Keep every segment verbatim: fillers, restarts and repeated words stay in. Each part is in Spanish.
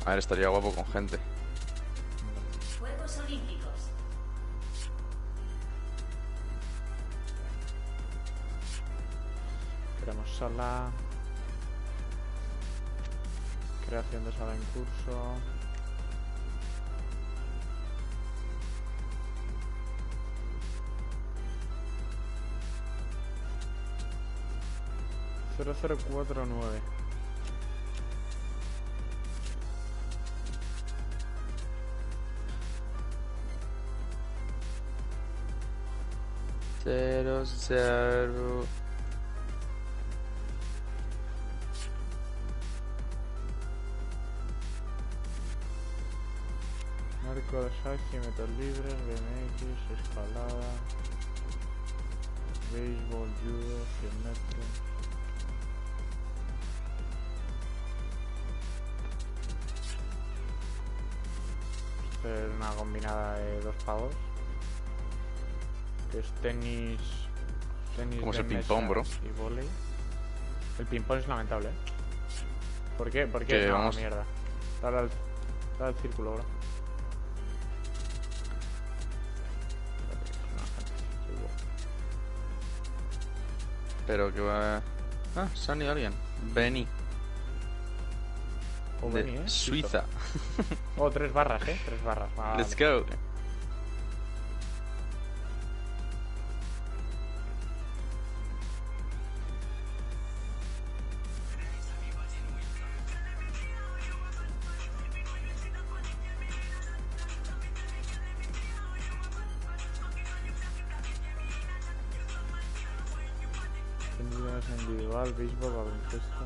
A ver, estaría guapo con gente. Juegos Olímpicos. Creamos sala. Creación de sala en curso. cero cero cuatro nueve. Cero, cero. Marco de saque, metros libres, B M X, escalada, béisbol, judo, cien metros. Hacer una combinada de dos pavos. Que es tenis. Tenis ¿Cómo es de el ping-pong, mesa bro? y vóley. El ping-pong es lamentable, ¿eh? ¿Por qué? ¿Por Que qué? No, vamos- mierda. Dale al, dale al círculo, bro. Pero que va... Ah, se ha ido alguien. Benny. O De Benny, ¿eh? Suiza. Oh, tres barras, ¿eh? Tres barras. Vale. Let's go. Tenis individual, béisbol, baloncesto.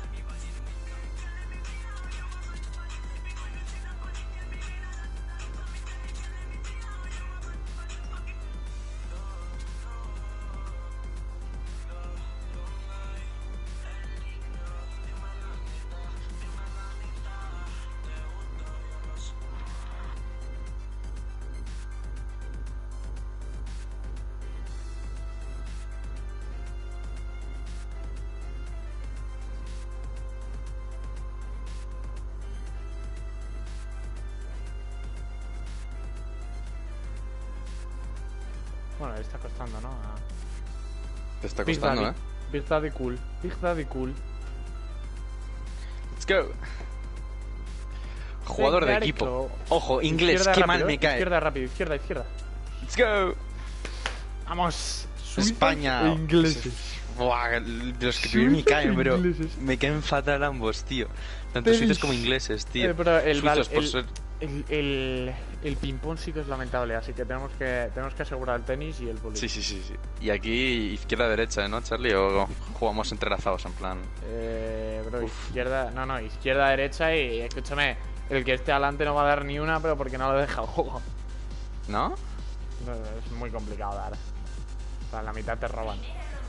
Bueno, le está costando, ¿no? A... Te está Big costando, Daddy. ¿eh? Big Daddy cool. Big Daddy cool. Let's go. Jugador de Big Daddy equipo. cool. Ojo, inglés, Izquierda qué rápido, mal me cae. Izquierda rápido, izquierda, izquierda. Let's go. Vamos. Suizos España. e ingleses. Buah, los que primero me caen, bro. Ingleses. Me caen fatal ambos, tío. Tanto Tenis. suizos como ingleses, tío. Eh, pero el, val- Suizos por el, ser... el, el, el ping-pong sí que es lamentable, así que tenemos que tenemos que asegurar el tenis y el voleibol. Sí, sí, sí, sí. Y aquí izquierda-derecha, ¿no, Charlie? ¿O jugamos entrelazados, en plan? Eh, bro, izquierda... No, no, izquierda-derecha y escúchame, el que esté adelante no va a dar ni una, pero porque no lo deja el juego. ¿No? No, es muy complicado dar. O sea, la mitad te roban.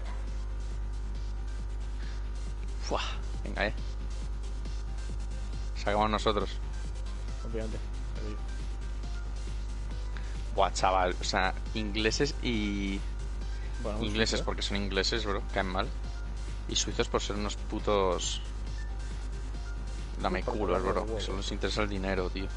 Fuah. Venga, eh. Sacamos nosotros. Obviamente. te digo. Buah, chaval. O sea, ingleses y... Bueno, un ingleses suizo. porque son ingleses, bro. Caen mal. Y suizos por ser unos putos... Dame Por culos, tocar bro. los huevos. Solo les interesa el dinero, tío.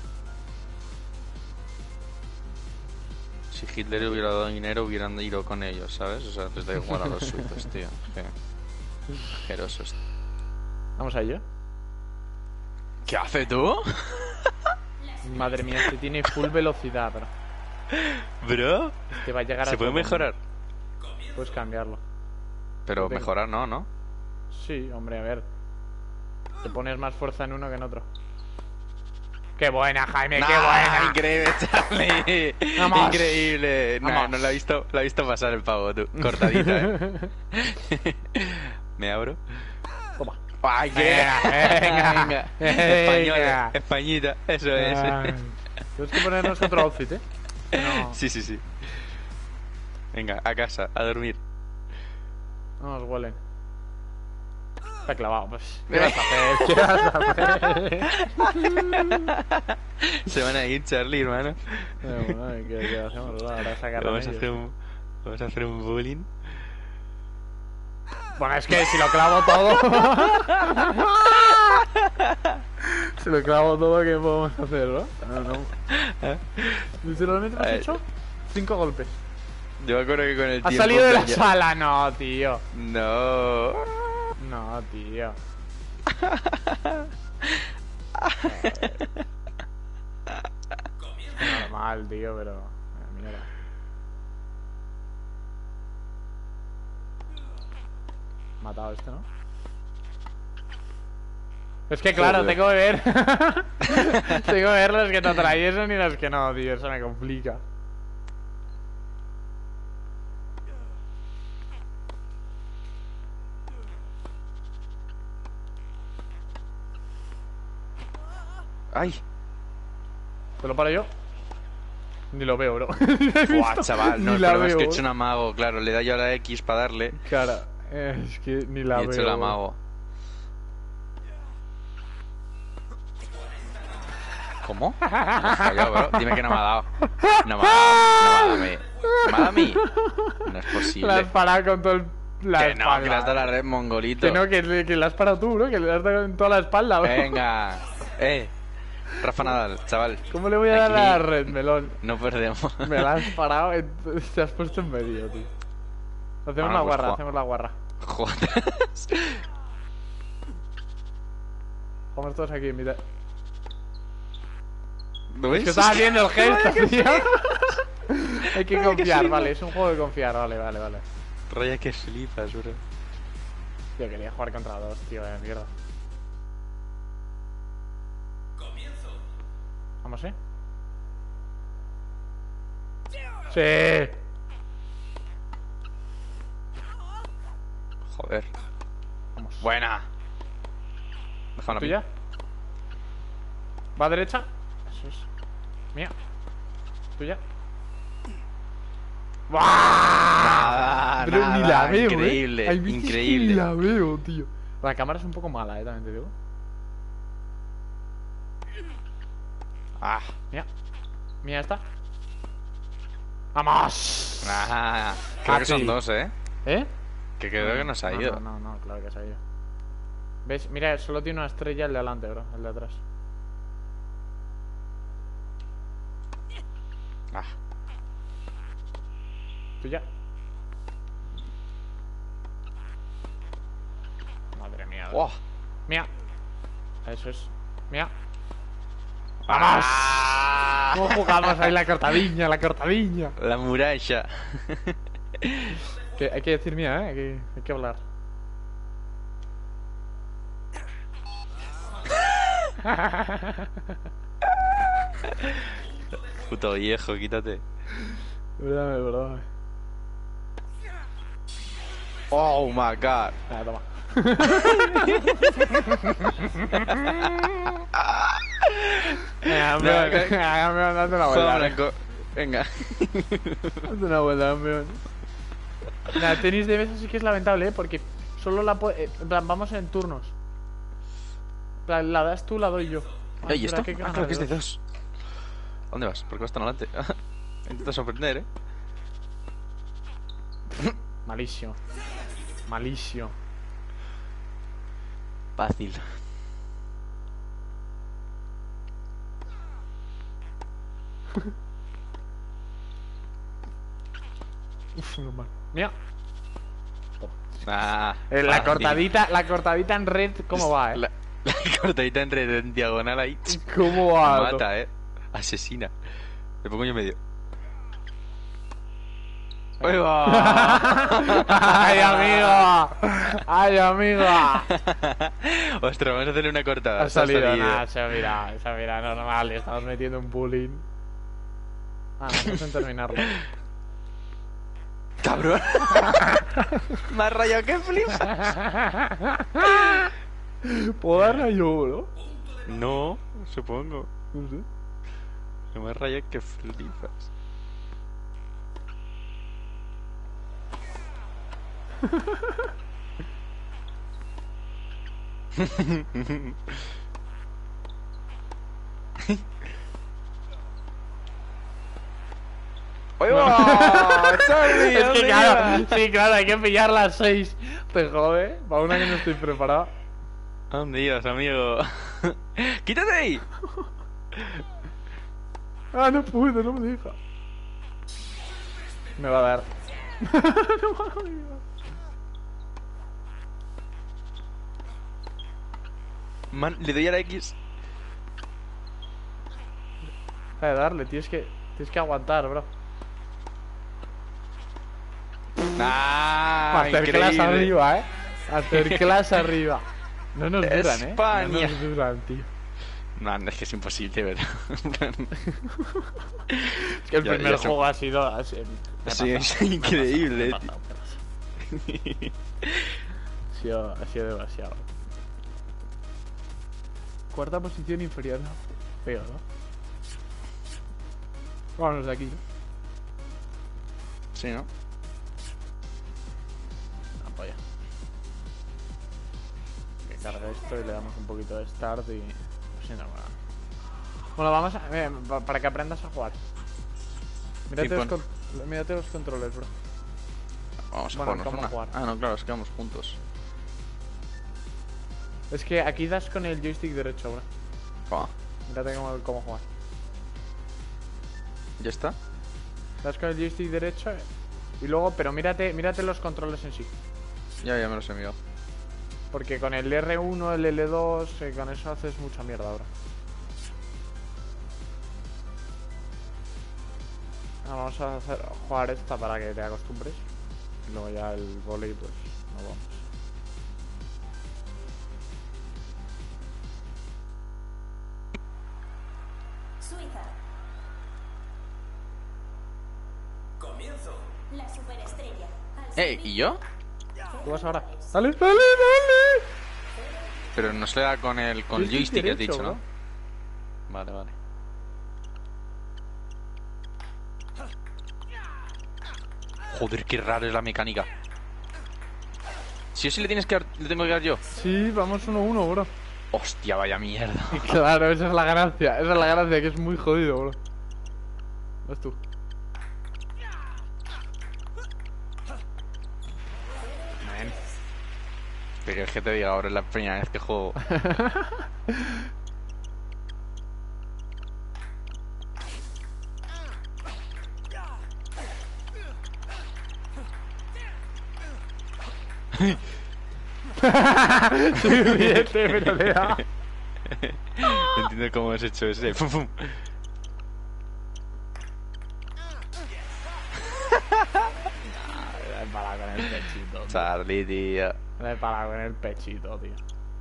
Si Hitler hubiera dado dinero, hubieran ido con ellos, ¿sabes? O sea, les da igual a los suizos, tío. Es que... Asquerosos. Vamos a ello. ¿Qué hace tú? Madre mía, este tiene full velocidad, bro. Bro, Este va a llegar a... ¿se puede todo. mejorar? Puedes cambiarlo. Pero Venga. mejorar no, ¿no? Sí, hombre, a ver. Te pones más fuerza en uno que en otro. ¡Qué buena, Jaime! ¡Qué buena! Increíble, Charlie. Vamos. Increíble. No, Vamos. no la he visto, la he visto pasar el pavo, tú. Cortadita, ¿eh? Me abro. Toma. ¡Ay, qué! Venga, venga, Española, venga. Españita, eso es. Ay. Tenemos que ponernos otro outfit, ¿eh? No, Sí, sí, sí. Venga, a casa, a dormir. no nos huelen. Está clavado, pues. ¿Qué vas a hacer? ¿Qué vas a hacer? Se van a ir, Charlie, hermano. Eh, bueno, ¿qué, qué hacemos? Ahora sacar Vamos a remedios. hacer un, vamos a hacer un bullying. Bueno, es que si lo clavo todo... si lo clavo todo, ¿qué podemos hacer, no? No, no. Literalmente me has hecho cinco golpes. Yo me acuerdo que con el ¿Has tiempo... salido de la ya- sala? No, tío. No. No, tío. Normal, tío, pero... eh, Mierda. Matado este, ¿no? Es que claro, Joder. tengo que ver. Tengo que ver los que te atraviesen y los que no, tío. Eso me complica. Ay. ¿Te lo paro yo? Ni lo veo, bro. Buah, chaval. No, Ni el la problema es que he veo, hecho un amago. Claro, le da yo a la X para darle Cara, eh, es que ni la y he veo. hecho el amago. ¿Cómo? Me has fallado, bro. Dime que no me ha dado. No me ha dado. No me ha dado a mí. ¿Me ha dado a mí? No es La has posible. parado con todo el... La Que no, espalda. que le has dado la red, mongolito. Que no, que, que la has parado tú, bro. Que le has dado en toda la espalda, bro. Venga. Eh. Rafa Nadal, chaval. ¿Cómo le voy a dar a la Aquí red, melón? no perdemos. Me la has parado y te has puesto en medio, tío. Hacemos Bueno, la pues, guarra, jo- hacemos la guarra. Joder. Vamos todos aquí, mira. ¿Lo Es ves? que estaba haciendo el gesto, tío. Hay que Raya, que confiar, flipas. vale, es un juego de confiar, vale, vale, vale. Raya que flipas, bro. Tío, quería jugar contra dos, tío, de mierda. Vamos, ¿eh? ¡Sí! Joder. Vamos. Buena. Déjame ¿Tuya? ¿Va a derecha? Eso es. Mía. ¿Tuya? ¡Buah! Nada, Pero ni la nada, veo, increíble, ¿eh? Hay veces que increíble. Ni la veo, tío. La cámara es un poco mala, eh, también te digo. Ah, Mía. Mía esta. ¡Vamos! ah, creo que son Fácil. dos, ¿eh? ¿Eh? Que creo que no se ha no, ido. No, no, no, claro que se ha ido. ¿Ves? Mira, solo tiene una estrella el de adelante, bro. El de atrás. Ah, ¿Tuya? Madre mía. bro. wow. Mía. Eso es. Mía. ¡Vamos! ¿Cómo jugamos ahí la cortadilla, la cortadilla? La muralla. Que hay que decir mía, ¿eh? Hay que, hay que hablar. Puto viejo, quítate. Perdóname, perdóname. Oh my god. Nada, toma. Venga, No, campeón. que- Venga, campeón, date una Juego vuelta. blanco. Venga. Date una vuelta, campeón. La tenis de mesa sí que es lamentable, ¿eh? Porque solo la puede... En plan, vamos en turnos. En plan, la das tú, la doy yo. Ay, Oye, espera, ¿esto? que hay Ah, ganar claro que es de dos. dos. ¿A dónde vas? ¿Por qué vas tan adelante? Intenta sorprender, ¿eh? Malísimo. Malísimo. Fácil. Uf, normal. Mira. Ah, Eh, la fácil. cortadita, la cortadita en red, ¿cómo va, eh? La, la cortadita en red, en diagonal ahí. ¿Cómo va? Mata, eh. Asesina. Me pongo yo en medio. ¡Ahí va! ¡Ay, amigo! ¡Ay, amigo! Ostras, vamos a hacerle una cortada. Ha Se ha salido, salido. nada, se mira, se mira normal, le estamos metiendo un bullying. Ah, vamos a terminarlo. ¡Cabrón! Me has rayado que flipas. ¿Puedo darle yo, bro? No, supongo. No sé. Me has rayado que flipas. ¡Ahí va! ¡Charlie! Es ¿dónde que claro, ibas? sí, claro, hay que pillar las seis Te jode, para una que no estoy preparado. ¿A dónde ibas, amigo? ¡Quítate de ahí! Ah, no puedo, no me deja. Me va a dar. No me va a dar. Man, le doy a la X. Deja de darle, tienes que, tienes que aguantar, bro. ¡Ah! Hacer clase arriba, eh. Hacer clase arriba. No nos duran, eh. España. No nos duran, tío. Man, es que es imposible, ¿verdad? Es que el Ya- primer ya se- juego ha sido así. me he Sí, pasado, es me he increíble, pasado, me he pasado, me he pasado. Ha sido, ha sido demasiado. Cuarta posición inferior, ¿no? Feo, ¿no? Vámonos de aquí, ¿no? Sí, ¿no? Ah, polla. Que cargue esto y le damos un poquito de start y... Pues sí, no, bueno. Bueno, vamos a... eh, pa- para que aprendas a jugar. Mírate, Sí, los, pon. con- mírate los controles, bro. Vamos a Bueno, jugarnos ¿cómo una. jugar? Ah, no, claro, es que vamos juntos. Es que aquí das con el joystick derecho, bro. Va, Mírate cómo, cómo jugar. ¿ya está? Das con el joystick derecho y luego... Pero mírate, mírate los controles en sí. Ya, ya me los he enviado. Porque con el R uno, el L dos, eh, con eso haces mucha mierda ahora. Ah, vamos a hacer, jugar esta para que te acostumbres. Y luego ya el volei, pues no vamos. Suiza. Comienzo. La superestrella. Al ¡Eh! servicio. ¿Y yo? ¿Tú vas ahora? ¡Dale, dale, dale! Pero no se le da con el, con el Joystick joystick, has derecho, dicho, ¿no? bro. Vale, vale. Joder, qué raro es la mecánica. Si o sí le tienes que dar, le tengo que dar yo. Sí, vamos uno a uno, bro. Hostia, vaya mierda. Y claro, esa es la ganancia. Esa es la ganancia, que es muy jodido, bro. Vas tú. Man. Pero es que te diga, ahora es la primera vez que juego. Sí, ríete, pero le da. No entiendo cómo has hecho ese. Fum, fum. Le he parado con el pechito, tío. Charlie, tío. Le he parado con el pechito, tío.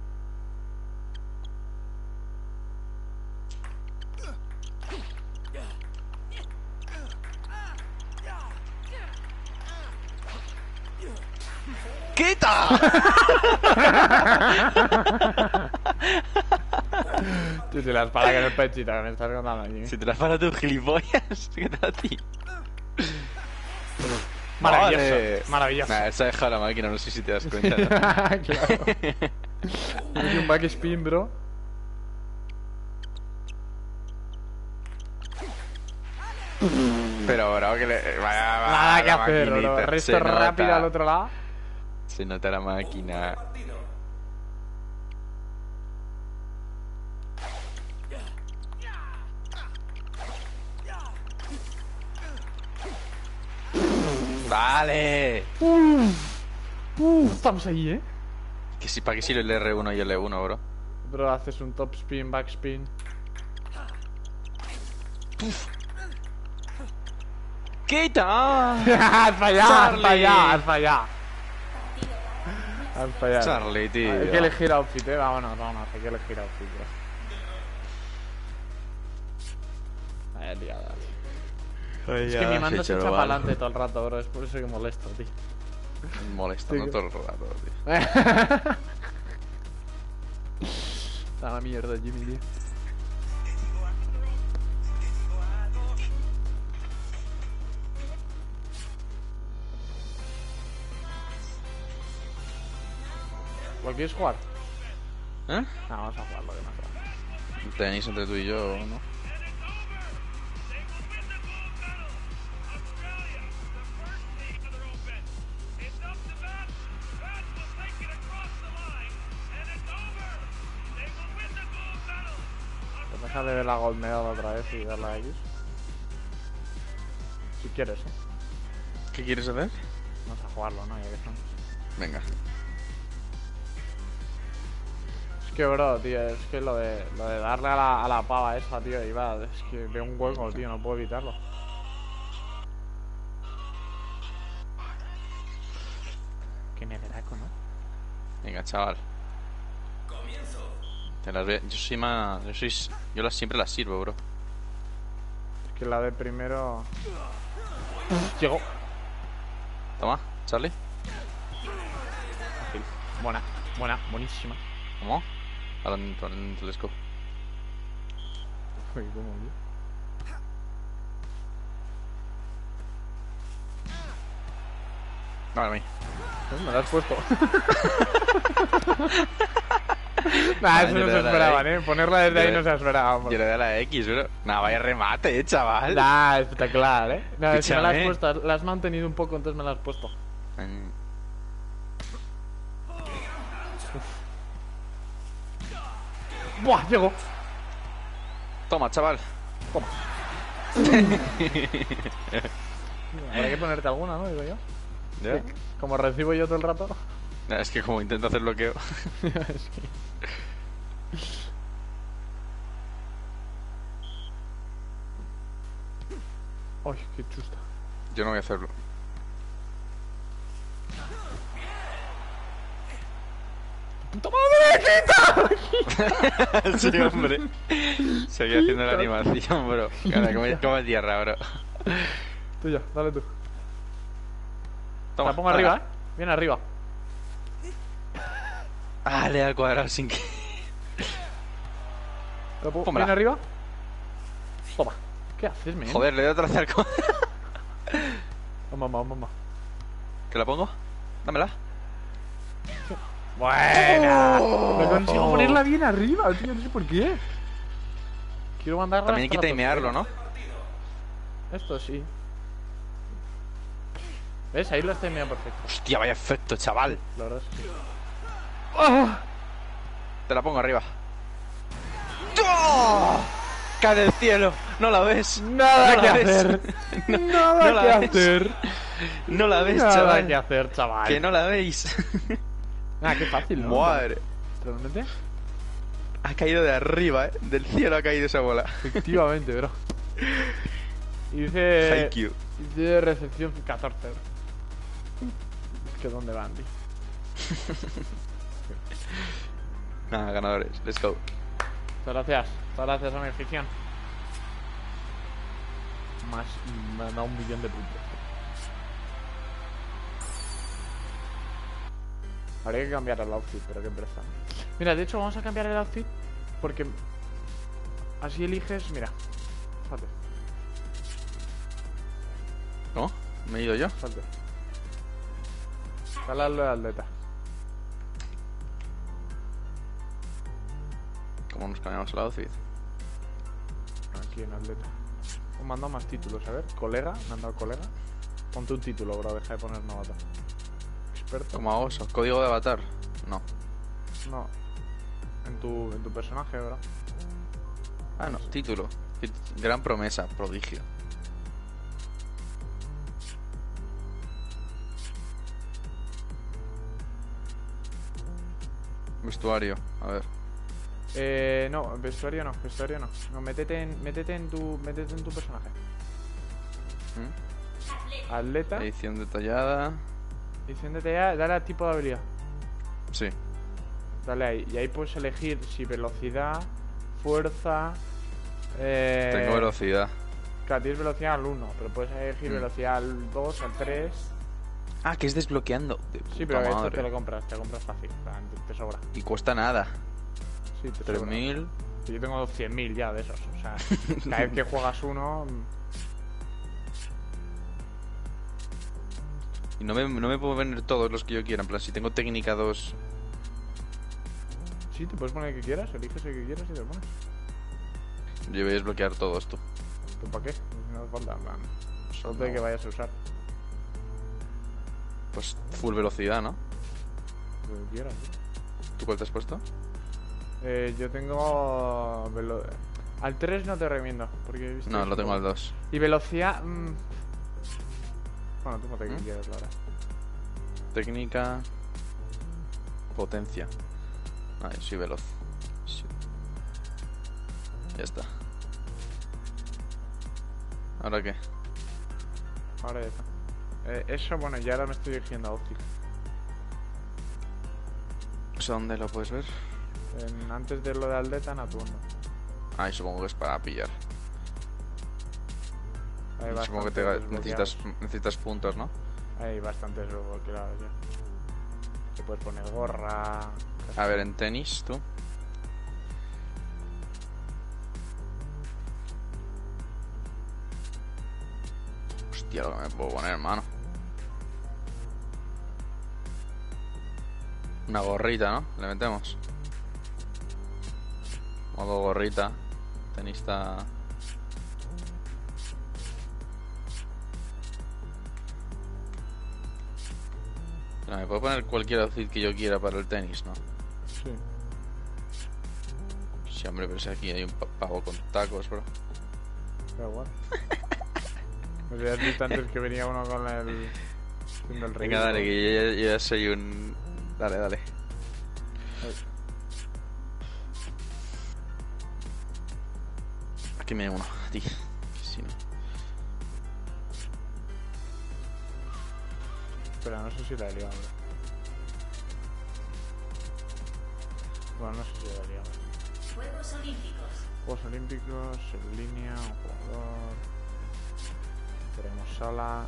¡Quita! Tú se las para con el pechito, que me estás contando aquí. Si te las para tú, gilipollas. ¿Qué tal a ti? Maravilloso, Vale. maravilloso. Nah, se ha dejado la máquina, no sé si te das cuenta. Claro. Hay un backspin, bro. Pero, bro, que le. Vaya, Nada que la hacer, bro. maquinita. Resto Se rápido nota. al otro lado. Se nota la máquina. ¡Vale! Uh, estamos ahí, eh. Que sí, ¿para qué sirve el R uno y el E uno, bro? Bro, haces un top spin, backspin. ¡Quita! ¡Has fallado! Charlie. ¡Has fallado! ¡Has fallado! Has fallado. Charlie, tío. Hay que elegir outfit, eh. Vámonos, vámonos. Hay que elegir outfit, bro. Vaya liada, tío. Es que mi mando se echa para adelante todo el rato, bro. Es por eso que molesto, tío. Molestando Tío. todo el rato, tío. Está la mierda, Jimmy, tío. ¿Lo quieres jugar? ¿Eh? Ah, vamos a jugar lo que más da. Tenéis entre tú y yo, ¿no? Déjale de la gold medal otra vez y darle a X. Si quieres, ¿eh? ¿Qué quieres hacer? Vamos a jugarlo, ¿no? Ya que estamos. Venga. Es que, bro, tío, es que lo de, lo de darle a la, a la pava esa, tío, iba, es que veo un hueco, tío, no puedo evitarlo. Qué neveraco, ¿no? Venga, chaval. Comienzo. Te las ve... Yo soy más... Yo, soy... Yo las... siempre las sirvo, bro. Es que la de primero... Llegó. Toma, Charlie. Buena, buena, buenísima. ¿Cómo? Ahora en el telescopio. Uy, ¿cómo, tío? Vale, a mí. Me lo has puesto. Nah, Ah, eso yo no le se doy la esperaban, X. eh. Ponerla desde Yo ahí le- no se esperaban. Yo le doy a la X, bro. Nah, vaya remate, eh, chaval. Nah, espectacular, eh. No, es que me la has Escúchame. puesto, la has mantenido un poco, entonces me la has puesto. Mm. ¡Buah! Llegó. Toma, chaval. Habrá que ponerte alguna, ¿no? Digo yo. ¿Ya? Como recibo yo todo el rato. Nah, es que como intento hacer bloqueo. Es que... Ay, qué chusta. Yo no voy a hacerlo. ¡Puta madre, quita! Sí, hombre. Seguí haciendo la animación, bro. Cara, come, come tierra, bro. Tuya, dale tú. Toma, La pongo dale. arriba, eh. Bien arriba. Ah, le da al cuadrado sin que... ¿La pongo Pómela. bien arriba? Toma. ¿Qué haces, men? Joder, le doy otra vez al cuadrado. Oh, mamá, mamá. ¿Que la pongo? Dámela. Buena. Me consigo ponerla bien arriba, tío. No sé por qué. Quiero mandarla También hay que hasta la timearlo, ¿no? torcida. Esto sí. ¿Ves? Ahí lo has timeado perfecto. Hostia, vaya efecto, chaval. La verdad es que sí. Te la pongo arriba. ¡Oh! ¡Cae del cielo! ¿No la ves? Nada ¿No que la ves? hacer. No, Nada no la que ves. hacer. No la ves, Nada chaval. que hacer, chaval. Que no la veis. Ah, qué fácil, ¿no? Madre. ¿Realmente? Ha caído de arriba, ¿eh? Del cielo ha caído esa bola. Efectivamente, bro. Y dice... Haikyuu. Dice recepción catorce. Es que ¿dónde van, tío? Nada, ganadores. Let's go. Muchas gracias. Muchas gracias a mi afición. Más... Me han dado un millón de puntos. Habría que cambiar el outfit, pero qué presta. Mira, de hecho vamos a cambiar el outfit porque así eliges, mira. Salte, ¿No? ¿Me he ido yo? salte. Dale al de atleta. ¿Cómo nos cambiamos el outfit? Aquí en atleta. Me han mandado más títulos, a ver. Colega, me han dado colega. Ponte un título, bro, deja de poner novato. Experto. ¿Cómo hago eso? ¿Código de avatar? No. No. En tu, en tu personaje, bro. Ah, no. Título. Gran promesa. Prodigio. Vestuario. A ver. Eh, no, vestuario no, vestuario no. No, métete en, métete en tu, métete en tu personaje. ¿Mm? Atleta, Edición detallada. edición detallada, dale a tipo de habilidad. Sí. Dale ahí. Y ahí puedes elegir si velocidad, fuerza. Eh, Tengo velocidad. Claro, tienes velocidad al uno, pero puedes elegir Mm. velocidad al dos, al tres. Ah, que es desbloqueando. De Sí, puta pero esto madre. te lo compras, te lo compras fácil. en plan, Te, te sobra. Y cuesta nada. Sí, te tres sobra. mil. Yo tengo cien mil ya de esos. O sea, cada vez que juegas uno. Y no me, no me puedo poner todos los que yo quiera. En plan, si tengo técnica dos. Sí, te puedes poner el que quieras, eliges el que quieras y te lo pones. Yo voy a desbloquear todo esto. ¿Tú para qué? No hace falta, en plan. Solo No. de que vayas a usar. Pues full velocidad, ¿no? Lo que quieras, ¿sí? ¿Tú cuál te has puesto? Eh, yo tengo. Velo... Al tres no te recomiendo, porque he visto No, que lo es tengo un al poco- dos. Y velocidad... mm, Bueno, tú monta que ¿Mm? quieras, la verdad. Técnica. Potencia. Ah, yo soy veloz. Sí. Ya está. ¿Ahora qué? Ahora ya está. Eh, eso, bueno, ya ahora me estoy dirigiendo a Óptica. ¿Eso dónde lo puedes ver? En- antes de lo de Aldetan, a tu hondo. Ah, y supongo que es para pillar. Hay Y supongo que te bastantes necesitas, desbloqueados. necesitas puntos, ¿no? Hay bastantes desbloqueados ya. Te puedes poner gorra... A ver, en tenis, tú. Hostia, lo que me puedo poner, hermano. Una gorrita, ¿no? Le metemos. Modo gorrita. Tenista. Pero me puedo poner cualquier outfit que yo quiera para el tenis, ¿no? Sí. Sí, hombre, pero si aquí hay un pa- pavo con tacos, bro. Da igual. Pues ya has visto antes que venía uno con el... haciendo el Venga, ridículo. dale, que yo ya, yo ya soy un... Dale, dale. Ay, Aquí me uno, a ti. Que si no... Espera, no sé si la he liado, hombre. Bueno, no sé si la he liado. Juegos Olímpicos. Juegos Olímpicos, en línea, un jugador. Tenemos sala.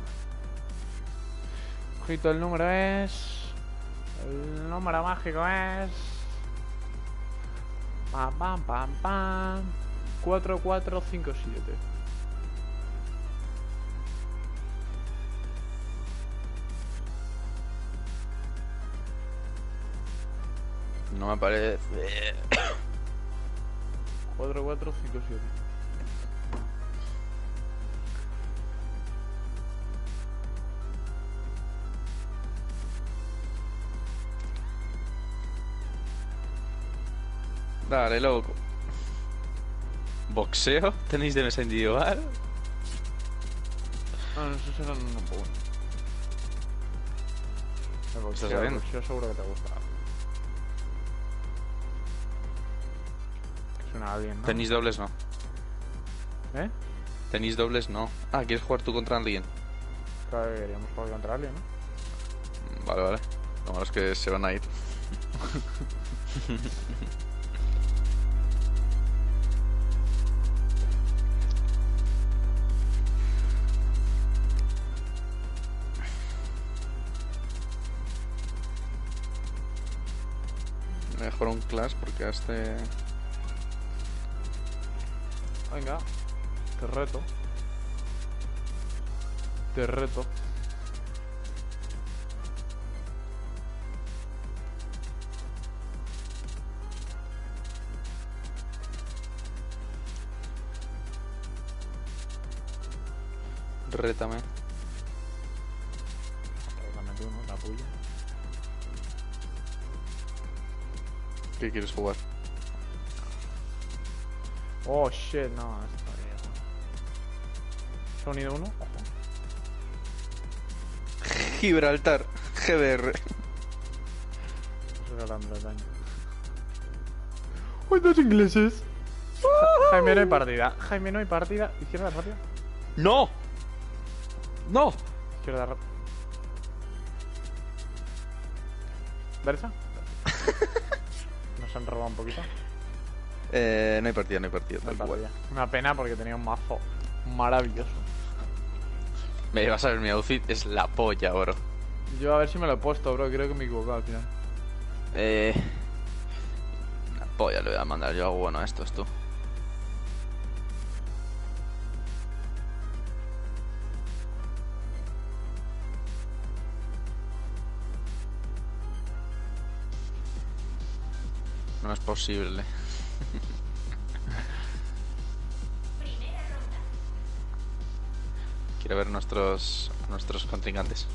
Ojito, el número es... El número mágico es... Pam, pam, pam, pam. cuatro cuatro cinco siete. No me aparece... cuatro cuatro cinco siete. Dale, loco. ¿Boxeo? ¿Tenéis de mesa individual? Ah, no, esos eran un poco. El boxeo, ¿Estás el sabiendo? boxeo seguro que te gusta. Que suena bien, ¿no? ¿Tenéis dobles? No. ¿Eh? ¿Tenéis dobles? No. Ah, ¿quieres jugar tú contra alguien? Claro que queríamos jugar contra alguien, ¿no? Vale, vale. Lo malo es que se van a ir. Mejor un Clash porque a este... Venga, te reto. Te reto. Rétame. Realmente uno, la puya. ¿Qué quieres jugar? Oh shit, no, esto viejo. Sonido uno, ojo. Gibraltar. G B R. Eso es Gran Bretaña. ¡Uy, dos ingleses! Ja- Jaime, no hay partida. Jaime, no hay partida. Izquierda rápida. ¡No! ¡No! Izquierda rápida. ¿Derecha? Nos han robado un poquito. Eh, no hay partida, no hay partida. No hay Tal cual. partida. Una pena porque tenía un mazo maravilloso. Me vas a ver, mi outfit es la polla, bro. Yo a ver si me lo he puesto, bro. Creo que me he equivocado al final. Eh... La polla le voy a mandar yo algo bueno a estos, tú. No es posible. Primera ronda. Quiero ver nuestros nuestros contrincantes.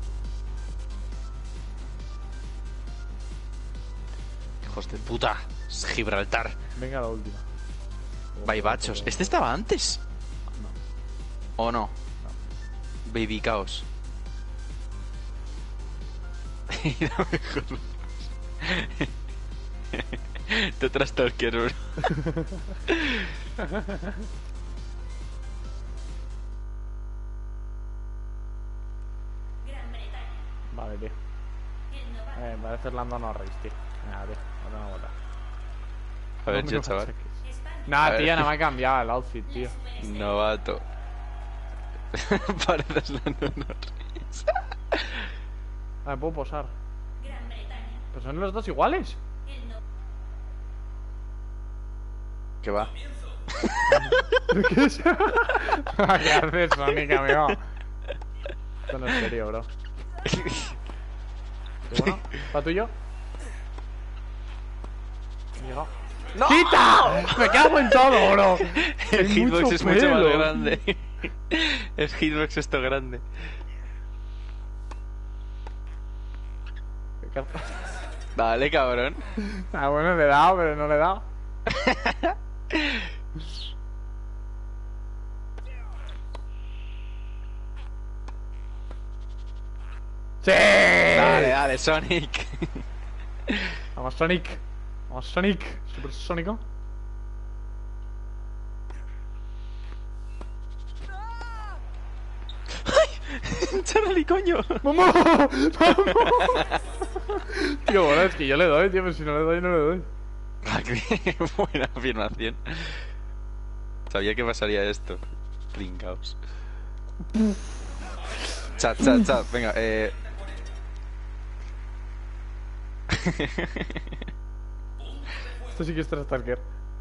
Hijos de puta. Es Gibraltar. Venga, la última. Baibachos. ¿Este estaba antes? No. ¿O no? Baby Chaos. Era mejor. Te traes Talker, bro. Gran Bretaña. Vale, tío. El novato. Eh, parece Orlando Norris, tío. Nada, tío. No tengo vuelta. A ver, No me yo, lo chaval. machaques. España. A Nah, ver. tío, no me ha cambiado el outfit, tío. Novato. Pareces Lando Norris. Ah, me puedo posar. Gran Bretaña. Pero son los dos iguales. El no- ¿Qué va? ¿Qué es? ¿Qué haces, Sonic, amigo? Esto no es serio, bro. ¿Y bueno? ¿Para tuyo? He llegado. ¡No! ¡Quita! ¡Me cago en todo, bro! El Hay hitbox mucho es mucho más pelo. grande. El hitbox esto grande. Vale, cabrón. Ah, bueno, le he dado, pero no le he dado. ¡Sí! Dale, dale, Sonic. Vamos, Sonic. Vamos, Sonic. Super Sónico. Charlie, coño. ¡Vamos! ¡Vamos! Tío, bueno, es que yo le doy, tío, pero si no le doy, no le doy. Ah, qué buena afirmación. Sabía que pasaría esto. Pringaos. Chat, chat, chat. Venga, eh. Esto sí que es Stalker.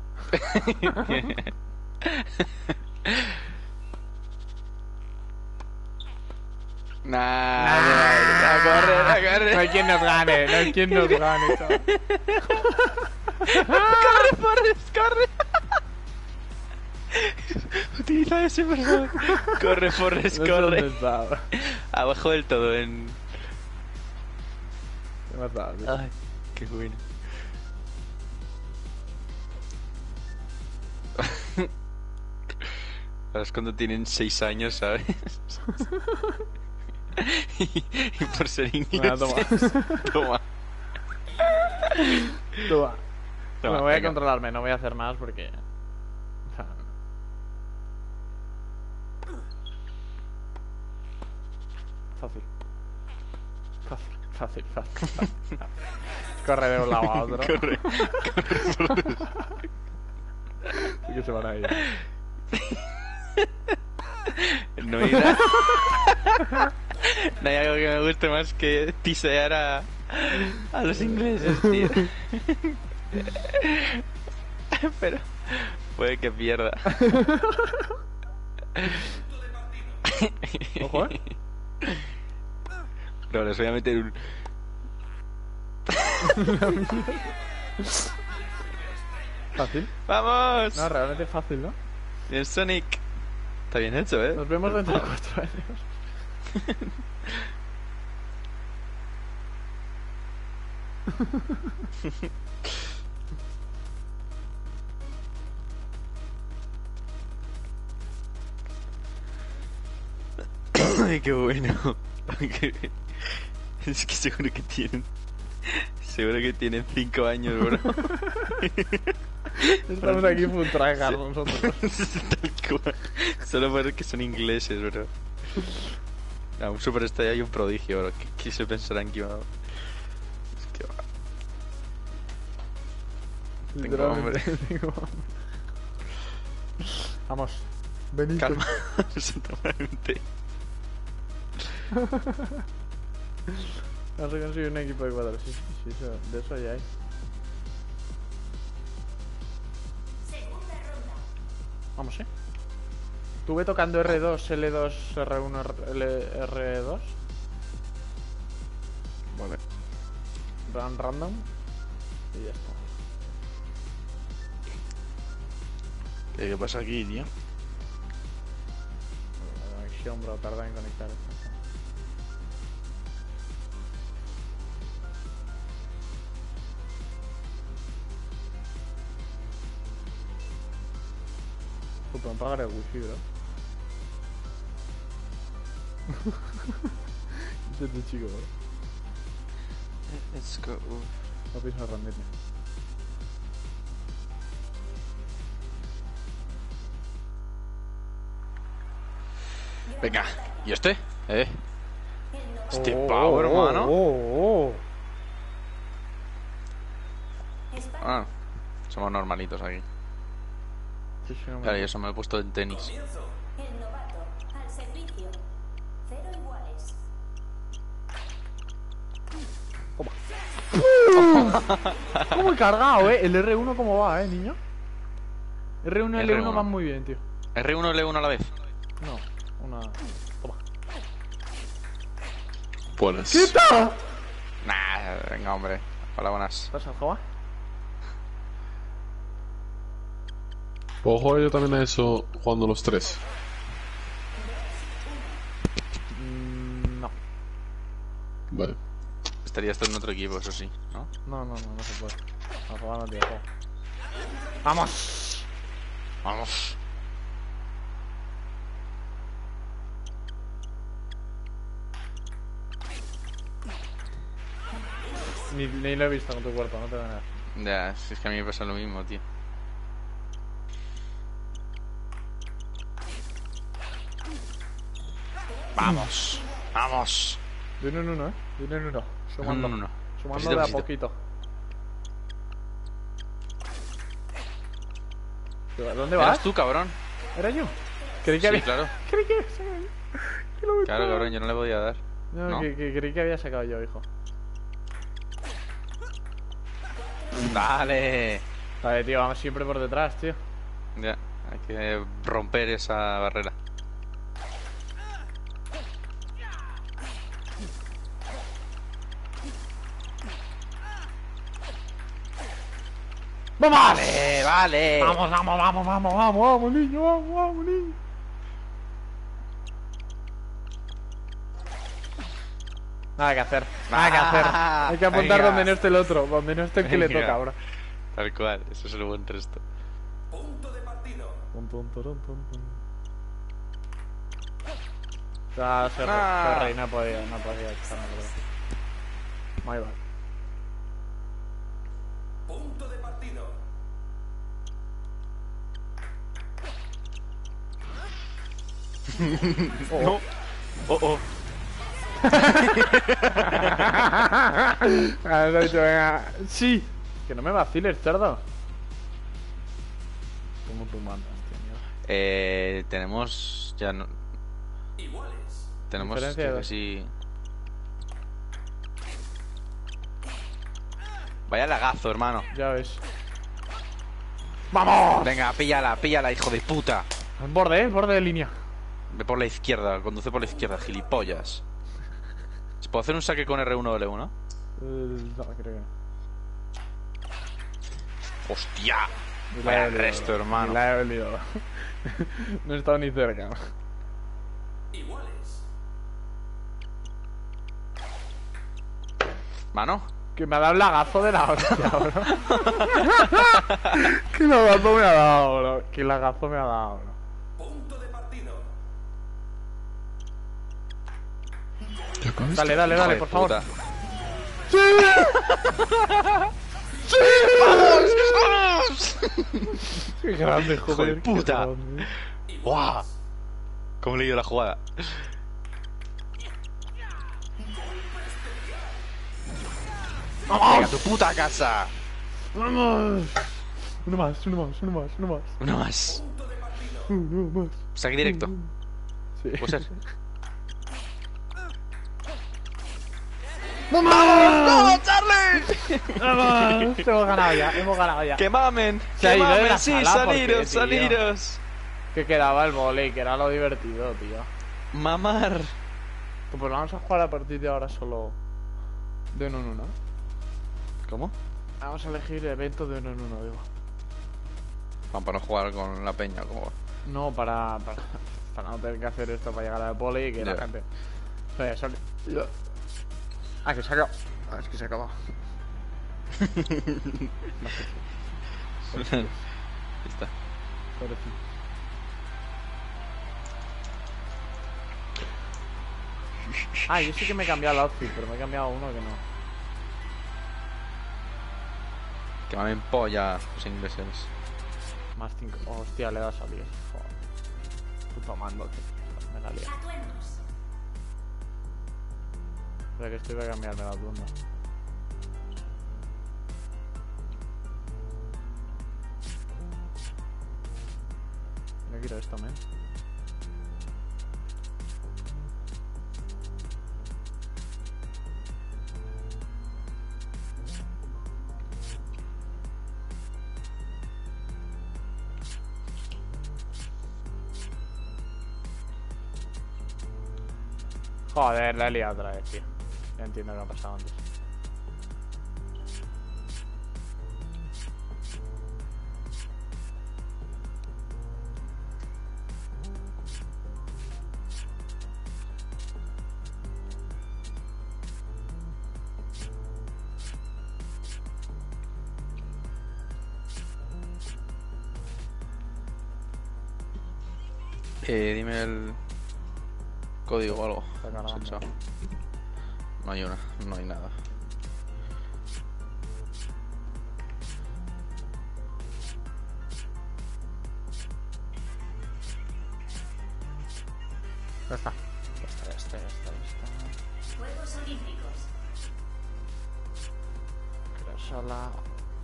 Nah, nah, a correr, a correr. No hay quien nos gane, no hay quien nos gane, chaval. ¡Corre, Forrest, corre! Utiliza ese, por favor. Corre, Forrest, No sé dónde corre. está. Abajo del todo, en. ¿Dónde está, tío? Ay, qué bueno. Ahora es cuando tienen seis años, ¿sabes? y, y por ser inglés. Venga, toma. Toma. Toma. Toma, Me voy a venga. controlarme, no voy a hacer más porque... o sea, Fácil. Fácil, fácil, fácil. fácil. Corre de un lado a otro. Corre, corre, Forrest. Sí que se van a ir. No hay nada. No hay algo que me guste más que tisear a, a los ingleses, tío. Pero puede que pierda. Ojo, eh. No, les voy a meter un. Fácil. ¡Vamos! No, realmente fácil, ¿no? El Sonic. Está bien hecho, ¿eh? Nos vemos dentro de cuatro años. Ay, qué bueno. Es que seguro que tienen. Seguro que tienen cinco años, bro. Estamos aquí full tryhard nosotros. Tal cual. Solo porque son ingleses, bro. Ah, un superestrella y un prodigio, bro. ¿Qué, qué se pensarán que iba a... Es que va. Tengo hambre. Tengo hambre. Vamos. Venid. Calma. Se toma un té. Vamos a conseguir un equipo de cuatro. Sí, sí, sí, eso- de eso ya hay. Segunda ronda. Vamos, eh. Tuve tocando R dos, L dos, R uno, L- R dos. Vale. Run random. Y ya está. ¿Qué, qué pasa aquí, tío? La conexión, bro, tarda en conectar esto. Puta, me pagaré el wifi, bro. Este chico, bro. Let's go. No pienso rendirme. Venga, ¿y este? ¿Eh? El novato. Este Oh, pavo, oh, hermano. oh, oh. España. Ah, somos normalitos aquí. Sí, sí, no me- Claro, yo eso me he puesto en tenis. Comienzo. El novato. Al servicio. Cero iguales. ¿Cómo he cargado, eh? El R uno cómo va, eh, niño. R uno y L uno R uno. van muy bien, tío. R uno, L uno a la vez. No, una... Toma. Buenas. ¡Quita! Nah, venga, hombre. Hola, buenas. ¿Pasa el Jova? ¿Puedo jugar yo también a eso jugando los tres? Mm, no. Vale. Estaría esto en otro equipo, eso sí, ¿no? No, no, no, no se puede. A jugar no tiene juego. ¡Vamos! Vamos. Ni, ni lo he visto con tu cuerpo, no te voy a negar. Ya, si es que a mí me pasa lo mismo, tío. Vamos. Vamos. De uno en uno, eh. De uno en uno. Sumando. No, no, no. Sumando Besito, de a besito. poquito. ¿Dónde vas? ¿Eras tú, cabrón? ¿Era yo? Creí que Sí, había... claro. Creí que había sacado yo. Que lo Claro, metía. cabrón, yo no le podía dar. No, ¿No? Que, que creí que había sacado yo, hijo. Dale. Vale, tío, vamos siempre por detrás, tío. Ya, hay que romper esa barrera. ¡Vamos! Vale, vale. Vamos, vamos, vamos, vamos, vamos, vamos, niño, vamos, vamos, niño. Nada que hacer, nada que hacer. Hay que apuntar Venga. donde no esté el otro, donde no esté el que le Venga. toca ahora. Tal cual, eso es el buen resto. Punto de partido. Tum, tum, turum, tum, tum. Ah, se, re, Ah. se re, no podía, no podía echar nada, bro. My bad. Punto de partido. No. Oh, oh. Ah, le he dicho, venga. Sí. Que no me vaciles, cerdo. ¿Cómo tú mandas, tío? Mierda. Eh, tenemos ya no, Iguales. tenemos Diferencia creo de que dos. sí. Vaya lagazo, hermano. Ya ves. ¡Vamos! Venga, píllala, píllala, hijo de puta. Al borde, ¿eh? Borde de línea. Ve por la izquierda, conduce por la izquierda, gilipollas. ¿Se puede hacer un saque con R uno o L uno? Eh, no, creo que no. ¡Hostia! Ni la Vaya he olido, resto, bro. hermano. Ni la he olido. No he estado ni cerca. Iguales. ¿Mano? Que me ha dado el lagazo de la hostia, bro. Que lagazo me ha dado, bro. Que lagazo me ha dado, bro. Punto de partido. ¿Ya acabas? Dale, dale, Hijo dale, de por favor. puta. Qué grande, Hijo joder. de qué puta. grande. ¡Guau! ¿Cómo he leído la jugada? ¡Venga, tu puta casa! ¡Vamos! Uno más, uno más, uno más, uno más. Uno más. Uno más. Saque directo. Sí. Puede ser. ¡Vamos! Charlie! ¡Vamos! Hemos ganado ya, hemos ganado ya. ¡Que mamen! Se ha ¡Que ido de mamen! la ¡Sí, sala, ¿por qué, saliros, tío? saliros! Que quedaba el volei, que era lo divertido, tío. Mamar. Pues vamos a jugar a partir de ahora solo de uno en uno. ¿Cómo? Vamos a elegir evento de uno en uno, digo. Vamos para no jugar con la peña, como. No, para, para, para no tener que hacer esto para llegar al poli y que la Ya. gente... Oye, sale. Ah, que se acabó. Ah, es que se acabó. Está. Pobrecito. Ah, yo sí que me he cambiado el outfit, pero me he cambiado uno que no. Que me polla los ingleses. Más cinco. Oh, hostia, le da salir. Joder. Puto mando, tío. Me la lía. Atuendos. Espera que estoy para cambiarme la tunda. Yo quiero esto, men. Joder, la he liado otra vez, tío. Ya entiendo qué ha pasado antes. Eh, dime el código o algo. Está cargando. Sensado. No hay una, no hay nada. Ya está. Ya está, ya está, ya está, ya está. Juegos Olímpicos. Creo sola.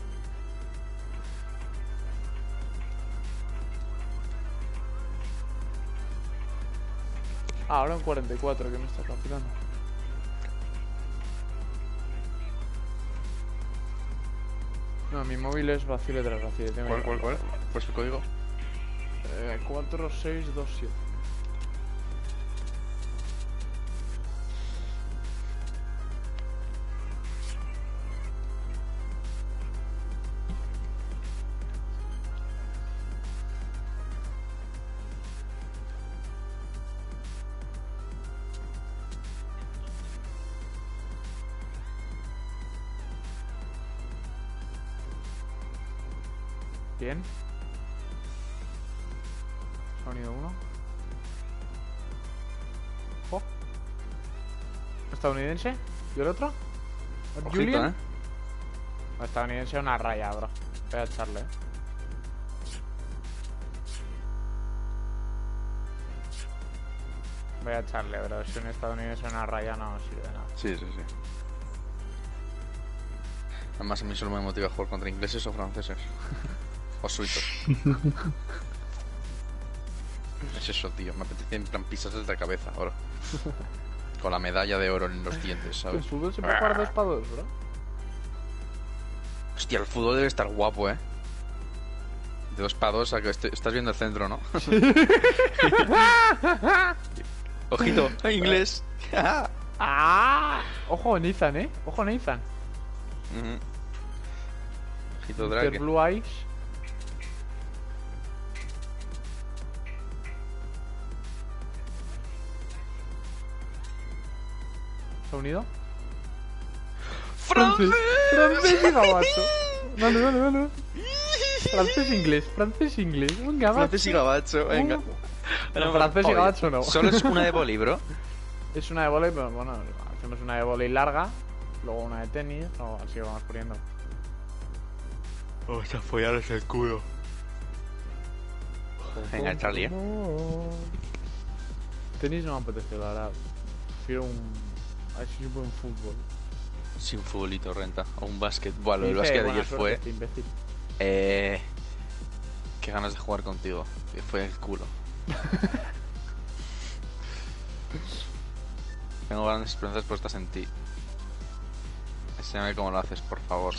Ah, ahora en cuarenta y cuatro que me está calculando. No, mi móvil es vacío tras vacío. Tengo ¿Cuál, que- cuál, cuál? ¿Cuál es el código? Eh, cuatro seis dos siete. Bien. Sonido uno. Oh. ¿Estadounidense? ¿Y el otro? Ojito, ¿Julian? ¿eh? Estadounidense una raya, bro. Voy a echarle, eh. Voy a echarle, bro. Si un estadounidense una raya no sirve de nada. Sí, sí, sí. Además a mí solo me motiva jugar contra ingleses o franceses. O suizos. Es eso, tío. Me apetece en plan pisarles de la cabeza ahora. Con la medalla de oro en los dientes, El ¿sabes? fútbol se puede jugar dos para dos, bro. Hostia, el fútbol debe estar guapo, ¿eh? De dos para dos, a que este- estás viendo el centro, ¿no? Ojito, inglés. ¡Ah! Ojo, Nathan, eh. Ojo, Nathan. Ujú. Ojito, mister Drake. Blue Eyes. ¿Se ha unido? ¡Francés! Francés y gabacho. Vale, vale, vale. Francés inglés, francés inglés. Venga, va. Francés y gabacho, venga. No, francés y Oye, gabacho no. Solo es una de boli, bro. Es una de volei, pero bueno, hacemos una de volei larga, luego una de tenis, o así vamos poniendo. Vamos a follarles el culo. Venga, Charlie, ¿eh? Tenis no me apetece, la verdad. Prefiero un... A ver si yo puedo un fútbol. Sí, un futbolito renta. O un básquet. Bueno, el Dice, básquet de buena ayer suerte, fue... este imbécil. Eh... Qué ganas de jugar contigo. Que fue el culo. Tengo grandes esperanzas puestas en ti. Enséñame cómo lo haces, por favor.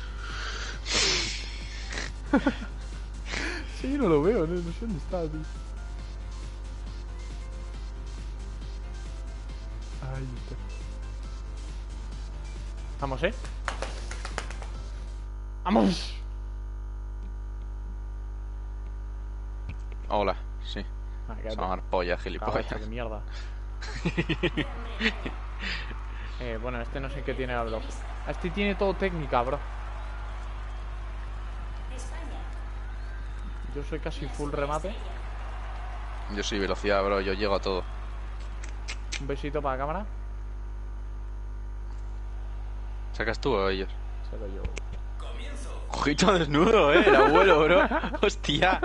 Sí, no lo veo, no, no sé dónde está, tío. Ahí está. Vamos, eh. ¡Vamos! Hola, sí. Ah, Se cállate. va a llamar polla, Cabrón, gilipollas. qué mierda. eh, bueno, este no sé qué tiene el blog. Este tiene todo técnica, bro. España. Yo soy casi full remate. Yo soy velocidad, bro. Yo llego a todo. Un besito para la cámara. ¿Sacas tú o ellos? Saco yo. Ojito desnudo, eh, el abuelo, bro. Hostia.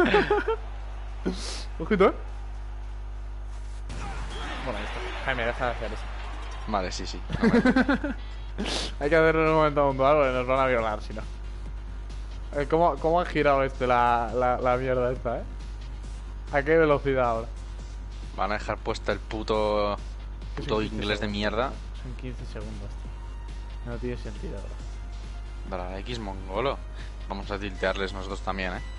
Ojito, eh. Bueno, ahí está. Jaime, deja de hacer eso. Vale, sí, sí. Hay que hacerlo en un momento puntual porque nos van a violar, si no. Eh, ¿Cómo, cómo ha girado este la, la, la mierda esta, eh? ¿A qué velocidad ahora? Van a dejar puesta el puto... Que puto son quince inglés de segundos. mierda. Son quince segundos, tío. No tiene sentido, bro. Para la X mongolo. Vamos a tiltearles nosotros también, eh.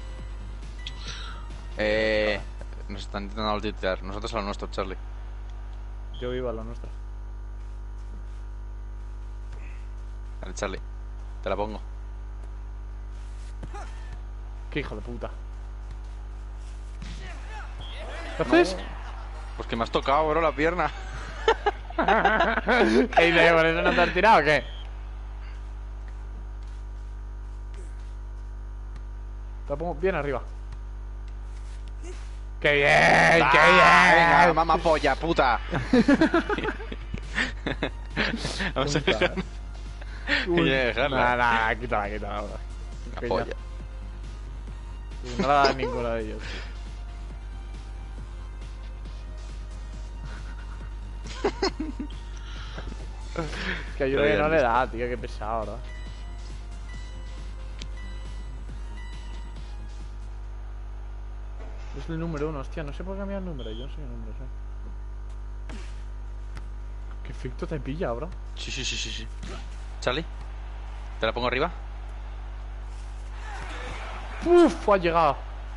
Eh... Nos están intentando tiltear. Nosotros a lo nuestro, Charlie. Yo vivo a lo nuestro. Dale, Charlie. Te la pongo. Qué hijo de puta. ¿Qué haces? Pues que me has tocado, bro, la pierna. ¿Qué dices? ¿Por eso no te has tirado o qué? Te la pongo bien arriba. ¡Qué bien! ¡Qué Ah, bien! Venga, mamá polla, puta. Vamos a dejar. Uy, Voy a dejarla. Nada, nada, quítala, quítala ahora. La polla. No la da ninguno de ellos, tío. Que ayuda que no le da, tío, qué pesado, ¿verdad? Es el número uno, hostia, no sé por qué cambiar el número, yo no soy el número, sé. ¿Qué efecto te pilla, bro? Sí, sí, sí, sí, sí. Charlie, ¿te la pongo arriba? ¡Uf! Ha llegado.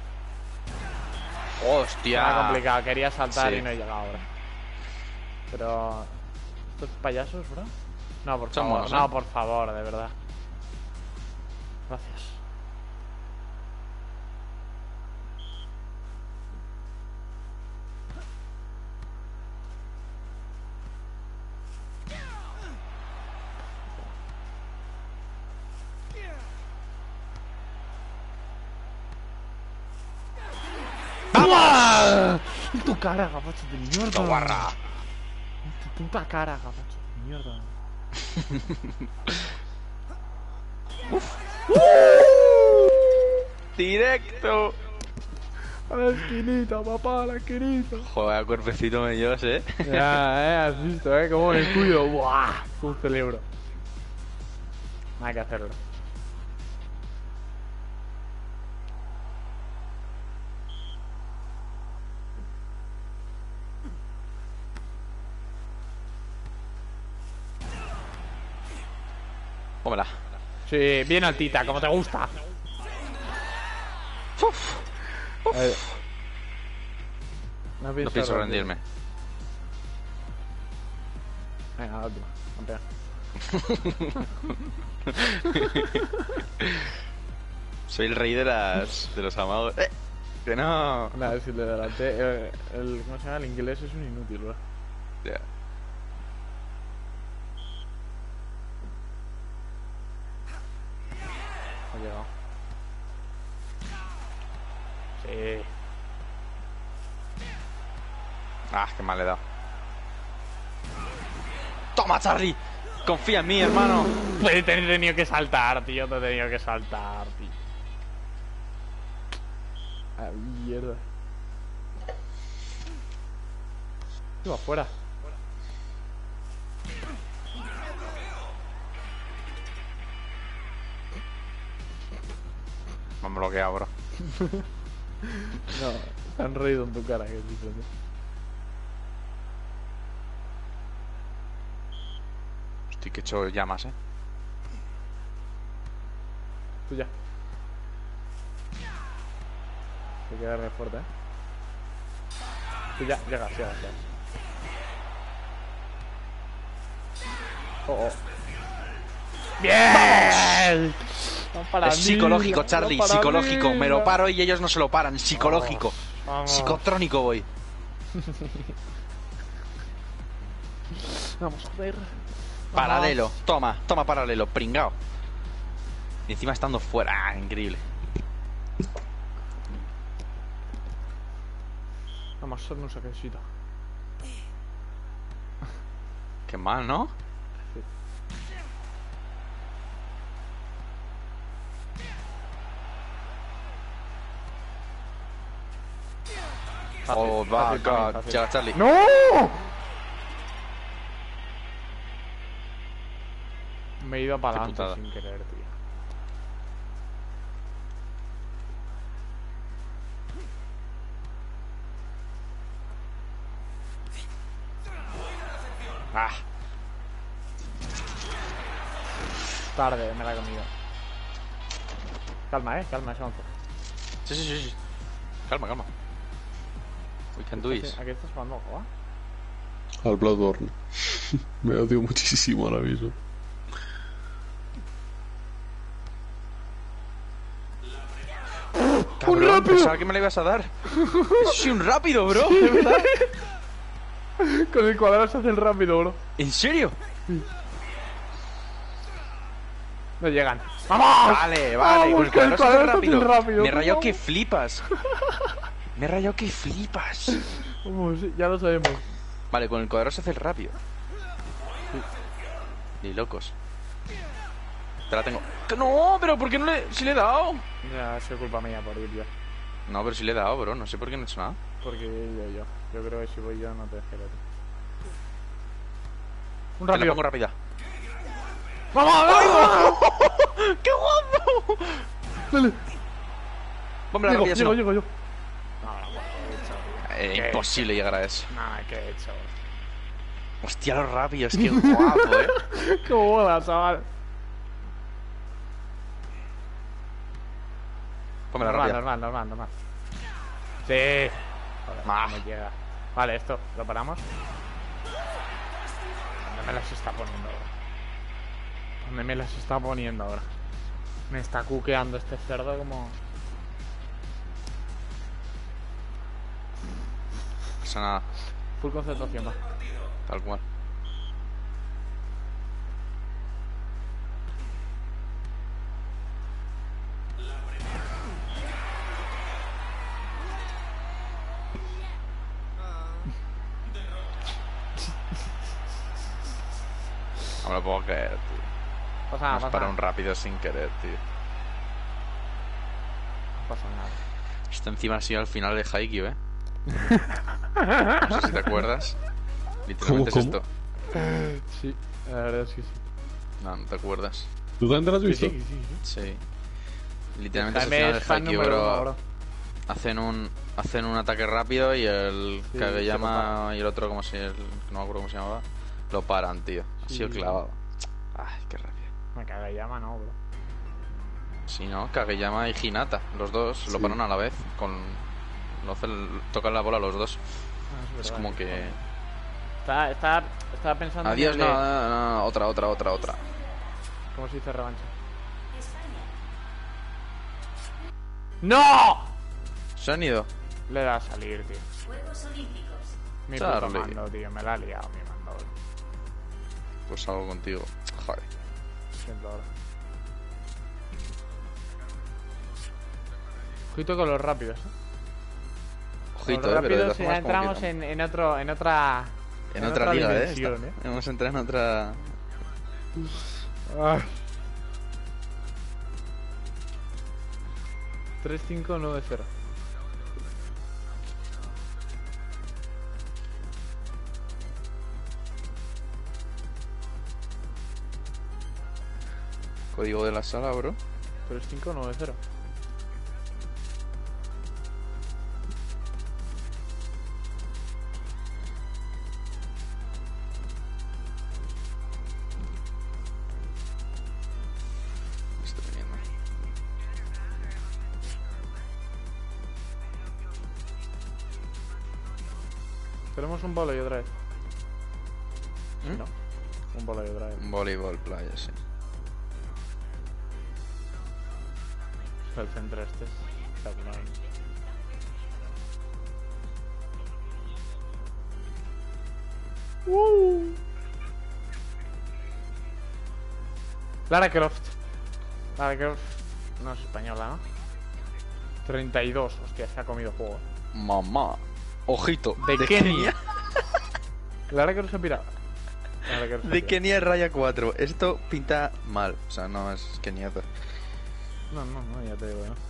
Hostia. Era complicado, quería saltar Sí. y no he llegado, bro. Pero... ¿Estos payasos, bro? No, por Son favor, monos, no, ¿eh? por favor, de verdad. Gracias. ¡Vamos! En tu cara, gabacho de mierda. Puta guarra. En tu puta cara, gabacho de mierda. Directo. A la esquinita, papá, a la esquinita. Joder, cuerpecito me llevas, eh. Ya, eh, has visto, eh, cómo me cuido. Buah, un celebro. Hay que hacerlo. Pómela. Sí, bien altita, como te gusta. Uf. Eh, No No pienso, pienso rendir. rendirme. Venga, la última, campeón. Soy el rey de las de los amagos. Eh, que no. Nada, si le delante. Eh, el, ¿Cómo se llama? El inglés es un inútil, bro. Ya. Ha llegado. Sí. Ah, qué mal le he dado. Toma, Charlie. Confía en mí, hermano. Pues he tenido que saltar, tío. Te he tenido que saltar, tío. Ah, mierda. Iba afuera. Me han bloqueado, bro. No, te han reído en tu cara, que es diferente. Estoy que he hecho llamas, eh. Tú ya. Hay que darle fuerte, eh. Tú ya, llegas, llegas, llegas. Oh, oh. ¡Bien! No para Es mí, psicológico, no Charlie, para psicológico. mí, Me lo no. paro y ellos no se lo paran. Psicológico. Vamos. Psicotrónico voy. Vamos, joder. Paralelo. Toma, toma paralelo. Pringao. Y encima estando fuera. Ah, increíble. Vamos, solo un saquecito. Qué mal, ¿no? Fácil, Oh, va, fácil para mí, va, fácil. llega Charlie. ¡No! Me he ido para Qué adelante putada. sin querer, tío. Ah. Tarde, me la he comido. Calma, eh, calma, ese once. Sí, sí, sí, sí. Calma, calma. We can do this. ¿A qué estás jugando, Joa? Al Bloodborne. Me odio muchísimo ahora mismo. Cabrón, rápido! pensaba que me la ibas a dar. Eso sí, un rápido, bro. ¿De verdad? Con el cuadrado se hace el rápido, bro. ¿En serio? No llegan. ¡Vamos! Vale, vale. Vamos, Con el que el cuadrado se hace cuadrado se hace rápido. rápido. Me he rayado Vamos. que flipas. Me he rayado que flipas. Vamos, sí, ya lo sabemos. Vale, con el cuadrado se hace el rápido. Ni locos. Te la tengo. ¡Que no! ¿Pero por qué no le... si le he dado? Ya, ha sido culpa mía por ir yo. No, pero si le he dado, bro. No sé por qué no he hecho nada. Porque yo, yo. Yo creo que si voy yo no te dejaré. Un Te la rápido. pongo rápida. ¡Vamos, vamos! ¡Qué guapo! Dale. Ponme la Llego, rápida, si llego, no. llego yo. No, no, ¿qué he hecho, Eh, ¿Qué? imposible llegar a eso. tío? Nada, ¿qué he hecho? Hostia, los rápidos. Qué guapo, eh. ¡Qué bola, chaval! Ponme la Normal, rápida. normal, normal, normal. Sí. Joder, Ah. no me llega. Vale, esto, ¿lo paramos? ¿Dónde me las está poniendo ahora? ¿Dónde me las está poniendo ahora? Me está cuqueando este cerdo como... No pasa nada. Full concentración, va. Tal cual. No me lo puedo creer, tío. Pasa nada, Nos pasa para nada. un rápido sin querer, tío. No pasa nada. Esto encima ha sido al final de Haikyuu, ¿eh? No sé si te acuerdas. Literalmente ¿Cómo, es cómo? esto. Sí, la verdad es que sí. No, no te acuerdas. ¿Tú también te lo has Sí, visto? sí, sí, sí. Sí. Literalmente es el Jaime final es de fan Haikyuu, número bro. uno, bro. Hacen un, hacen un ataque rápido y el Sí, Kageyama y el otro, como si el, no me acuerdo cómo se llamaba, lo paran, tío. Ha Sí. sido clavado. Ay, qué rabia. Me caga llama, no, bro. Si no, Kageyama y Hinata, los dos lo Sí. paran a la vez. Con, lo hacen- tocan la bola los dos. Ah, Es verdad, como es que. joder. Estaba, estaba, estaba pensando en Adiós, el no, de- no, no, otra, otra, otra, otra. ¿Cómo se dice revancha? España. ¡No! Sonido. Le da a salir, tío. Juegos Olímpicos. Mi Charlie. puto mando, tío. Me la ha liado mi mando, bro. Pues algo contigo. Joder. Siento ahora. Ojito con los rápidos, ¿eh? Ojito, Con eh, los pero de rápidos todas ya formas, como entramos que en, en otro, en otra... En otra liga, eh. dimensión, esta. ¿eh? Hemos entrado en otra. tres cinco nueve cero. Código de la sala, bro. tres cinco nueve cero. Estoy teniendo. Tenemos un bolo y otra vez. ¿Mm? No. Un bolo y otra vez. Un voleibol playa, sí. El centro este. Está claro. Uh. Lara Croft. Lara Croft no es española, ¿no? treinta y dos, hostia, se ha comido juego. Mamá. Ojito. De Kenia. Lara Croft se ha pirado. Ahora que De respira. Kenia raya cuatro. Esto pinta mal. O sea, no es keniata. No, no, no, ya te digo yo.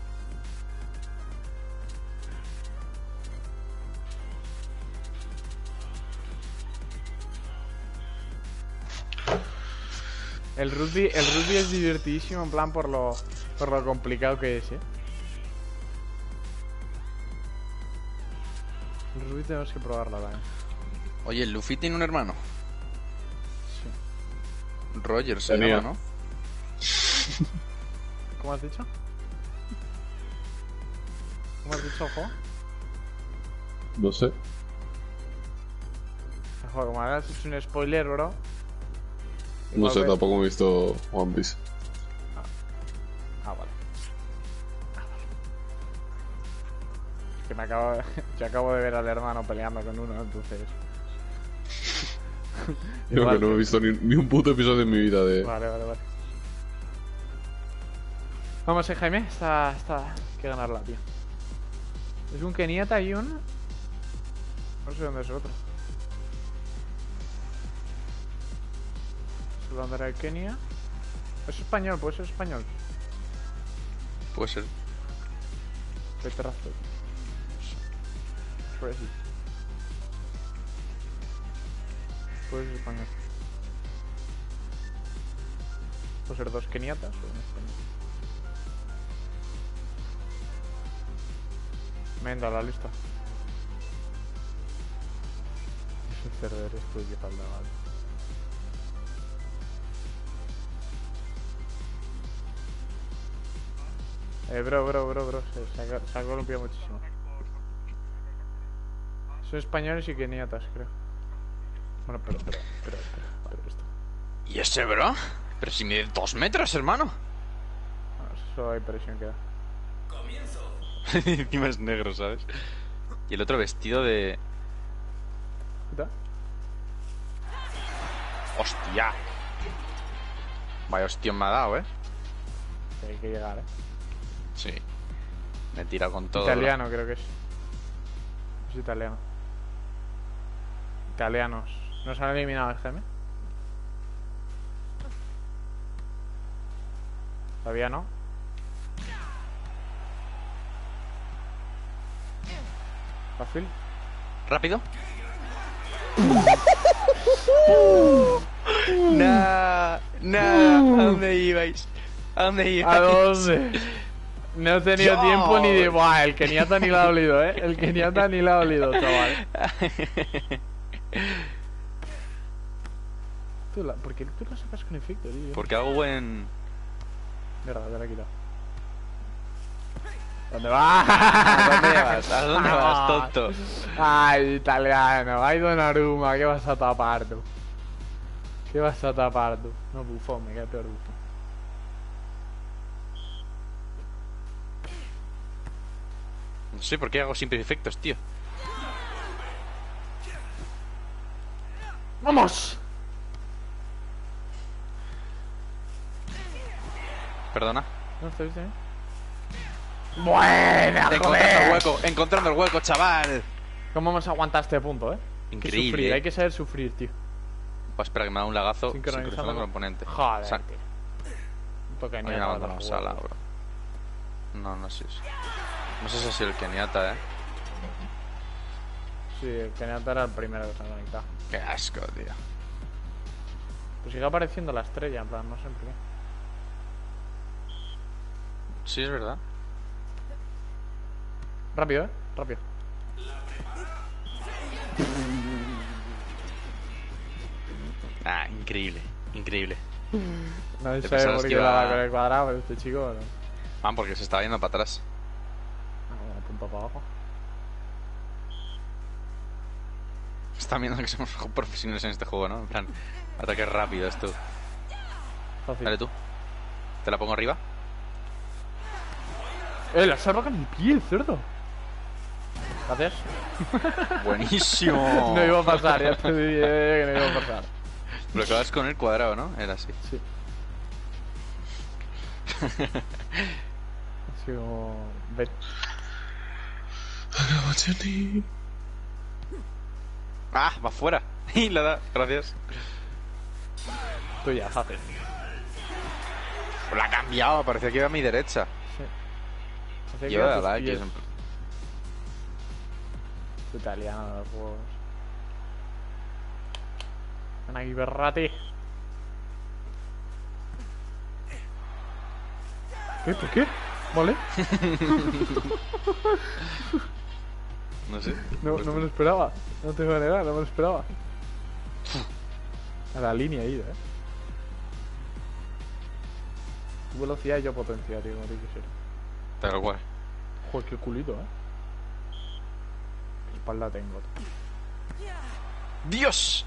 El rugby, el rugby es divertidísimo en plan por lo, por lo complicado que es, eh. El rugby tenemos que probarlo también. Oye, el Luffy tiene un hermano. Sí. Roger se Tenía. llama, ¿no? ¿Cómo has dicho? ¿Cómo has dicho, ojo? No sé. Ojo, como hagas es un spoiler, bro. No Igual sé, ves- tampoco he visto One Piece. Ah, vale. Ah, vale. Es que me acabo de... Yo acabo de ver al hermano peleando con uno, entonces... Yo Igual que no he que- visto ni, ni un puto episodio en mi vida de... Vale, vale, vale. Vamos, eh, Jaime. Está... Está... Hay que ganarla, tío. Es un Kenyatta y un... No sé dónde es el otro. ¿Es la bandera de Kenia? Es español, puede ser español. Puede ser. Petrazo. Crazy. Puede ser español. Puede ser dos keniatas o un español. Venga, la lista. Es un cerdo, eres tú que falta, vale. Eh, bro, bro, bro, bro. Se, se, ha, se ha columpiado muchísimo. Son españoles y keniatas, creo. Bueno, pero, pero, pero, pero, pero esto. ¿Y ese, bro? Pero si mide dos metros, hermano. Bueno, eso hay presión que da. Comienzo. Encima es negro, ¿sabes? Y el otro vestido de... ¿Qué ¡Hostia! Vaya hostión me ha dado, ¿eh? Hay que llegar, eh. Sí. Me tira con todo. bro. Italiano, creo que es. Es italiano. Italianos. ¿Nos han eliminado el Geme? Todavía no. Fácil. ¿Rápido? Nah, nah. ¿A dónde ibais? ¿A dónde ibais? ¿A dónde? No he tenido Dios. tiempo ni de... Buah, el Kenyatta ni la ha olido, eh. El Kenyatta ni la ha olido, chaval. Tú la... ¿Por qué tú la sacas con efecto, tío? Porque hago buen... Mierda, te la he quitado. ¿Dónde vas? ¿A dónde vas? ¿A dónde vas, tonto? Ay, italiano. Ay, Donnarumma, ¿qué vas a tapar tú? ¿Qué vas a tapar tú? No, bufón, me cae peor bufón. No sé por qué hago siempre efectos, tío. ¡Vamos! Perdona. ¿No está viste bien? ¡Buena, Encontrando el joder! hueco, encontrando el hueco, chaval. ¿Cómo hemos aguantado este punto, eh? Hay que Increíble. sufrir, hay que saber sufrir, tío. Pues espera que me da un lagazo Sincronizando sincronizando con el con- oponente. Joder, Sa- tío. Un toque Hay de una mierda, banda los sala, huevos. bro. No, no sé. si- No sé si ha sido el Kenyatta, eh. Sí, el Kenyatta era el primero que se ha conectado. Qué asco, tío. Pues sigue apareciendo la estrella, en plan, no sé por qué. Sí, es verdad. Rápido, eh, rápido. Ah, increíble, increíble. Nadie Te sabe pensabas por que qué iba- la da con el cuadrado, pero este chico no. Ah, porque se estaba yendo para atrás. Ah, bueno, punto para abajo. Están viendo que somos profesionales en este juego, ¿no? En plan, ataque rápido esto. Fácil. Dale tú. ¿Te la pongo arriba? Eh, la salva con el pie, cerdo. Gracias. Buenísimo. No iba a pasar, ya te dije que no iba a pasar. Lo que vas con el cuadrado, ¿no? Era así. Sí. Así como... Ven. ¡Ah! ¡Va fuera! Y la da, gracias. Tú ya, fácil. La ha cambiado, parecía que iba a mi derecha. Sí. Hace que Yo a a tus la pies. X. Tu italiano de los juegos. Ven aquí, Berrati. ¿Qué? ¿Por qué? Vale. No sé. No, no me lo esperaba. No te voy a negar, no me lo esperaba. A la línea ahí, eh. Tu velocidad y yo potencia, tío, como tiene que ser. Tal cual. Joder, qué culito, eh. Qué espalda tengo. ¡Dios!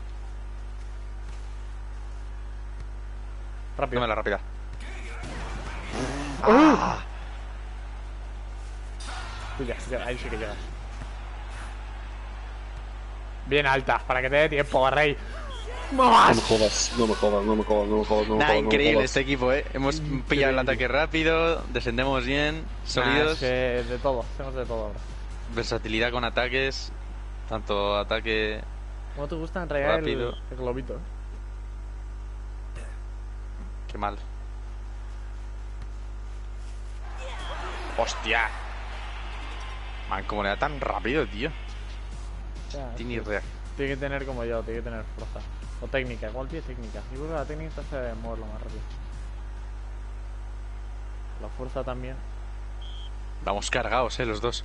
Rápido. Dame la rápida. Tú ya, ya, ahí sí que llegas. Bien alta, para que te dé tiempo, rey. No me jodas, no me jodas, no me jodas, no me jodas, no me Nah, jodas. no me increíble jodas. este equipo, eh. Hemos pillado el ataque rápido, descendemos bien, Nah, sólidos. es que de todo, hacemos de todo ahora. Versatilidad con ataques. Tanto ataque. ¿Cómo te gusta en realidad el, Rápido. el globito? eh? Qué mal. ¡Hostia! Man, como le da tan rápido, tío. Ya, Tiene sí. idea. Tiene que tener como yo, tiene que tener fuerza. O técnica, igual tiene técnica. Yo creo que la técnica te hace moverlo más rápido. La fuerza también. Vamos cargados, eh, los dos.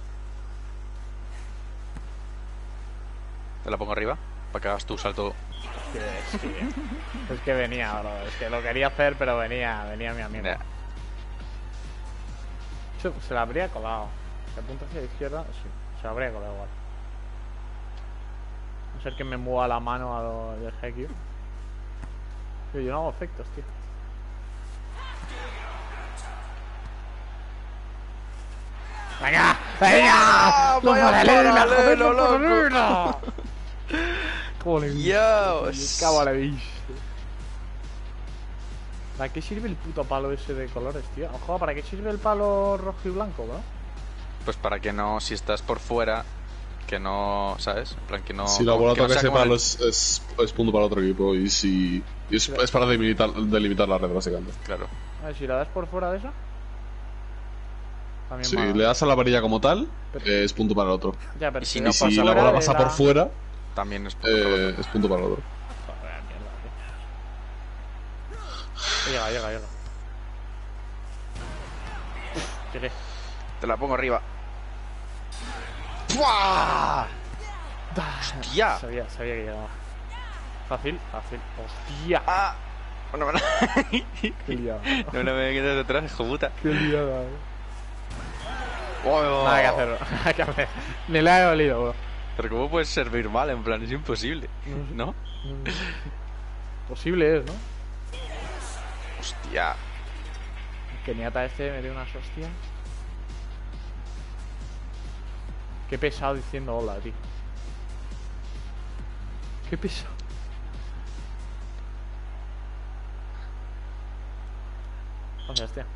Te la pongo arriba para que hagas tu salto. Es que, es que, es que venía, bro. Es que lo quería hacer, pero venía, venía mi amigo. Mira, Se, se la habría colado. Si apunta hacia la izquierda, sí. Se la habría colado igual. A no ser que me mueva la mano a lo de Hekir. Tío, yo no hago efectos, tío. ¡Venga! ¡Venga! ¡Los vaya paralelos! paralelo, ¡Los loco! paralelos! ¿Cómo le viste? Dios. ¿Cómo le viste? ¿Para qué sirve el puto palo ese de colores, tío? Ojo, ¿para qué sirve el palo rojo y blanco, bro? pues para que no, si estás por fuera, que no, ¿sabes? En plan, que no. Si la como- bola que no toca sea ese como el- palo es, es, es punto para el otro equipo. Y si. y es, es para delimitar, delimitar la red, básicamente. Claro. A ver, si la das por fuera de esa. También Si va- le das a la varilla como tal, Pero- es punto para el otro. Ya, pero y si Y no si pasa la fuera bola de pasa por fuera, También es por eh, es punto para el otro. Joder, mierda, tío. Llega, llega, llega. Llegué. Te la pongo arriba. ¡Buah! ¡Hostia! Sabía, sabía que llegaba. Fácil, fácil. Hostia. ¡Ah! Bueno, bueno. Qué liada. No, no me quedes detrás, hijo puta. Qué liada, eh. Oh. Nada que hacer, nada que hacer. Ni le ha dolido, bro. Pero ¿cómo puedes servir mal? En plan, es imposible. ¿No? Posible es, ¿no? Hostia. El Kenyatta este me dio unas hostias. Qué pesado diciendo hola, tío. Qué pesado. Gracias, tío.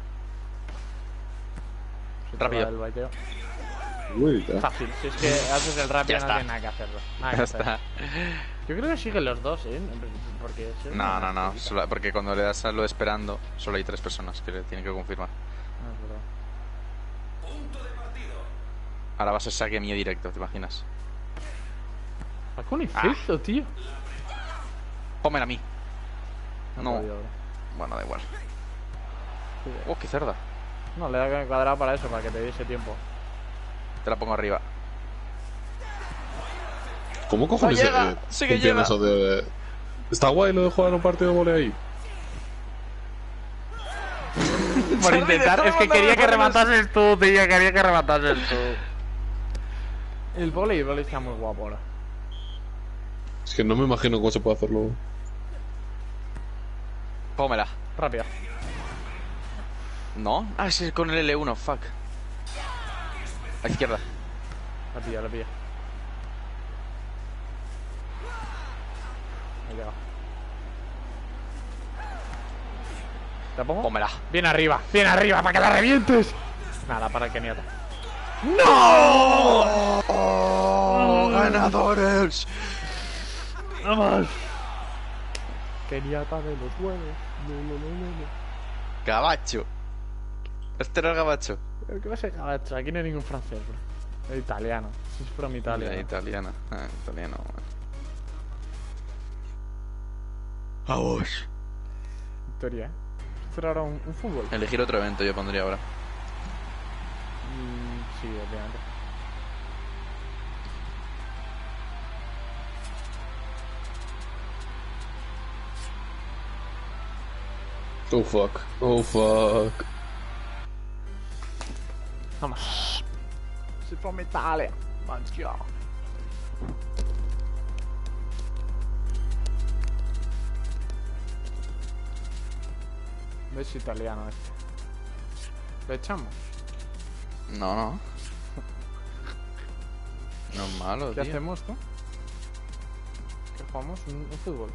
Se te Rápido. va el baiteo. Uy, ya. Fácil, si es que haces el rápido Ya no está. tiene nada que hacerlo. Nada que Ya hacer. está. Yo creo que siguen los dos, ¿eh? Porque si No, no, no. solo- porque cuando le das a lo de esperando, solo hay tres personas que le tienen que confirmar. No, es verdad. Punto de partido. Ahora va a ser saque mío directo, ¿te imaginas? Va con efecto, tío. Pónmela a mí. No. podido, bro. Bueno, da igual. Sí, Oh, qué cerda. No, le da cuadrado para eso, para que te diese tiempo. Te la pongo arriba. ¿Cómo cojones No llega, eh, sí que funciona llega. eso de. Está guay lo de jugar un partido de volei ahí. Por intentar, es que quería que rematases tú, tío, quería que rematases tú. El volei, el volei está muy guapo ahora. Es que no me imagino cómo se puede hacerlo. Pónmela. Rápido. ¿No? Ah, sí, con el L uno, fuck. A la izquierda. La pilla, la pilla. Ahí llega. ¿Te la pongo? Pónmela. Bien arriba, bien arriba, para que la revientes. Nada, para el Kenyatta. ¡Oh, ganadores! ¡Vamos! Quería atarle los huevos. No, no, no, no, no. Gabacho. Este era el gabacho. ¿Pero qué va a ser gabacho? Aquí no hay ningún francés, bro. Es italiano. Si es from Italia. Ya, ¿no? italiana. Ah, italiano, bueno. Vamos. Victoria, ¿eh? Hacer ahora un, un fútbol. Elegir otro evento yo pondría ahora. Mm, sí, obviamente. Oh fuck. Oh fuck. Vamos. Si from Italia. Manchia. ¿Ves italiano este? ¿Le echamos? No, no. No es malo, ¿Qué tío. hacemos, tú? ¿Qué jugamos? ¿Un, un fútbol?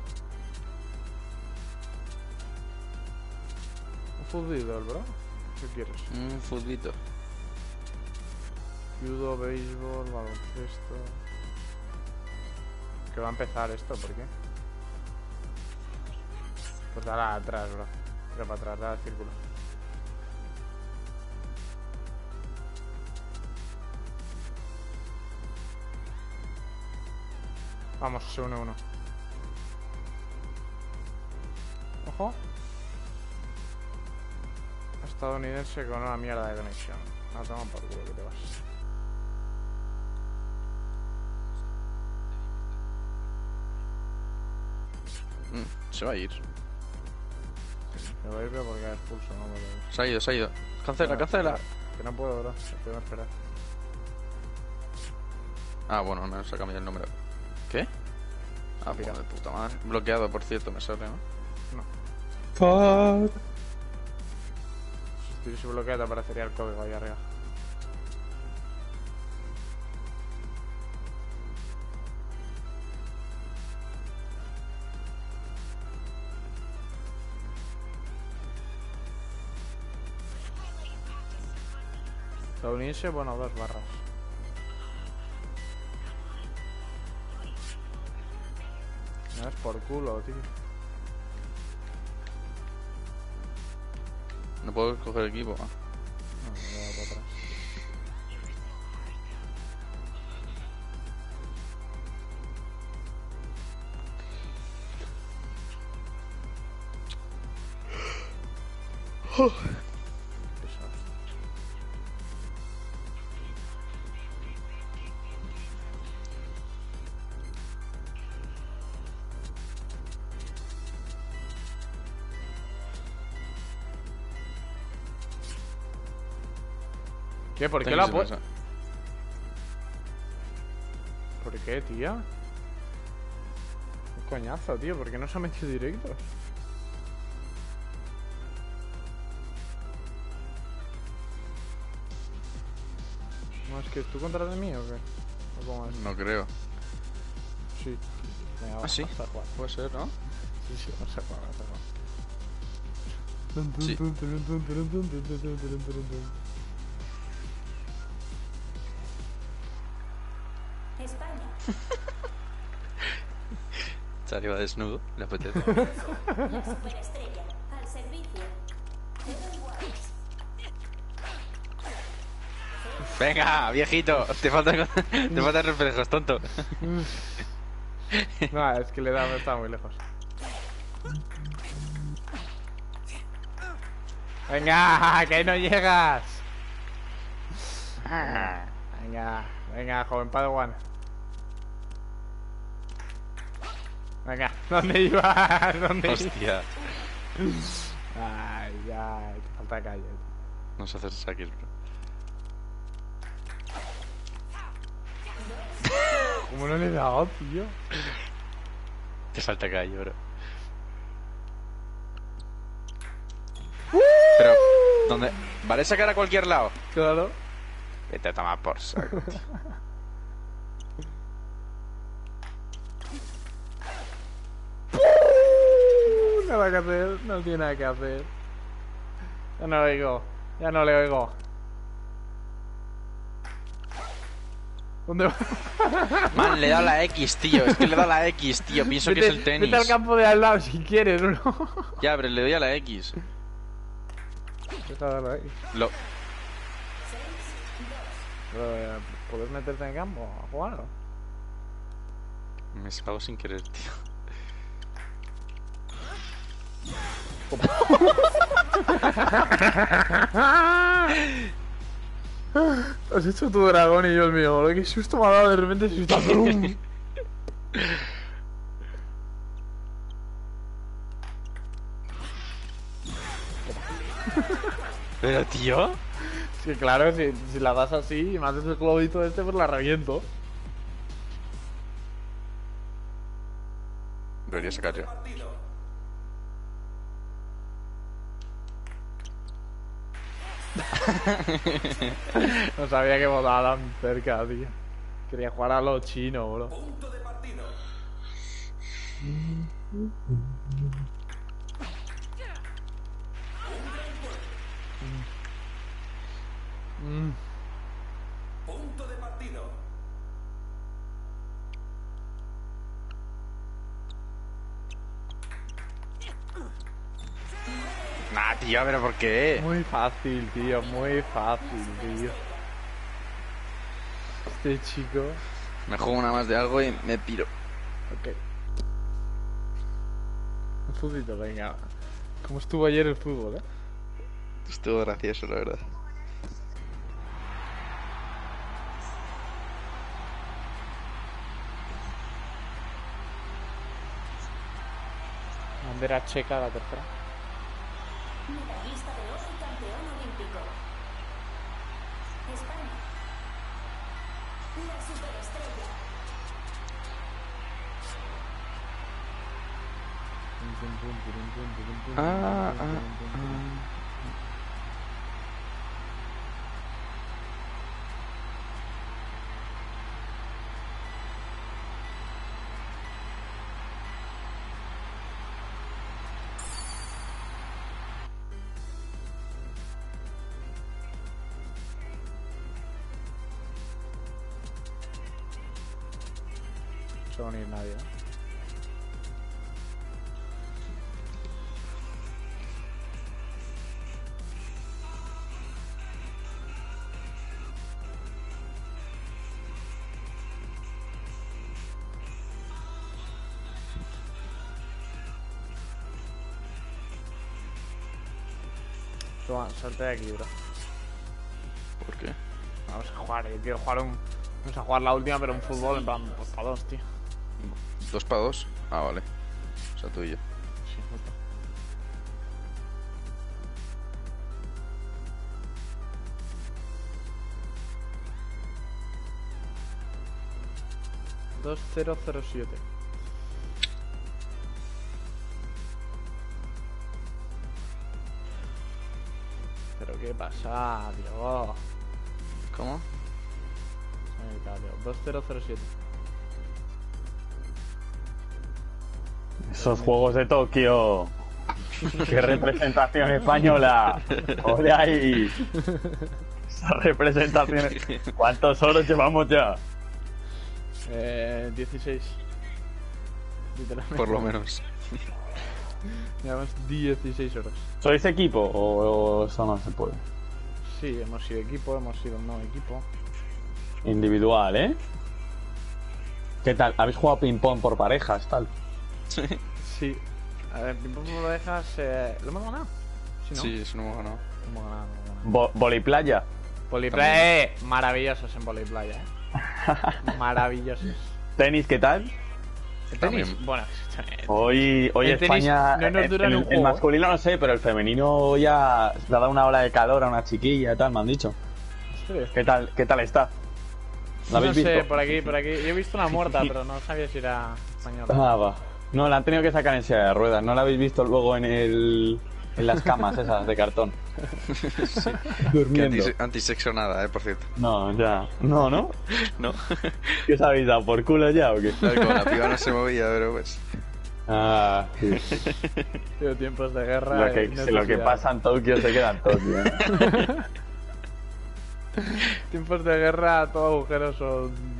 Un fútbol, bro. ¿Qué quieres? Un futbito. Judo, béisbol, baloncesto. Que va a empezar esto, ¿por qué? Pues dale atrás, bro. Pero para atrás, dale al círculo. Vamos, se une uno. Ojo. Estadounidense con una mierda de conexión. No, toma por culo que te vas. Mm, se va a ir. Me voy a ir pero porque hay expulso, no puedo ir. Se ha ido, se ha ido. Cancela, No, cancela. Que no puedo, bro. Tengo que esperar. Ah, bueno, no se ha cambiado el número. ¿Qué? Ah, pues de puta madre. Bloqueado, por cierto, me sale, ¿no? No. Fuck. Si estuviese bloqueado te aparecería el código ahí arriba. Estadounidense, bueno, dos barras. Me das por culo, tío. No puedo coger equipo. Ah. No, me voy para atrás. Pesado. ¿Qué? ¿Por qué Tengo la que puedo? ser ¿Por qué, tío? Un coñazo, tío. ¿Por qué no se ha metido directos? No, es que tú contra de mí o qué? ¿O cómo es? esa. No creo. Sí. Venga, Ah, sí. vamos a jugar. Puede ser, ¿no? Sí, sí, vamos a jugar, vamos a jugar. Sí. España. Charlie va desnudo, le apetece. La superestrella. Al servicio. Evan Watts. Venga, viejito, te faltan te faltan reflejos, tonto. No, es que le da, está muy lejos. Venga, que ahí no llegas. Venga, venga, joven Padawan. Venga, ¿dónde ibas? ¿Dónde ibas? Hostia, Ay, ya, te falta calle. no sé hacer saques, bro. ¿Cómo no le he dado, tío? Te falta calle, bro. Pero, ¿dónde? ¿Vale sacar a cualquier lado? Claro. Vete a tomar por saco, tío. Nada que hacer, no tiene nada que hacer. Ya no le oigo, ya no le oigo. ¿Dónde va? Man, le he dado la X, tío. Es que le he dado la X, tío. Pienso que Vete- es el tenis. Vete al campo de al lado si quieres, ¿no? Ya, pero le doy a la X. Vete a darle ahí. Lo... Pero, eh, ¿puedes meterte en el campo a jugar? Me salgo sin querer, tío. Has hecho tu dragón y yo el mío, boludo. Qué susto me ha dado de repente. Susto. ¡Brum! Pero, tío. Sí, claro, si, si la das así y me haces el globito este, pues la reviento. Debería sacar yo. No sabía que votaba tan cerca, tío. Quería jugar a lo chino, bro. Punto de partido. Mm. Punto de partido. Nah, tío, pero ¿por qué? Muy fácil, tío, muy fácil, tío. Este chico. Me juego una más de algo y me piro. Ok. Un futbolito, venga. ¿Cómo estuvo ayer el fútbol, eh? Estuvo gracioso, la verdad. Bandera checa la tercera. Medallista de oro y campeón olímpico. España. La superestrella. Ah, ah, No se va a unir nadie, ¿eh? Toma, salte de aquí, bro. ¿Por qué? Vamos a jugar, eh. Quiero jugar un... Vamos a jugar la última, pero un fútbol en plan, pues para dos, tío. ¿Dos para dos? Ah, vale. O sea, tú y yo. Sí, justo. Dos cero cero siete. Pero qué pasa, tío. ¿Cómo? Ahí está, tío. Dos cero cero siete. Esos Juegos de Tokio. ¡Qué representación española! ¡Ole ahí! Esa representación. ¿Cuántos oros llevamos ya? Eh, dieciséis. Literalmente. Por lo menos. Llevamos dieciséis horas. ¿Sois equipo o, o eso no se puede? Sí, hemos sido equipo, hemos sido un nuevo equipo. Individual, ¿eh? ¿Qué tal? ¿Habéis jugado ping-pong por parejas, tal? Sí. Sí. A ver, ping-pong por orejas, eh, ¿lo hemos ganado? Sí, ¿no? Sí, eso no hemos ganado. Lo hemos ganado, lo hemos ganado. Vo- ¿Voliplaya? Voliplaya, eh, maravillosos en voliplaya, eh. Maravillosos. ¿Tenis qué tal? ¿El También. tenis? Bueno, escúchame. Hoy, hoy El tenis España. no nos dura el, ni un el juego. masculino no sé, pero el femenino ya le ha dado una ola de calor a una chiquilla y tal, me han dicho. ¿En serio? ¿Qué tal, qué tal está? ¿La No habéis sé, visto? por aquí, por aquí. Yo he visto una muerta, pero no sabía si era española. Ah, va. No, la han tenido que sacar en silla de ruedas. ¿No la habéis visto luego en el. en las camas esas de cartón? Que Durmiendo. anti- antisexo nada, eh, por cierto. No, ya. No, ¿no? No. ¿Qué os habéis dado? ¿Por culo ya o qué? A ver, como la piba no se movía, pero pues. Ah, sí. Tío, tiempos de guerra. Lo que, eh, lo que necesidad. pasa en Tokio se queda en Tokio. ¿eh? Tiempos de guerra, todo agujeros son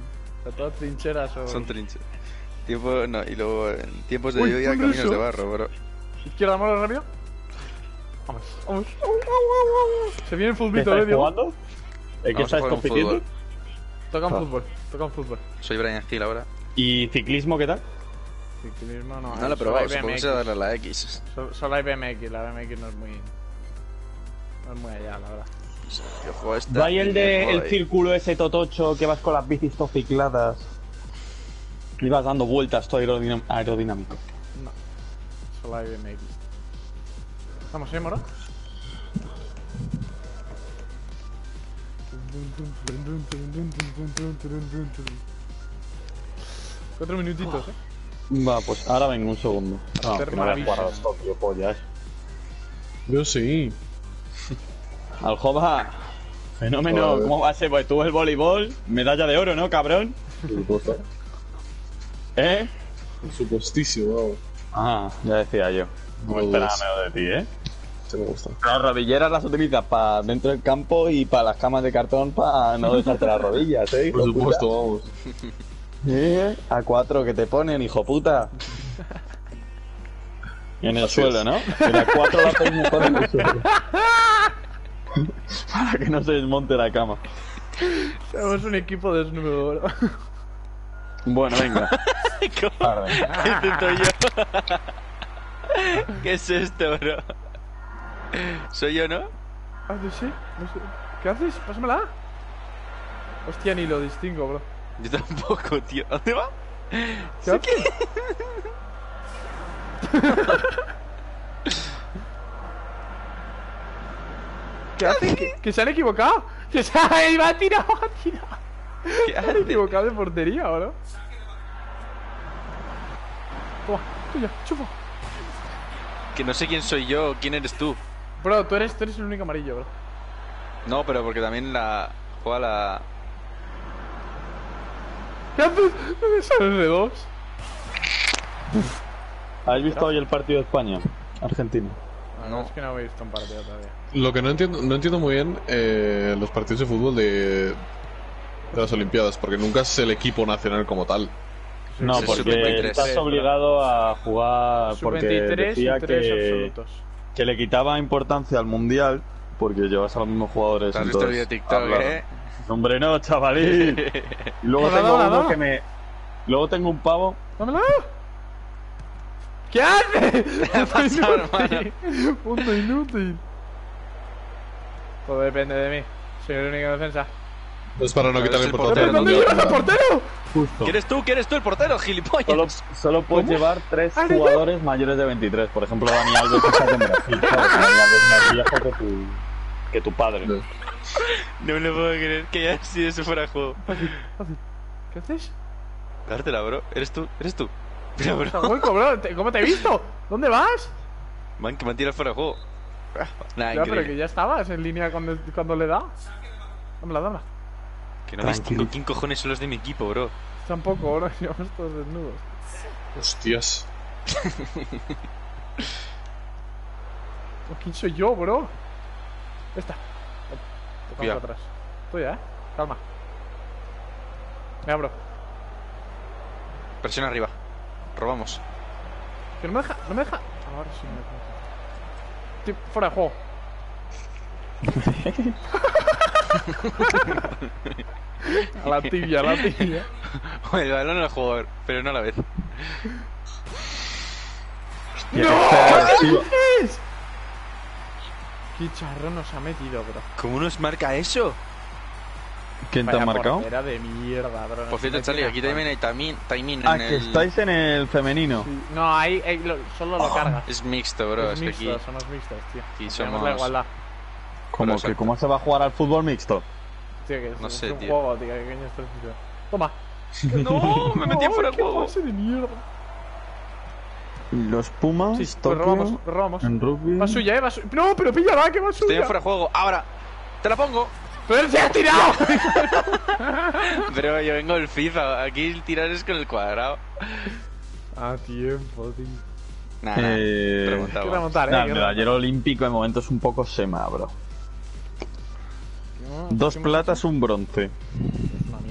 O sea, todas trincheras o... Son trinches. Tiempo, no, y luego en tiempos de Uy, lluvia, ¿dónde caminos eso? de barro, bro. Izquierda, mano, rápido. Vamos, vamos. Se viene el ¿Qué fulbito, estáis ¿eh, Diego? jugando? ¿En qué Vamos a estáis jugar un compitiendo? fútbol. Toca un Ah. fútbol, toca un fútbol. Soy Brian Hill ahora. ¿Y ciclismo qué tal? Ciclismo no, No eh, lo he solo probado, hay supongo que B M X. se darle a la X. Solo, solo hay B M X, la B M X no es muy... No es muy allá, la verdad. Yo juego esta. ¿No hay el y de juego el ahí. círculo ese totocho que vas con las bicis todo cicladas? Y vas dando vueltas todo aerodinam- aerodinámico. No, solo hay B M X. Vamos, ¿eh, moro? Cuatro minutitos, eh. Va, pues ahora vengo un segundo. No, hacer que no voy a jugar a maravillas. los Tokio, pollas. Yo sí. Aljoba, fenómeno, Joder. ¿cómo va a ser? Pues tú el voleibol, medalla de oro, ¿no, cabrón? Por supuesto. ¿Eh? Por supuestísimo, vamos. Ah, ya decía yo. No No esperaba dudes. menos de ti, ¿eh? Se me gusta. Las rodilleras las utilizas para dentro del campo y para las camas de cartón para no dejarte las rodillas, ¿eh? Por hijo puta? supuesto, vamos. ¿Eh? A cuatro que te ponen, hijo puta. En el Así suelo, es. ¿no? Que la cuatro la hacéis mejor en el suelo. Para que no se desmonte la cama. Somos un equipo desnudo, bro. Bueno, venga. Tarde. Intento yo. ¿Qué es esto, bro? ¿Soy yo, no? Ah, no sé, no sé. ¿Qué haces? Pásamela. Hostia, ni lo distingo, bro. Yo tampoco, tío. ¿A dónde va? ¿Qué haces? ¿Qué haces? ¿Que, que se han equivocado? ¡Que se ha iba a tirar! ¡Va a tirar! ¿Qué Se han haces? equivocado de portería, bro. Toma, tuya, chufa. Que no sé quién soy yo, quién eres tú. Bro, tú eres, tú eres el único amarillo, bro. No, pero porque también la. Juega la. ¿Qué haces? ¿Dónde sales de dos? ¿Has visto hoy el partido de España? Argentina. No, No. es que no he visto un partido todavía. Lo que no entiendo, no entiendo muy bien eh, los partidos de fútbol de, de las Olimpiadas, porque nunca es el equipo nacional como tal. No, Es porque sub veintitrés. estás obligado a jugar Sub porque veintitrés decía y tres que, absolutos. que le quitaba importancia al mundial porque llevas a los mismos jugadores. ¿Te has visto el vídeo de entonces TikTok, hablaron. eh? Hombre, no, chavalín. Y luego Dame, tengo dame, uno dame. que me. Luego tengo un pavo. ¡Dámela! ¿Qué haces? Punto pasa, inútil. Punto inútil. Todo depende de mí. Soy el único defensa. Es para no Pero quitarle es el importancia ¿Pero al dónde mundial. llevas al portero? Justo. ¿Quién eres tú? ¿Quién eres tú el portero, gilipollas? Solo, solo puedes ¿Cómo? llevar tres ¿Ah, eres yo? jugadores mayores de veintitrés. Por ejemplo, Dani Alves está en Brasil. ¿Sabes? Dani Alves es más viejo que tu, que tu padre. No. No me lo puedo creer que ya si eso fuera juego. Fácil, fácil. ¿Qué haces? Dártela, bro. ¿Eres tú? ¿Eres tú? Pero, Está bro. hueco, bro. Te- ¿Cómo te he visto? ¿Dónde vas? Man, que me han tirado fuera de juego. Nah, Ya, pero que increíble. ya estabas en línea cuando, cuando le da. Dámela, dámela. Que no me Tranquilo. distingo quién cojones son los de mi equipo, bro. Tampoco, bro. Llevamos todos desnudos. Hostias. Oh, ¿quién soy yo, bro? Esta. Tocamos Cuidado. atrás. Tuya, eh. Calma. Mira, bro. Presión arriba. Robamos. Que no me deja. No me deja. Ahora sí me deja. Tío, fuera de juego. A la tibia, a la tibia. El balón al jugador, pero no a la vez. ¡No! Este, tío, ¿Qué es? Qué charro nos ha metido, bro. ¿Cómo nos marca eso? ¿Quién te ha Vaya marcado? portera de mierda, bro. Por cierto, Charlie, aquí también hay timing, timing Ah, en que el... estáis en el femenino. Sí. No, ahí, ahí lo- solo lo cargas. Es mixto, bro. es Es que mixto, aquí... somos mixtos, tío. aquí Tenemos somos- la igualdad. ¿Cómo Pero que exacto. cómo se va a jugar al fútbol mixto? Tío, que es, No es sé, un tío. juego, tío. Que coño estás diciendo? Toma. ¡No! Me metí Ay, fuera de qué juego. pase de mierda. Los Pumas, Sí, pues Tokio, robamos, robamos. en rugby. Va suya, eh, va suya. No, pero píllala, que va Estoy suya. en fuera de juego. Ahora, te la pongo. ¡Pero él se ha tirado! Pero yo vengo del FIFA. Aquí el tirar es con el cuadrado. A tiempo, tío. Nada, nah, Eh, Hay que remontaba. remontar, eh. Nah, hay que el medallero olímpico de momento es un poco sema, bro. remontar. Dos ¿Qué hemos platas, un bronce. hecho? Es una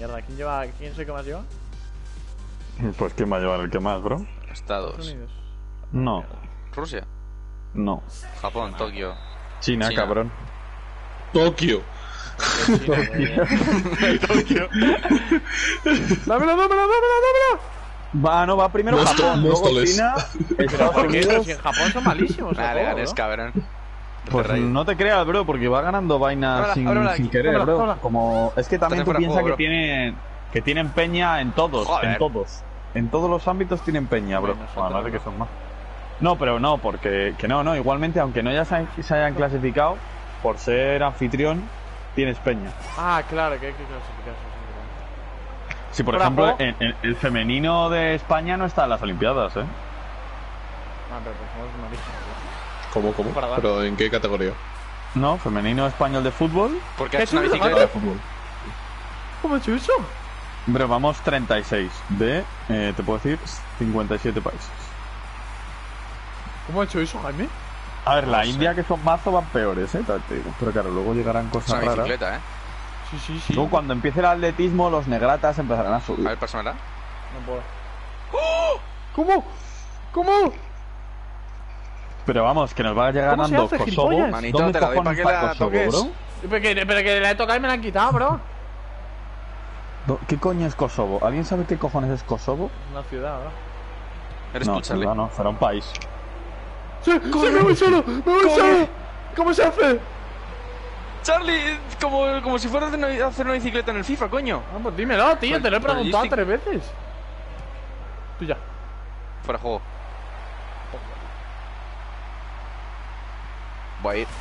mierda. ¿Quién lleva? ¿Quién es el que más lleva? Pues ¿quién va a llevar el que más, bro? Estados. Estados Unidos. No, Rusia. no. Japón, Tokio. China, China. cabrón. Tokio. China, eh. ¡Dámelo, dámelo, dámelo, dámelo! Va, no, va primero Móstoles, Japón, luego Móstoles. China, Pero Estados ¿por qué? Pero Unidos. si en Japón son malísimos. Vale, a todo, ganes, ¿no? cabrón. Pues Te rayes. no te creas, bro, porque va ganando vainas Ábrela, sin, ábrela sin aquí, querer, ábrela, bro. ábrela. Como es que también Estás tú fuera de piensas juego, que bro. tienen que tienen peña en todos, Joder. en todos, en todos los ámbitos tienen peña, bro. Menos Bueno, otro, no sé bro. que son más. No, pero no, porque que no, no. Igualmente, aunque no ya se, se hayan clasificado por ser anfitrión, tienes peña. Ah, claro, que hay que clasificarse. Si por Ahora, ejemplo juego. en- en- el femenino de España no está en las Olimpiadas, ¿eh? Ah, pero pues somos malísimos. ¿Cómo, cómo? Para dar. ¿Pero en qué categoría? No, femenino español de fútbol. Porque ¿Qué es una chulo, bicicleta. De fútbol. ¿Cómo he hecho eso? Pero vamos treinta y seis de, eh, te puedo decir, cincuenta y siete países. ¿Cómo he hecho eso, Jaime? A ver, la No sé. India que son mazo van peores, ¿eh? Te digo. Pero claro, luego llegarán Es cosas una raras. bicicleta, ¿eh? Sí, sí, sí. Luego cuando empiece el atletismo, los negratas empezarán a A subir. ver, pásamela. No puedo. ¿Cómo? ¿Cómo? Pero vamos, que nos va a llegar ¿Cómo se ganando hace, Kosovo. gilipollas? Manito, ¿Dónde te la doy cojones para que está la Kosovo, toques. bro? Pero que, pero que la he tocado y me la han quitado, bro. Do- ¿Qué coño es Kosovo? ¿Alguien sabe qué cojones es Kosovo? Una ciudad, bro. Eres No, tú, Charlie. no, no, será un país. ¡Sí! ¡Sí, me voy solo! ¡Me voy solo! ¿Cómo se hace? Charlie, como, como si fueras a hacer una- hacer una bicicleta en el FIFA, coño. Ah, pues dímelo, tío, te lo he Con- con preguntado joystick. tres veces. Tú ya. Fuera de juego. Voy a ir.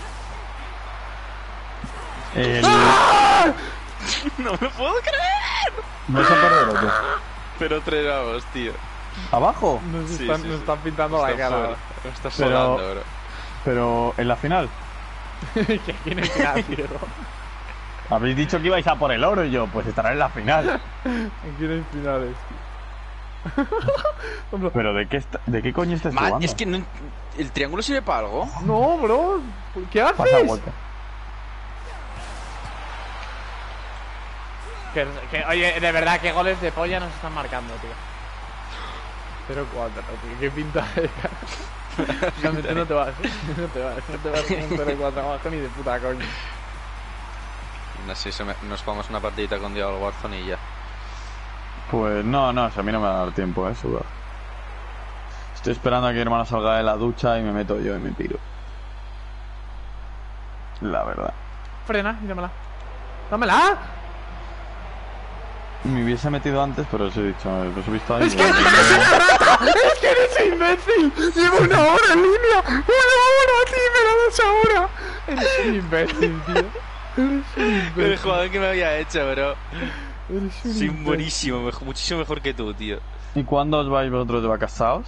El... No me puedo creer. ¿No se perder o qué? Pero tres vamos, tío. ¿Abajo? Nos, Sí, están, sí, nos sí. están pintando la Está cara. fuera. Me está Pero- sudando, bro. Pero en la final. Que quién es que tío. Habéis dicho que ibais a por el oro y yo, pues estará en la final. Aquí no hay finales, tío. Pero ¿de qué, está- de qué coño estás Man, jugando? es que no, ¿el triángulo sirve para algo? No, bro. ¿Qué Pasa haces? vuelta. Que, que- oye, de verdad, qué goles de polla nos están marcando, tío. cero cuatro, tío. Qué pinta de cara. Realmente no te vas, ¿eh? No te vas, no te vas con un cero cuatro abajo ni de puta coña. No sé, se me- nos jugamos una partidita con Diego al Warzone y ya. Pues no, no, si a mí no me va a dar tiempo, eh, sudar. Estoy esperando a que mi hermano salga de la ducha y me meto yo y me tiro. La verdad. Frena y dámela. ¡Dámela! Me hubiese metido antes, pero os he dicho, os he visto ahí. ¡Es que eres una rata! ¡Es que eres imbécil! ¡Llevo una hora en línea! ¡Una hora, tío! ¡Me la das ahora! Eres un imbécil, tío. Eres un El imbécil. jugador que me había hecho, bro. Eres un Sí, imbécil. buenísimo, mejor- muchísimo mejor que tú, tío. ¿Y cuándo os vais vosotros de vacaciones?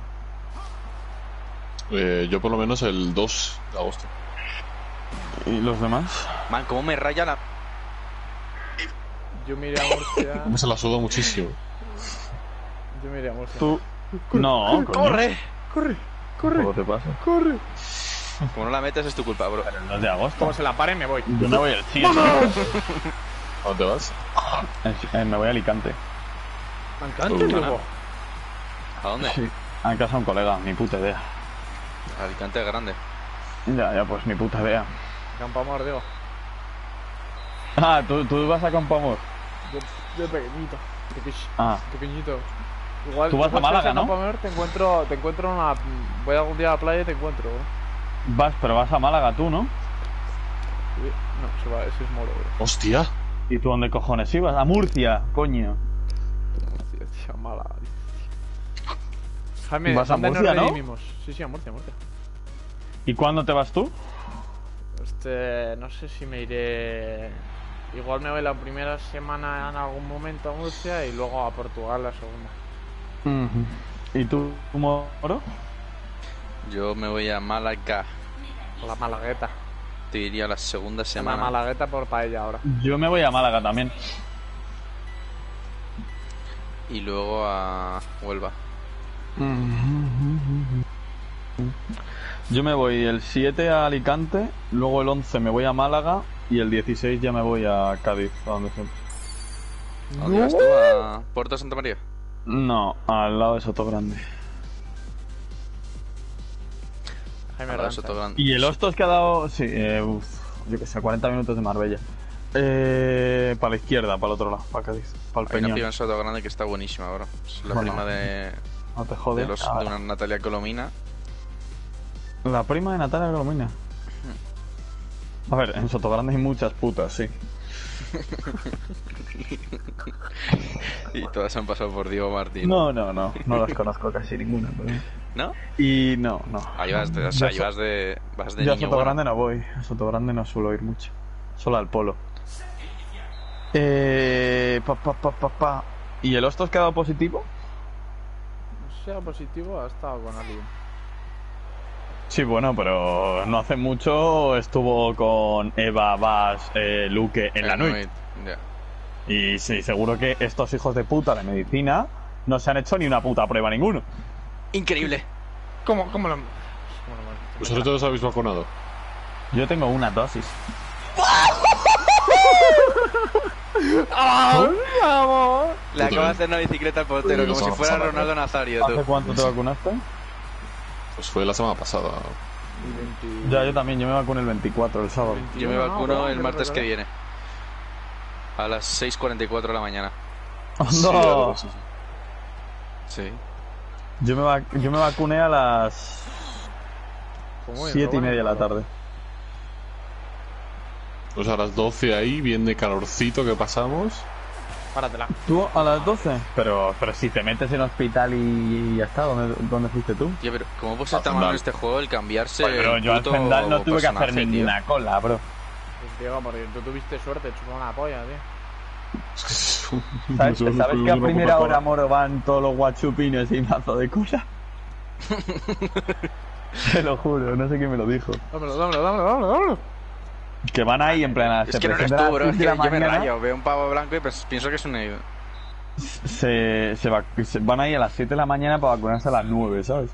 Eh, yo por lo menos el dos de agosto. ¿Y los demás? Man, cómo me raya la... Yo me iré a Murcia. Me se la suda muchísimo. Yo me iré a Murcia. Tú. No, coño. ¡Corre! ¡Corre! ¡Corre! ¿Cómo te pasa? ¡Corre! Como no la metes es tu culpa, bro. El dos de agosto. Como se la pare, me voy. Yo me voy al cine. ¿A dónde vas? Eh, Me voy a Alicante. Me encanta, Uh, luego. ¿A dónde? Sí. A casa de un colega, ni puta idea. Alicante es grande. Ya, ya, pues ni puta idea. Campamor, digo. Ah, ¿tú, tú vas a Campamor. Yo, yo pequeñito. Pequeñito. Ah, Pequeñito. Igual, Tú vas a igual si Málaga, en ¿no? Campamor te encuentro, te encuentro en una... Voy algún día a la playa y te encuentro, bro. vas, pero vas a Málaga tú, ¿no? Sí. No, se va, ese es moro, bro. ¡Hostia! ¿Y tú dónde cojones ibas? A Murcia, coño. Tío, tío, Málaga, tío. Jaime, ¿Vas a ¿dónde nos Murcia, no? redimimos? Sí, sí, a Murcia, a Murcia. ¿Y cuándo te vas tú? Este, no sé si me iré... Igual me voy la primera semana en algún momento a Murcia y luego a Portugal la segunda. ¿Y tú, Moro? Yo me voy a Málaga. La Malagueta. Te diría la segunda La semana. Malagueta por paella ahora. Yo me voy a Málaga también. Y luego a Huelva. Yo me voy el siete a Alicante, luego el once me voy a Málaga y el dieciséis ya me voy a Cádiz, a donde siempre. ¿A dónde vas tú? ¿A Puerto Santa María? No, al lado de Sotogrande. Jaime Al lado de Arranza. Sotogrande. Y el Hostos que ha dado, sí, eh, uf, yo que sé, cuarenta minutos de Marbella. Eh, para la izquierda, para el otro lado, para Cádiz, para el Hay una Peñón. piba en Sotogrande que está buenísima ahora. Es la Bueno. prima de, No te de, jodes. los, Ah, de una Natalia Colomina. La prima de Natalia Colomina. A ver, en Sotogrande hay muchas putas, sí. Y todas han pasado por Diego Martín. No, no, no, no las conozco casi ninguna. Pero... ¿No? Y no, no. Ahí vas de, o sea, ahí Yo vas de, vas de Yo a niño Sotogrande bueno. no voy, a Sotogrande no suelo ir mucho. Solo al polo. Eh, pa, pa, pa, pa, pa. ¿Y el Hostos que ha dado positivo? No sea positivo, ha estado con alguien. Sí, bueno, pero no hace mucho estuvo con Eva, Bas, eh, Luque en la Eh, N U I. Nuit, ya. Y sí, seguro que estos hijos de puta de medicina no se han hecho ni una puta prueba ninguno. Increíble. ¿Cómo, cómo lo.? cómo lo- ¿Vosotros todos habéis vacunado? Yo tengo una dosis. Le acabo de hacer una bicicleta al portero, Uy, como eso si va a fuera pasar, Ronaldo Nazario. ¿Hace Tú. cuánto te vacunaste? Pues fue la semana pasada. Ya, yo también, yo me vacuné el veinticuatro, el sábado. Yo me No, vacuno no, el creo martes que no. viene. A las seis cuarenta y cuatro de la mañana. Sí, ¡Anda! algo así. Sí. Yo me, va- yo me vacuné a las ¿Cómo es? siete y Roban? media de la tarde. Pues a las doce ahí, bien de calorcito que pasamos. Páratela. ¿Tú a las doce? Pero, pero si te metes en hospital y ya está, ¿dónde, dónde fuiste tú? Tío, pero ¿cómo puede ser tan Hacendal. malo en este juego el cambiarse? Pues, pero el yo al puto Zendal no tuve que hacer personaje, tío? ninguna cola, bro. Pues Diego, porque tú tuviste suerte, chupó una polla, tío. ¿Sabes, Nosotros ¿sabes que a tuvimos una primera Coca-Cola. hora Moro van todos los guachupines y mazo de cola? Te lo juro, no sé quién me lo dijo. Dámelo, dámelo, dámelo, dámelo, dámelo. Que van ahí en plena... Es se que no eres presentan tú, a bro. las Es seis que de la yo me mañana, rayo. Veo un pavo blanco y pues pienso que es un... Se, se, va- se van ahí a las siete de la mañana para vacunarse a las nueve, ¿sabes?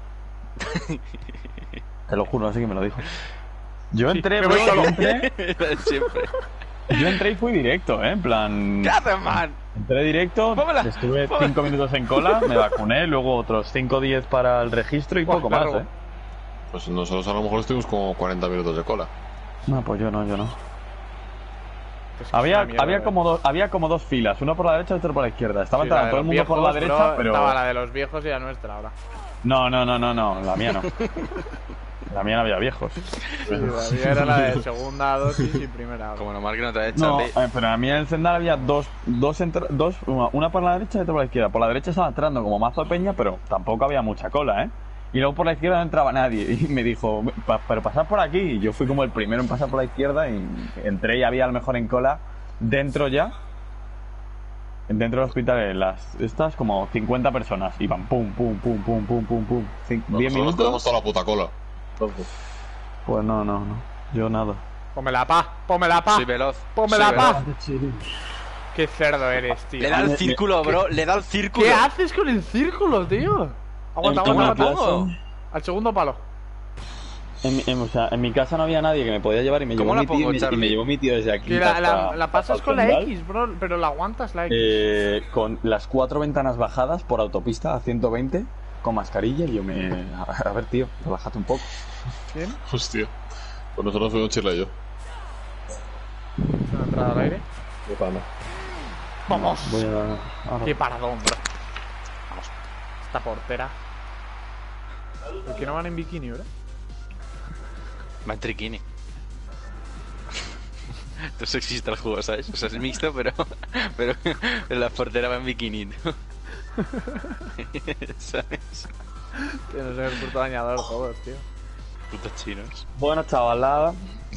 Te lo juro, no sé quién me lo dijo. Yo entré, me bro, voy solo. yo entré, Siempre. yo entré y fui directo, ¿eh? En plan... ¿Qué haces, man? Entré directo, Pómela, estuve pómela. cinco minutos en cola, me vacuné, luego otros cinco o diez para el registro y Buah, poco más, largo. ¿eh? Pues nosotros a lo mejor estuvimos como cuarenta minutos de cola. No, pues yo no, yo no. Es que Había, es una mierda, había, tío. como dos, había como dos filas, uno por la derecha y otro por la izquierda. Estaba Sí, la entrando de todo el los mundo por la viejos, derecha, bro, pero... Estaba la de los viejos y la nuestra ahora. No, no, no, no, no, la mía no. La mía no había viejos. Sí, la mía era la de segunda dosis y primera. Como nomás que no te ha hecho No, a eh, ti. pero a mí en el Zendal había dos, dos, entra- dos una, una por la derecha y otra por la izquierda. Por la derecha estaba entrando como mazo de peña, pero tampoco había mucha cola, ¿eh? Y luego por la izquierda no entraba nadie. Y me dijo, "Pa- pero pasad por aquí". Y yo fui como el primero en pasar por la izquierda y entré y había a lo mejor en cola dentro ya. Dentro del hospital, en las estas como cincuenta personas. Iban pum, pum, pum, pum, pum, pum, pum. Cin- ¿diez Nosotros tenemos minutos? toda la puta cola. Pues no, no, no. Yo nada. Ponme la paz, ponme la paz. Soy veloz. Ponme soy la veloz. paz. Qué cerdo eres, tío. Le da el círculo, bro. Le da el círculo. ¿Qué haces con el círculo, tío? Aguanta, En- en aguanta, mi aguanta. clase- Al segundo palo. En, mi- en- o sea, en mi casa no había nadie que me podía llevar y me ¿Cómo llevó la mi tío, pongo, y me- y Charlie? me llevó mi tío desde aquí. Que la, la, hasta- la pasas hasta con la Zendal, X, bro, pero la aguantas la X. eh, con las cuatro ventanas bajadas por autopista a ciento veinte con mascarilla y yo me... A, a ver, tío, relájate un poco. ¿Bien? Hostia. Pues nosotros fuimos Chile y yo. Una entrada al aire. De pana. ¡Vamos! Voy a... ahora- ¡Qué paradón, bro! Vamos. Esta portera. ¿Por qué no van en bikini, bro? Va en triquini. Entonces existe el juego, ¿sabes? O sea, es mixto, pero, pero la portera va en bikini, ¿no? ¿Sabes? Que no sé el puto dañador todos, tío. Putos chinos. Bueno, chavalada,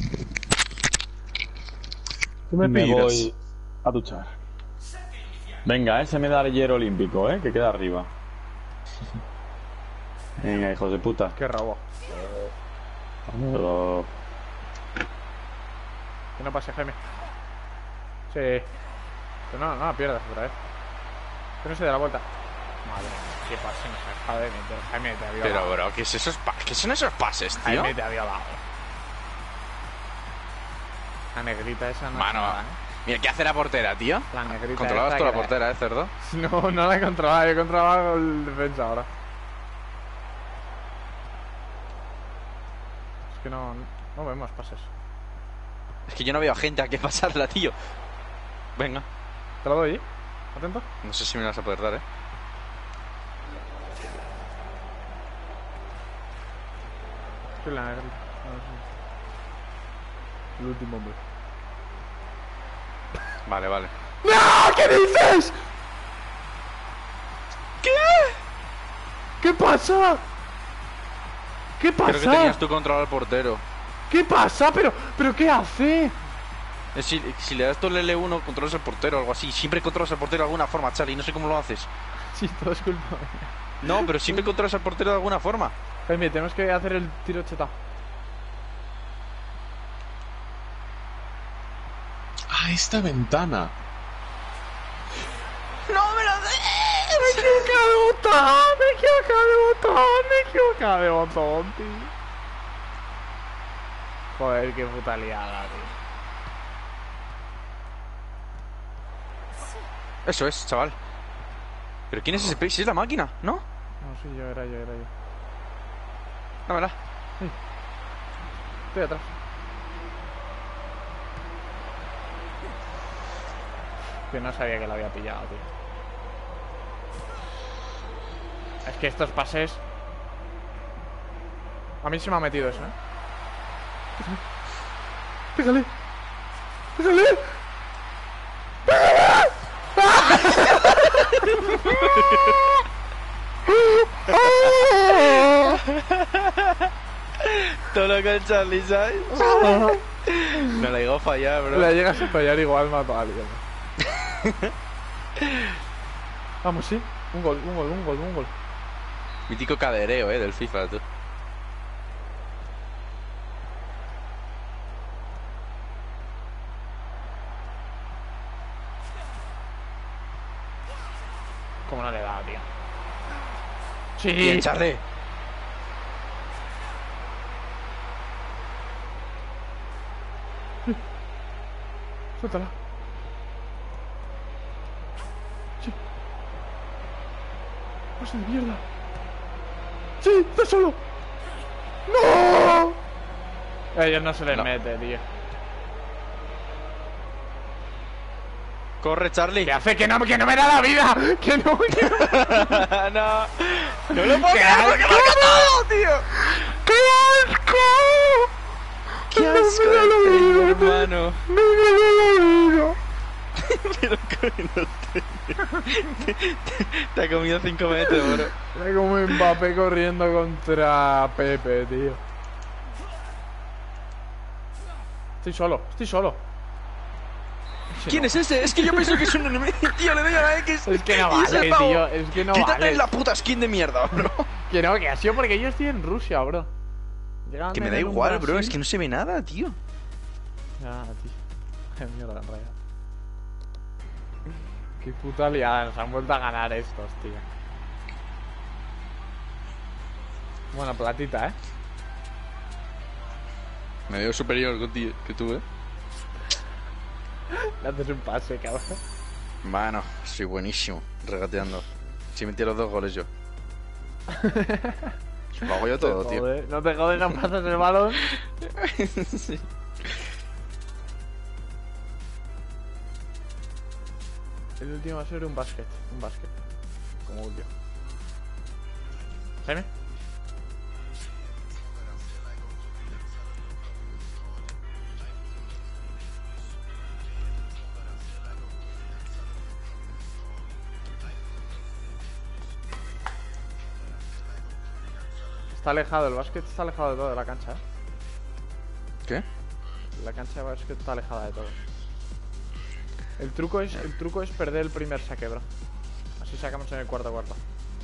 ¿Qué me, me pidas? voy a duchar. Venga, ese medallero olímpico, ¿eh? Que queda arriba. Venga, hijos de puta. Qué robo. Vámonos. Que no pase, Jaime. Sí. Que no, no la pierdas otra vez. Que no se dé la vuelta. Madre mía, qué pase nos acaba de meter. Jaime te había Pero, dado. bro, ¿qué, es esos pa- ¿qué son esos pases, tío? Jaime te había dado. La negrita esa no Mano, es nada, ¿eh? Mira, ¿qué hace la portera, tío? La negrita Controlabas esta tú la que portera, ¿eh, cerdo? No, no la he controlado, he controlado el defensa ahora. Es que no, no vemos pases. Es que yo no veo a gente a qué pasarla, tío. Venga. ¿Te lo doy? Atento. No sé si me la vas a poder dar, ¿eh? Soy la negrita. No, sí. El último hombre. Vale, vale. ¡No! ¿Qué dices? ¿Qué? ¿Qué pasa? ¿Qué pasa? Creo que tenías tú controlado al portero. ¿Qué pasa? ¿Pero, pero qué hace? Es Si, si le das tú el L uno, controlas al portero o algo así. Siempre controlas al portero de alguna forma, Charlie. No sé cómo lo haces. Sí, todo es culpa mía. No, pero siempre controlas al portero de alguna forma. Jaime, tenemos que hacer el tiro chetado. Ah, esta ventana. ¡No me lo sé! ¡Me he equivocado de botón! ¡Me he equivocado de botón! ¡Me he equivocado de botón, tío! Joder, qué puta liada, tío. Eso es, chaval. ¿Pero quién es ese pez? Si es la máquina, ¿no? No, sí, yo, era yo, era yo. Dámela. Estoy atrás. Que no sabía que lo había pillado, tío. Es que estos pases... A mí se me ha metido eso, ¿eh? ¡Pégale! ¡Pégale! ¡Pégale! Todo lo que el Charlie, ¿sabes? No la digo a fallar, bro. Le llegas a fallar igual, mato a alguien. Vamos, sí. Un gol, un gol, un gol, un gol. Mítico cadereo, eh, del FIFA, tú. ¿Cómo no le da, tío? Sí. Bien, Charlie. Suéltala. Sí. ¡Pasa de mierda! ¡Sí! ¡Está solo! ¡No! A ellos no se les No. mete, tío. Corre, Charlie. ¿Qué hace? ¡Que no, que no me da la vida! ¡Que no! Que no. No. No lo puedo ¡Qué creer porque asco! marca todo, tío. ¡Qué asco! Qué No asco, me da la este, vida, hermano. ¡No me da la vida! Pero coño, te, te, te ha comido cinco metros, bro. Era como Mbappé corriendo contra Pepe, tío. Estoy solo, estoy solo. ¿Quién es ese? Es que yo pienso que es un enemigo. Tío, le doy a la X. Es que no y es el vale, pavo. tío. Es que no Quítate vale. la puta skin de mierda, bro. Que no, que ha sido porque yo estoy en Rusia, bro. Llegaban Que me de da ver un igual, bro. Brasil. Es que no se ve nada, tío. Ya, tío. Qué mierda, en realidad. Qué puta liada. Nos han vuelto a ganar estos, tío. Buena platita, eh. Me veo superior que tú, eh. Le haces un pase, cabrón. Mano, soy buenísimo. Regateando. Si metí los dos goles yo. Lo hago yo todo, tío. Joder, no te jodes, no pasas el balón. Sí. El último va a ser un básquet. Un básquet. Como último. Jaime. Está alejado, el básquet está alejado de todo de la cancha, ¿eh? ¿Qué? La cancha de básquet está alejada de todo. El truco es, el truco es perder el primer saque, bro. Así sacamos en el cuarto cuarto.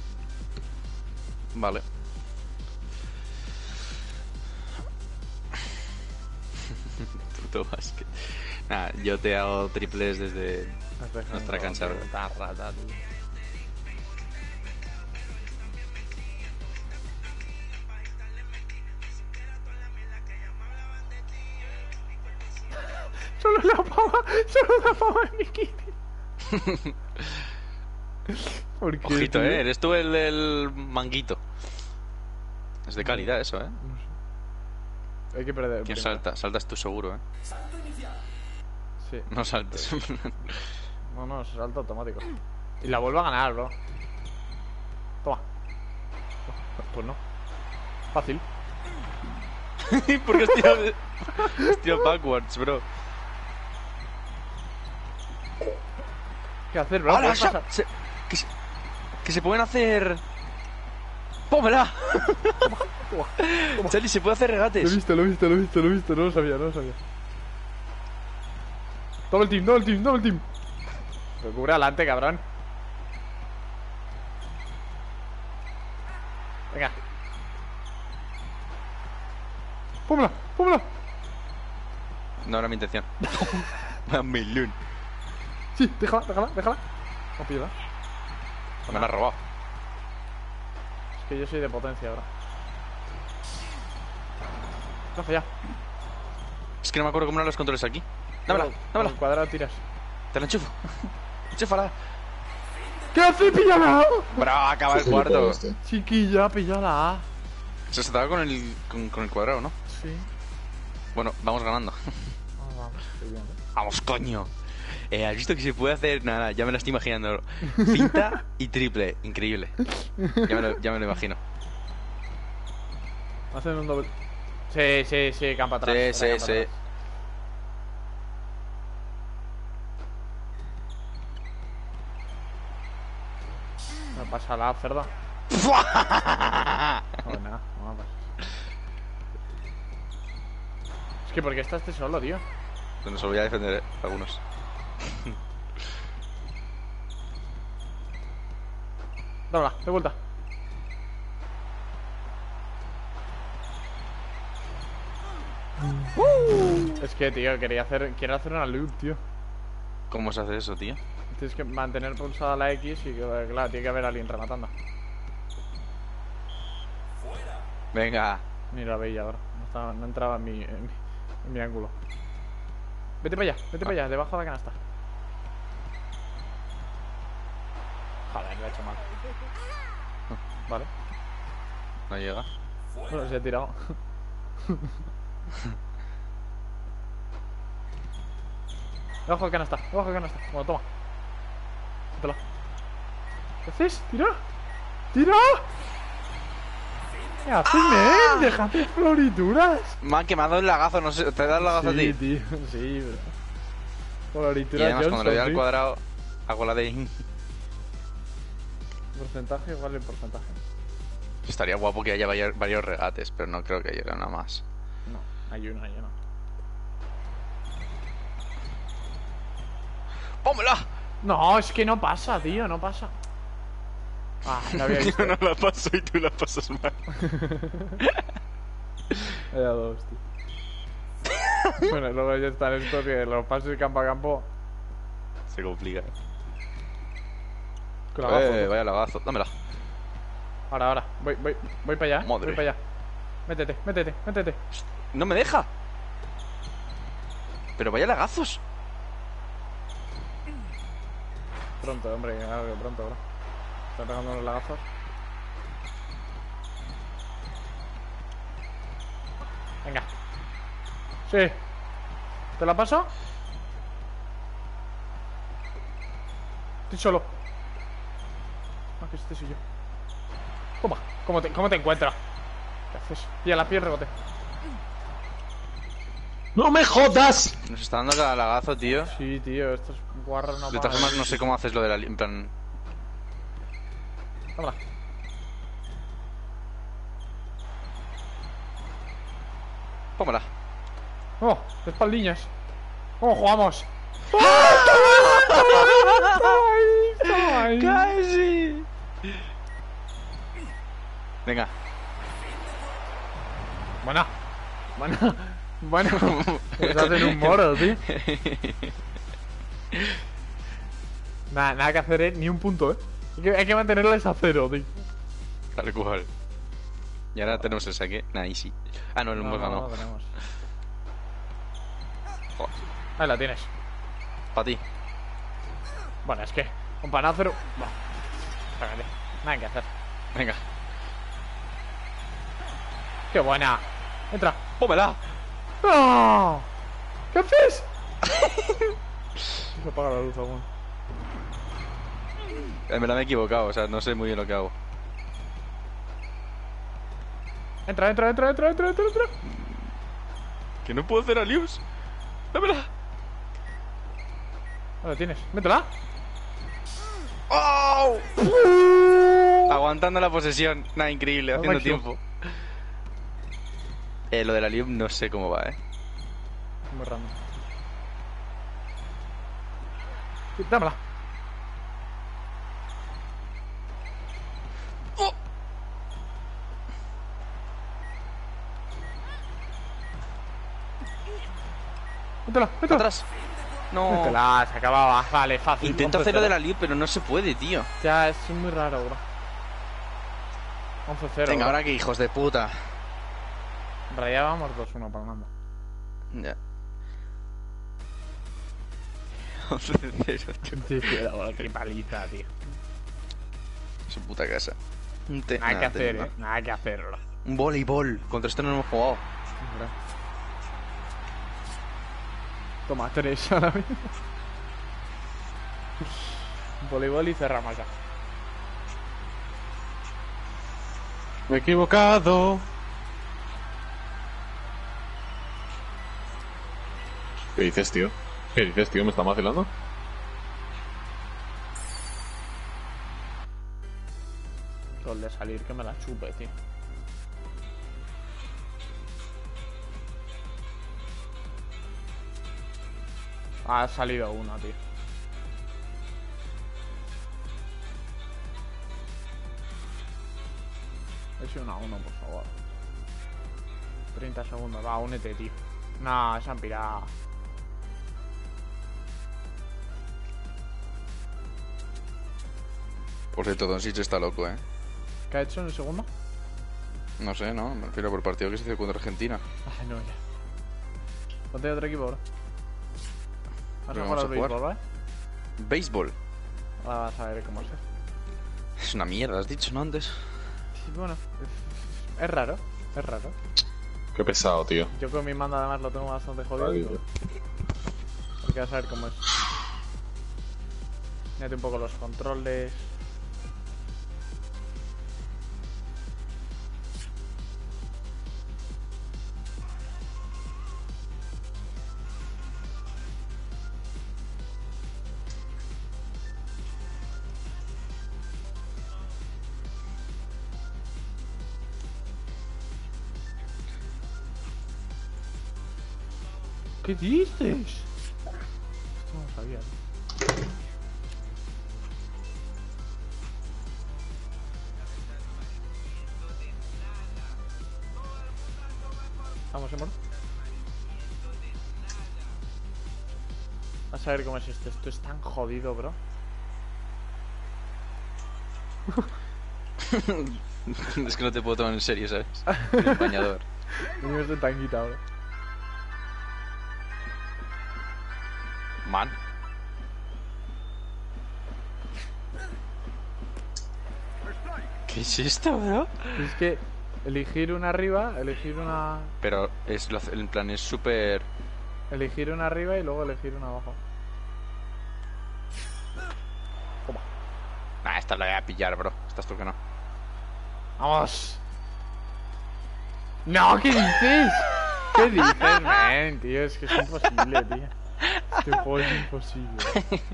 Vale. Puto básquet. Nada, yo te hago triples desde nuestra cancha, bro. Está rata, tío. Solo la pava Solo da pavo en bikini. ¿Por qué, Ojito, tío? eh. Eres tú el del manguito. Es de calidad eso, eh. Hay que perder. ¿Quién primero. salta? Saltas tú seguro, eh. Salto inicial. Sí. No saltes. No, no, se salta automático. Y la vuelvo a ganar, bro. Toma. Pues no. Fácil. ¿Por qué has tirado, has tirado backwards, bro? ¿Qué hacer, bro? ¡Hala, ¿Puedes Sha- pasar? se- que, se, que se pueden hacer... ¡Pómela! Charlie, se puede hacer Lo he regates. visto, lo he visto, lo he visto, lo he visto. No lo sabía, no lo sabía. Double team, double team, double team. Pero cubre adelante, cabrón. Venga. Pómela, pómela. No era mi intención. Mamilún. Sí, déjala, déjala, déjala. No pídela. Me la has robado. Es que yo soy de potencia ahora. No falla. Es que no me acuerdo cómo eran los controles aquí. Dámela, dámela. Al cuadrado tiras. Te la enchufo. Enchúfala. ¿Qué hace? ¡Píllala! Bravo, acaba el Sí, por cuarto. este. Chiquilla, píllala. Se estaba con el, con, con el cuadrado, ¿no? Sí. Bueno, vamos ganando. Ah, vamos, estoy bien, ¿eh? Vamos, coño. Eh, ¿Has visto que se puede hacer? Nada, ya me lo estoy imaginando. Cinta y triple. Increíble. Ya me lo, ya me lo imagino. Hacen un doble. Sí, sí, sí, campo atrás. Sí, era sí, campo sí. atrás. Me pasa la cerda. No, nada, no, pues. Es que, ¿por qué estás solo, tío? Bueno, se lo voy a defender, eh, algunos. Dámela, de vuelta. Es que, tío, quería hacer, quiero hacer una loop, tío. ¿Cómo se hace eso, tío? Tienes que mantener pulsada la X y, que, claro, tiene que haber alguien rematando. Venga. Mira, veía ahora. No, estaba, no entraba en mi, en mi, en mi ángulo. Vete para allá, vete para allá, debajo de la canasta. Joder, lo he hecho mal. Vale. No llega. Bueno, se ha tirado. Debajo de canasta, debajo de canasta. Bueno, toma. Métela. ¿Qué haces? ¡Tira! ¡Tira! ¿Qué haces, men? ¡Déjate florituras! Me han quemado el lagazo, no sé. ¿Te da el lagazo a Sí, ti? tío, sí, bro. Y Florituras además, cuando le doy Johnson, al tío. cuadrado, hago la de. Porcentaje igual el porcentaje. Estaría guapo que haya varios, varios regates, pero no creo que llegue nada más. No, hay uno, hay uno. ¡Pómela! No, es que no pasa, tío, no pasa. Ah, lo había visto. Yo no la paso y tú la pasas mal. Era dos, tío. Bueno, luego ya están estos que los pases campo a campo. Se complica. Con la gafa. Eh, vaya lagazo. Dámela. Ahora, ahora. Voy, voy, voy para allá. Madre. Voy para allá. Métete, métete, métete. ¡No me deja! Pero vaya lagazos. Pronto, hombre, claro que pronto, bro. Están pegando los lagazos. Venga. Sí. ¿Te la paso? Estoy solo. Ah, que este soy yo. Toma. ¿Cómo te, cómo te encuentras? ¿Qué haces? Y a la piel rebote. ¡No me jodas! Nos está dando cada lagazo, tío. Sí, tío, estos guarras no De todas formas, no sé cómo haces lo de la... li- En plan... Tómala. Pómela. ¡Oh! Espaldiñas. ¿Cómo jugamos? ¡Casi! Venga. Bueno. Bueno. Bueno. Pues hacen un moro, tío. Nada, nada que hacer, eh. Ni un punto, eh. Hay que, hay que mantenerles a cero, tío. Tal cual. Y ahora tenemos el saque. Nah, easy. Ah, no, lo hemos No, no, ganado. no tenemos. Joder. Ahí la tienes. para ti. Bueno, es que un panacero. Bueno, sácate. Nada que hacer. Venga. ¡Qué buena! Entra. ¡Pómela! ¡No! ¿Qué haces? Se apaga la luz aún. Eh, me la he equivocado, o sea, no sé muy bien lo que hago. Entra, entra, entra, entra, entra, entra, entra. Que no puedo hacer a Lius. ¡Dámela! ¿Dónde tienes? ¡Métela! ¡Oh! Aguantando la posesión. Nada, increíble, haciendo máximo. tiempo. Eh, lo de la Lius no sé cómo va, eh. Muy random. Sí, dámela. ¡Oh! Métela, métela. Atrás. No. Métela, se acababa. Vale, fácil. Intento once hacer lo de cero. la Lius, pero no se puede, tío. Ya, es muy raro, bro. once cero. Venga, bro. ahora que hijos de puta. En realidad vamos dos uno para el mando. Ya. once cero, tío. Qué paliza, tío. Su puta casa. Un te- Nada que nada, hacer, te- eh. Nada que hacer, bro. Un voleibol. Contra esto no hemos jugado. Bro. Toma, tres ahora mismo. Voleibol y cerramos ya. Me he equivocado. ¿Qué dices, tío? ¿Qué dices, tío? ¿Me está vacilando? Gol de salir que me la chupe, tío. Ha salido uno, tío. Es uno a uno, por favor. treinta segundos, va, únete, tío. No, se han pirado. Por cierto, Doncic está loco, eh. ¿Qué ha hecho en el segundo? No sé, ¿no? Me refiero por el partido que se hizo contra Argentina. Ay, no, ya. Ponte otro equipo, bro. Vas a Pero jugar vamos al a jugar. béisbol, ¿vale? Béisbol. Ahora vas a ver cómo es. Es una mierda, has dicho, ¿no? Antes. Sí, bueno, es, es raro, es raro. Qué pesado, tío. Yo con mi mando además lo tengo bastante jodido. Ay, pero hay que vas a ver cómo es. Mírate un poco los controles. ¿Qué dices? Esto no lo sabía. ¿No? Vamos, amor. Vas a ver cómo es esto. Esto es tan jodido, bro. Es que no te puedo tomar en serio, ¿sabes? El bañador. Yo estoy tan quitado, bro. Man. ¿Qué es esto, bro? Es que elegir una arriba, elegir una. Pero es lo- el plan es súper... Elegir una arriba y luego elegir una abajo. Nah, esta la voy a pillar, bro. Estás tú que no. ¡Vamos! ¡No! ¿Qué dices? ¿Qué dices, man, tío? Es que es imposible, tío. Este juego es imposible.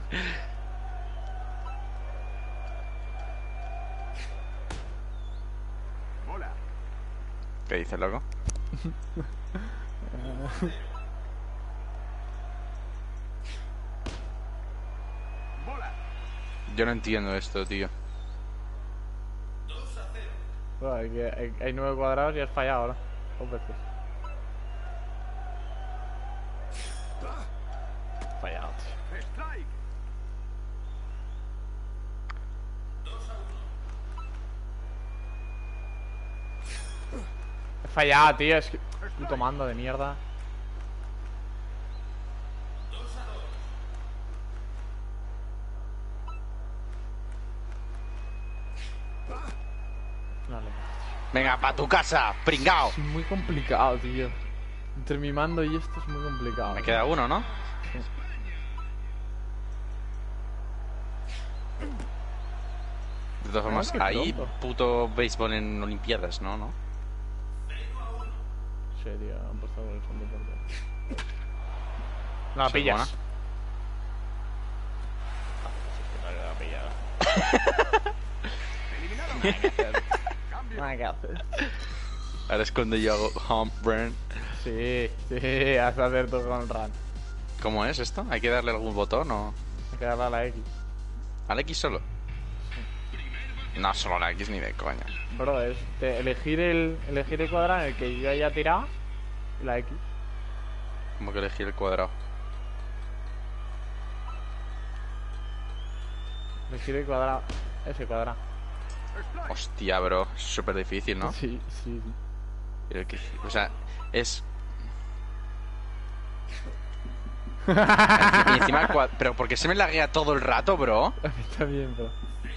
¿Qué dices, loco? Yo no entiendo esto, tío. Bueno, hay, que- hay, hay nueve cuadrados y has fallado ahora. Dos veces. Fallado, tío. He fallado, tío. Es que. Puto mando de mierda. Venga, pa' tu casa, pringao. Es muy complicado, tío. Entre mi mando y esto es muy complicado. Me queda uno, ¿no? Sí. De todas formas, qué hay pronto. puto béisbol en Olimpiadas, ¿no? ¿No? Sí, tío, han puesto el son deporte. No la Sí, pillas. buena. Nada que hacer. Ahora es cuando yo hago hump burn. Sí, sí, has de hacer tu con run. ¿Cómo es esto? ¿Hay que darle algún botón o...? Hay que darle a la X. ¿Al X solo? No, solo la X ni de coña. Bro, es de elegir el, elegir el cuadrado en el que yo haya tirado y la X. Como que elegir el cuadrado. Elegir el cuadrado. Ese cuadrado. Hostia, bro. Es súper difícil, ¿no? Sí, sí, sí. El que- O sea, es... y encima el cua- Pero ¿por qué se me laguea todo el rato, bro? A mí también, bro.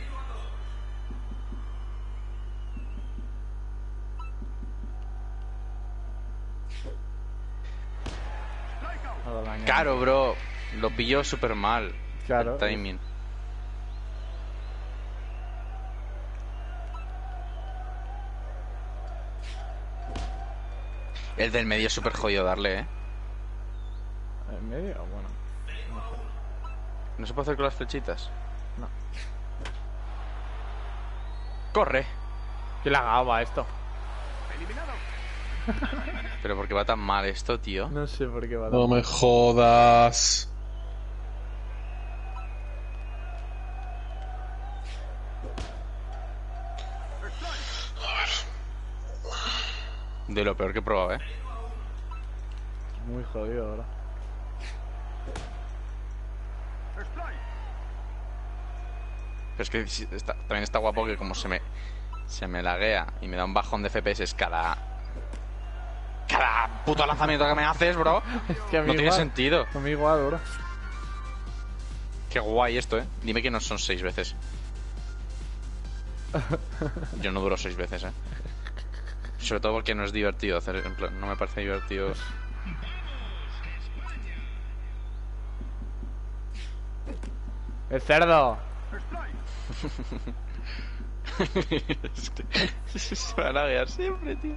A la mañana. Claro, bro. Lo pillo súper mal. Claro. El timing. El del medio es súper jodido darle, ¿eh? ¿En medio? Bueno. No sé. ¿No se puede hacer con las flechitas? No. ¡Corre! ¿Qué lagado va esto? Pero ¿por qué va tan mal esto, tío? No sé por qué va No tan- me jodas. De lo peor que he probado, ¿eh? Muy jodido ahora. Pero es que sí, está- también está guapo que como se me se me laguea y me da un bajón de F P S cada cada puto lanzamiento que me haces, bro. Es que a mí No tiene igual. sentido. A mí igual, bro. Qué guay esto, ¿eh? Dime que no son seis veces. Yo no duro seis veces, ¿eh? Sobre todo porque no es divertido hacer, en plan, no me parece divertido. ¡El cerdo! Es que se va a laguear siempre, tío.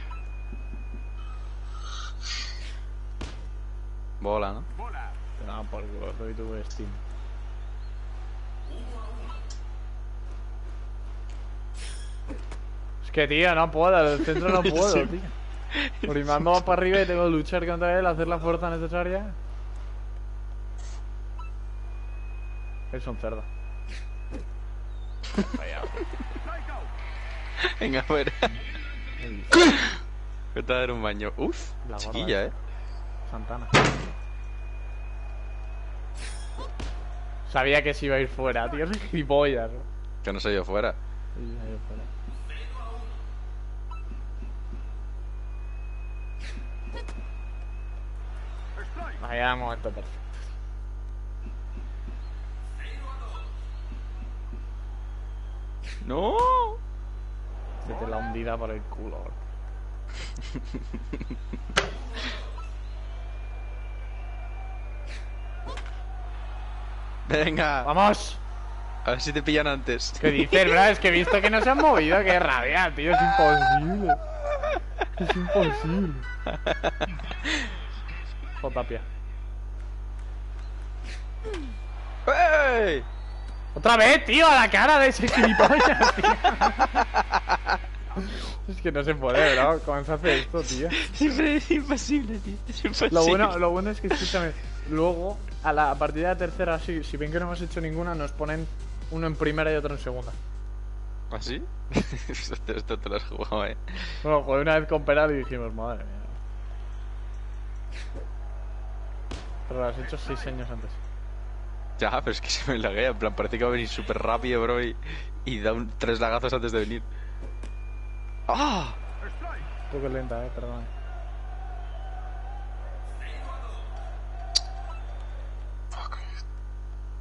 Bola, ¿no? No, por culo, soy tu Steam. Es que, tío, no puedo, el centro no puedo, Sí. tío. Rimando va para arriba y tengo que luchar contra él, hacer la fuerza necesaria. Es un cerdo. Venga, fuera. Vete a dar un baño. Uf, La gorda chiquilla, esta. ¿eh? Santana. Sabía que se iba a ir fuera, tío. Es gilipollas. ¿No? Que no se ha ido fuera. Sí, se ha ido fuera. Vaya momento perfecto. ¡No! Se te la hundida por el culo. bro. Venga, ¡Vamos! a ver si te pillan antes. ¿Qué dices, bro? Es que he visto que no se han movido. ¡Qué rabia, tío! Es imposible. Es imposible. Jotapia. ¡Ey! ¡Otra vez, tío! ¡A la cara de ese gilipollas, tío! Es que no se puede, bro. ¿Cómo se hace esto, tío? Siempre es imposible, tío. Es imposible. Lo bueno, lo bueno es que, escúchame, luego, a la a partir de la tercera, si, si ven que no hemos hecho ninguna, nos ponen uno en primera y otro en segunda. ¿Así? esto, esto te lo has jugado, eh. Bueno, jugué una vez con Peral y dijimos, madre mía. Pero lo has hecho seis años antes. Ya, pero es que se me laguea. En plan, parece que va a venir súper rápido, bro. Y, y da un, tres lagazos antes de venir. ¡Ah! Un poco lenta, eh, perdón.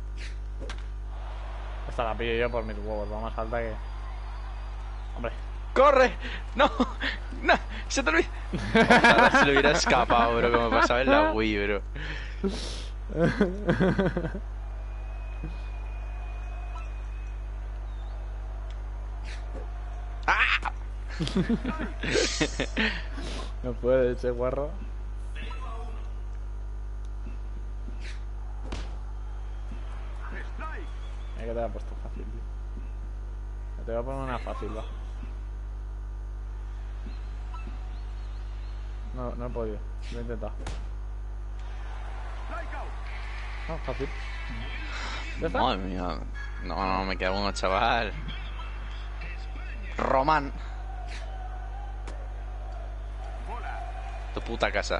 Esta la pillo yo por mis huevos, va más alta que... Hombre, ¡Corre! ¡No! ¡No! ¡Se te olvida! Ojalá se le hubiera escapado, bro, como pasaba en la Wii, bro. ¡Ah! No puede ese guarro. Es que te la he puesto fácil, tío. Te voy a poner una fácil, va. No, no he podido. Lo he intentado. No, fácil. ¿Ya está? Madre mía. No, no, me queda uno, chaval. Román. Tu puta casa.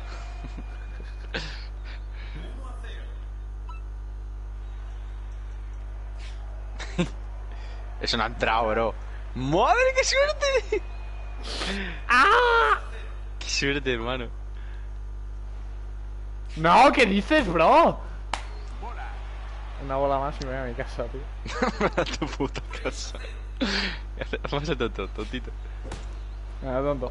Eso no ha entrado, bro. ¡Madre, qué suerte! ¡Ah! ¡Qué suerte, hermano! No, ¿qué dices, bro? Una bola más y me voy a mi casa, tío. A tu puta casa. Vamos a tonto, tontito. Venga, tonto.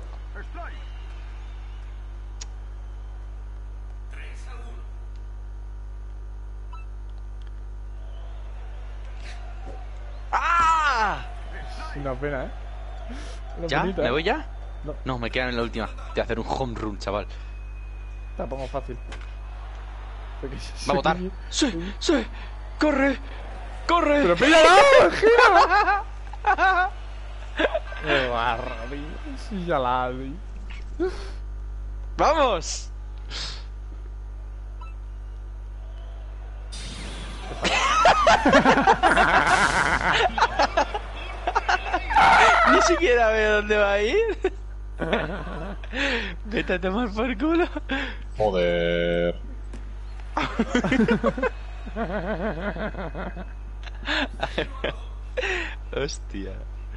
¡Ah! Una pena, ¿eh? Una ¿Ya? penita, ¿Me ¿eh? voy ya? No. No, me quedan en la última. Te voy a hacer un home run, chaval. Te la pongo fácil. Porque Va a votar. ¡Sí! ¡Sí! ¡Corre! ¡Corre! ¡Pero píllala! ¡Gira! ¡Qué barro, tío! Sí, ya la tío. ¡Vamos! Ni siquiera veo dónde va a ir. Vete a tomar por culo. Joder. Hostia.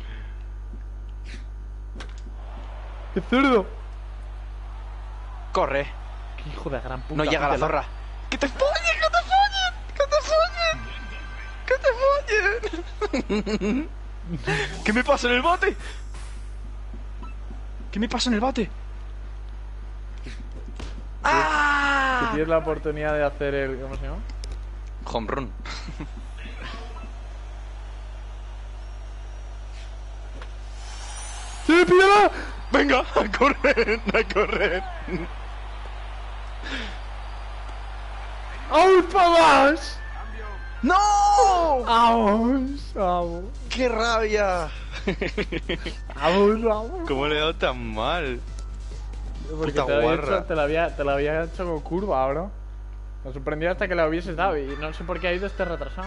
¡Qué cerdo! Corre. ¡Qué hijo de gran puta! No llega la Pítala. zorra. ¡Que te follen! ¡Que te follen! ¡Que te follen! ¡Que te follen! ¿Qué me pasa en el bate? ¿Qué me pasa en el bate? Que ¡Ah! tienes la oportunidad de hacer el... ¿Cómo se llama? Home run. ¡Sí, píllala! Venga, a correr, a correr. ¡Vamos, pavas! ¡No! ¡Vamos! ¡Vamos! ¡Qué rabia! ¡Vamos, vamos! ¿Cómo le he dado tan mal? Porque puta te lo, había guarra. hecho, te, lo había, te lo había hecho con curva, bro. Me sorprendió hasta que lo hubieses dado y no sé por qué ha ido este retrasado.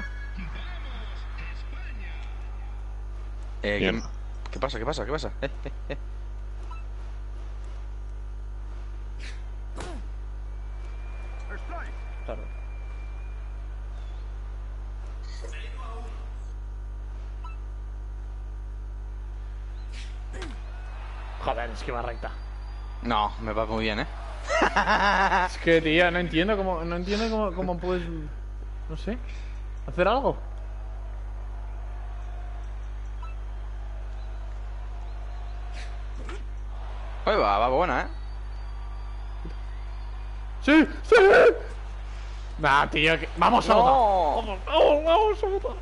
Eh, Bien. ¿qué, ¿Qué pasa? ¿Qué pasa? ¿Qué pasa? Eh, eh, eh. Claro. Joder, es que va recta. No, me va muy bien, ¿eh? Es que, tío, no entiendo cómo, no entiendo cómo, cómo puedes, no sé, hacer algo. Oye, va, va buena, ¿eh? ¡Sí! ¡Sí! Nah, tío, que... ¡Vamos a No. votar! ¡Vamos, vamos, vamos a votar!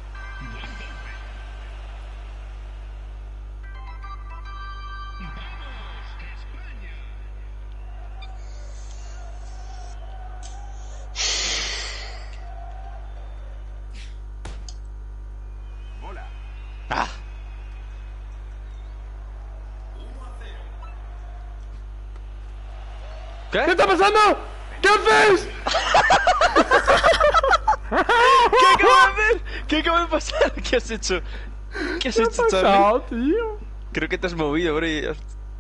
¡Ah! ¿Qué? ¿Qué está pasando? ¿Qué haces? ¿Qué acabo de hacer? ¿Qué acaba de pasar? ¿Qué has hecho? ¿Qué has ¿Qué ha hecho, Charlie? pasado, tío? Creo que te has movido, bro. y has-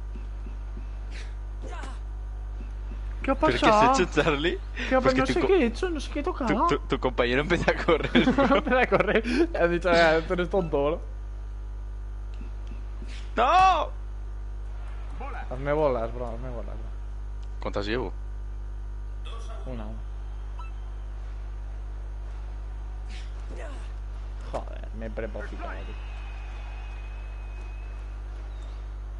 ¿Qué ha ¿Pero qué pasado? has hecho, Charlie? ¿Qué ha Pues pasado? que No tu sé co- qué he hecho, no sé qué he tocado. Tu, tu, tu compañero empezó a correr, bro. Empieza a correr. Has dicho, "Ah, tú eres tonto, bro". ¡No! Hazme bolas, bro, hazme bolas, bro. ¿Cuántas llevo? Una, una. Joder, me he prepocitado, tío.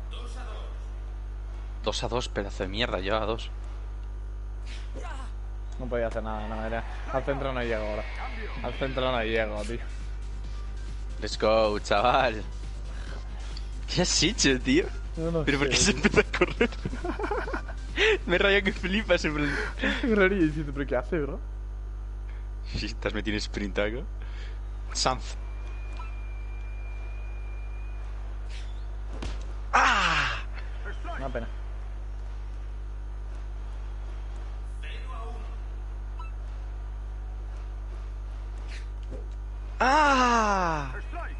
Dos a dos, pedazo de mierda, yo a dos. No podía hacer nada, no, era... Al centro no llego ahora. Al centro no llego, tío. Let's go, chaval. ¿Qué has hecho, tío? No, no ¿Pero por qué sé, se tío. empieza a correr? Me raya que flipas en plan... Qué raro, y dices, ¿pero qué hace, bro? Sí, estás metido en sprint acá. Sanz. ¡Ah! Una pena. ¡Ah!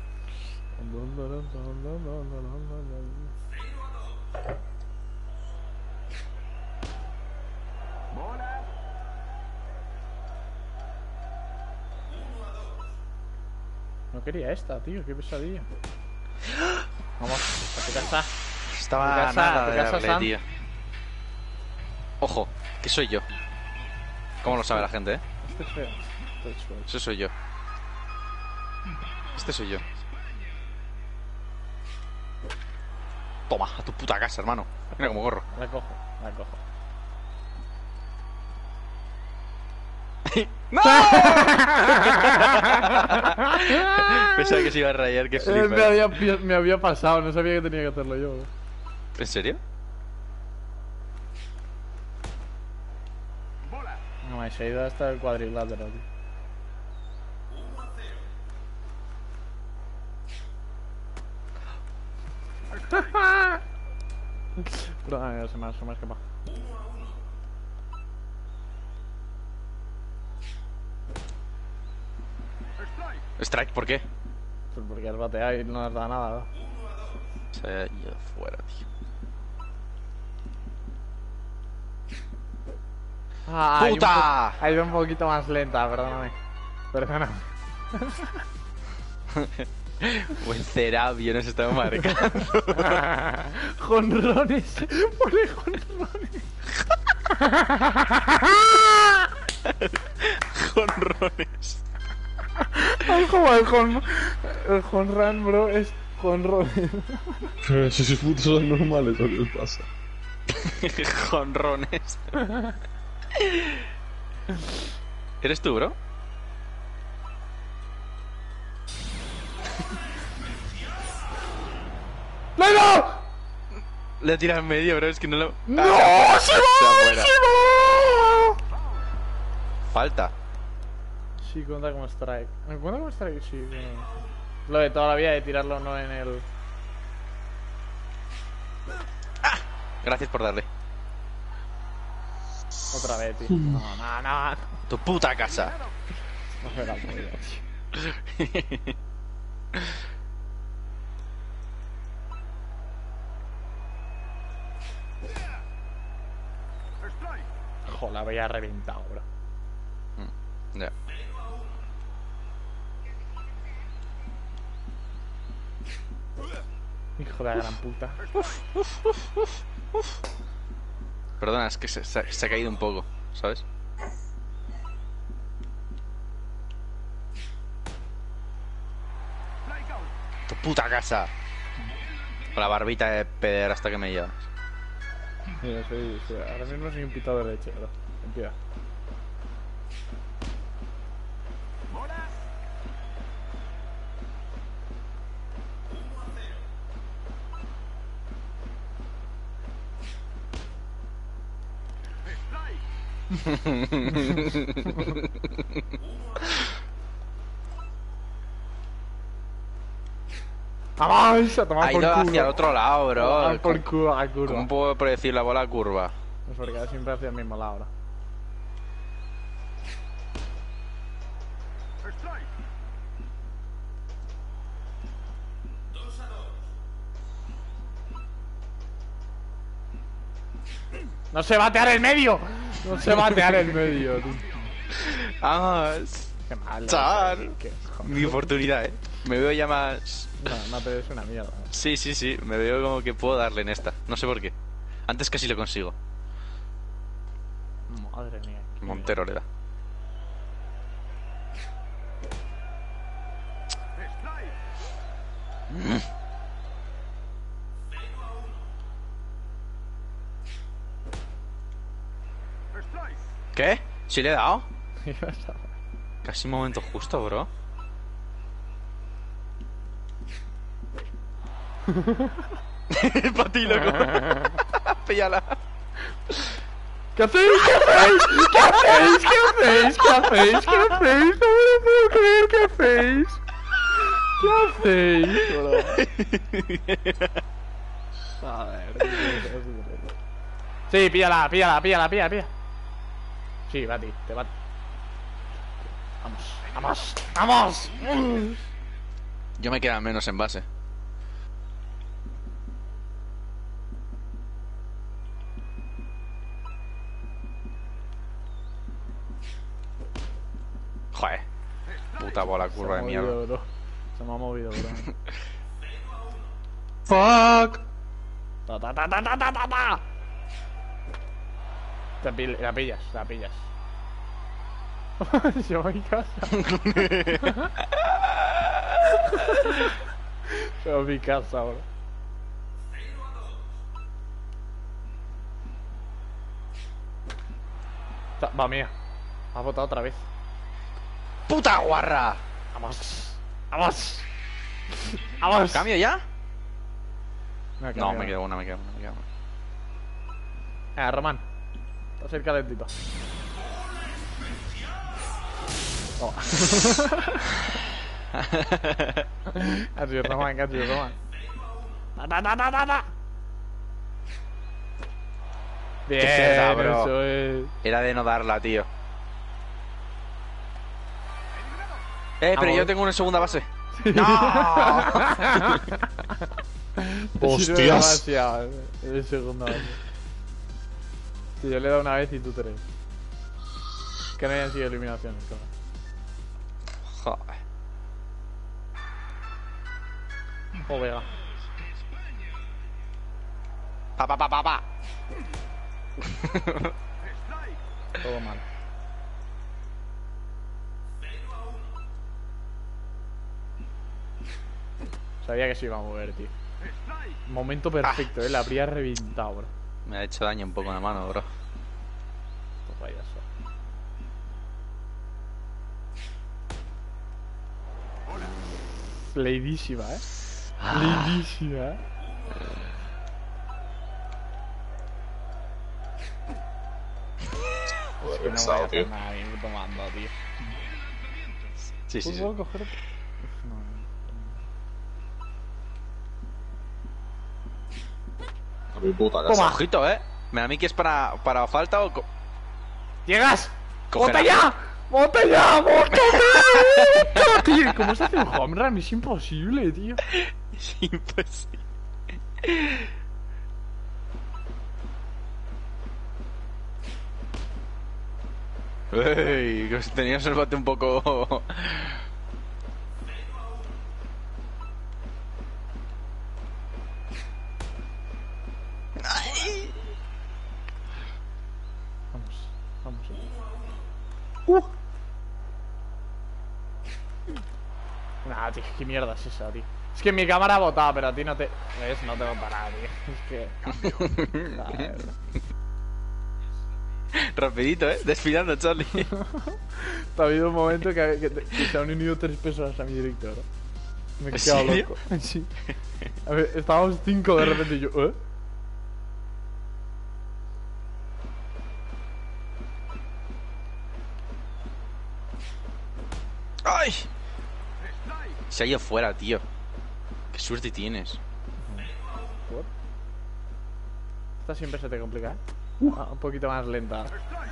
No quería esta, tío, qué pesadilla. Vamos, a tu casa. Estaba Tu casa, nada tu de casa, darle, Sam. tío. Ojo, que soy yo. ¿Cómo lo sabe la gente, eh? Este es feo. Este es feo. Ese soy yo. Este soy yo. Toma, a tu puta casa, hermano. Mira cómo corro. La cojo, la cojo. ¡No! Pensaba que se iba a rayar, que Eh, me, flipa. había, pi- me había pasado, no sabía que tenía que hacerlo yo, bro. ¿En serio? No, me se ha ido hasta el cuadrilátero, tío. Pero, ay, se me ha se me ha escapado. Strike, ¿por qué? Pues porque has bateado y no has dado nada, ¿no? Se ha ido fuera, tío. Ah, hay un ¡Puta! po- Ha ido un poquito más lenta, perdóname. Perdóname. Buen Cerabio nos estaba marcando. Jonrones. Pone jonrones. Jonrones. Como el jon... El jonran, bro, es jonrones. Pero si sus putos son normales, ¿o qué les pasa? Jonrones. ¿Eres tú, bro? ¡No, no! Le he tirado en medio, bro, es que no lo... ¡No! Ah, ¡Se se va! afuera. ¡Se va! Falta. Sí, cuenta como strike. ¿Cuenta como strike? Sí. Bueno. Lo de toda la vida de tirarlo no en el... Gracias por darle. Otra vez, tío. No, no, no. Tu puta casa. No me la polla, tío. Joder, la había reventado, bro. Ya. Hijo de la gran puta. Perdona, es que se, se- se ha caído un poco, ¿sabes? Tu puta casa. Con la barbita de pederasta que me llevas. Mira, soy, soy- ahora mismo soy un pitado de leche, bro. Empieza. ¡Vamos! A tomar Ha por ido culo. hacia el otro lado, A bro. tomar por ¿Cómo, culo a curva. cómo puedo predecir la bola curva? Pues porque siempre hacia el mismo lado, bro. ¡No se batear el medio! ¡No se batear el medio, tío! Vamos. ¡Qué mal! Chaval. Qué- joder. Mi oportunidad, eh. Me veo ya más... No, no, pero es una mierda. Sí, sí, sí. Me veo como que puedo darle en esta. No sé por qué. Antes casi lo consigo. Madre mía. qué Montero le da. ¿Qué? ¿Sí le he dado? ¿Qué pasa? Casi un momento justo, bro. Para ti, loco. Píllala. ¿Qué hacéis? ¿Qué hacéis? ¿Qué hacéis? ¿Qué hacéis? ¿Qué hacéis? ¿Qué hacéis? No me lo puedo creer. ¿Qué hacéis? ¿Qué hacéis, bro? Joder. Sí, píllala, píllala, píllala, píllala, píllala. Sí, va a ti, te va. Vamos, vamos, vamos. Yo me queda menos en base. Joder. Puta bola curva de Se me ha mierda. movido, bro. Se me ha movido, bro. Fuck. Ta, ta, ta, ta, ta, ta, ta, ta. Te pil- la pillas, la pillas. Se va a mi casa. Se va a mi casa, bro. Ta- Va mía. Ha votado otra vez. ¡Puta guarra! Vamos. Vamos. Vamos. ¿Cambio ya? Me ha No, cambiado. me queda una, me queda una, me queda una. Ah, Román. Está cerca del Tito. Oh. Ha sido Román, ha sido Román. Ta, ta, ta, ta, ta, ta. Bien, cerda, bro. eso es. Era de no darla, tío. Eh, pero Vamos. yo tengo una segunda base. ¡No! Te sirve Hostias. demasiado, eh, el segundo base. Sí, yo le he dado una vez y tú tres. Que no hayan sido eliminaciones, claro. Joder. Oh, Vega. Pa, pa, pa, pa, pa. Todo mal. Sabía que se iba a mover, tío. Momento perfecto, eh. La habría reventado, bro. Me ha hecho daño un poco en la mano, bro. Pues payaso. Leidísima, eh. Leidísima, eh. Es que no voy a hacer nada bien tomando, tío. Sí, sí, sí. ¿Puedo coger? Uf, no, no. A mi puta casa. Toma. Ojito, eh. Me da a mí que es para, para falta o. co- ¡Llegas! Cógela. ¡Bota ya! ¡Bota ya! ¡Bota ya! Tío, ¿cómo se hace un home run? Es imposible, tío. Es imposible. Ey, que tenías el bate un poco. Vamos, vamos. Nah, tío, qué mierda es esa, tío. Es que mi cámara ha votado, pero a ti no te... ¿Ves? No te votará, tío. Es que... cambio. Joder. Rapidito, eh. Desfilando, Charlie. Ha habido un momento que, que, que se han unido tres personas a mi directo, ¿no? Me he ¿En quedado serio? loco. Sí. A ver, estábamos cinco de repente y yo, ¿eh? ¡Ay! Se ha ido fuera, tío. Qué suerte tienes. ¿Por? Esta siempre se te complica, ¿eh? Ah, un poquito más lenta.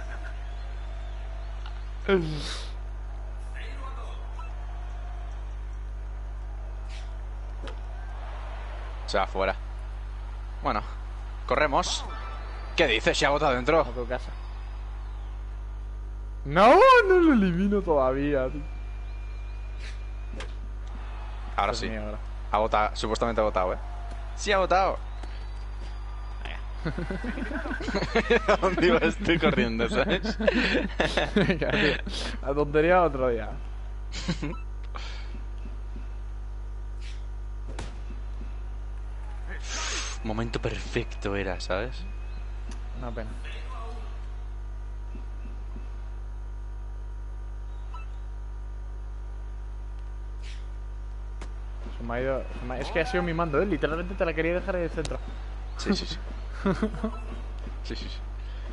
Se va fuera. Bueno, corremos. ¿Qué dices? ¿Se ha botado dentro? A tu casa. No, no lo elimino todavía, tío. Ahora Es sí. mío, ahora. Ha votado, supuestamente ha votado, eh. Sí, ha votado. ¿A dónde iba? Estoy corriendo, ¿sabes? Venga, tío. La tontería otro día. Momento perfecto era, ¿sabes? Una pena. Se me ha ido... se me ha- Es que ha sido mi mando, ¿eh? Literalmente te la quería dejar en el centro. Sí, sí, sí. Sí, sí, sí.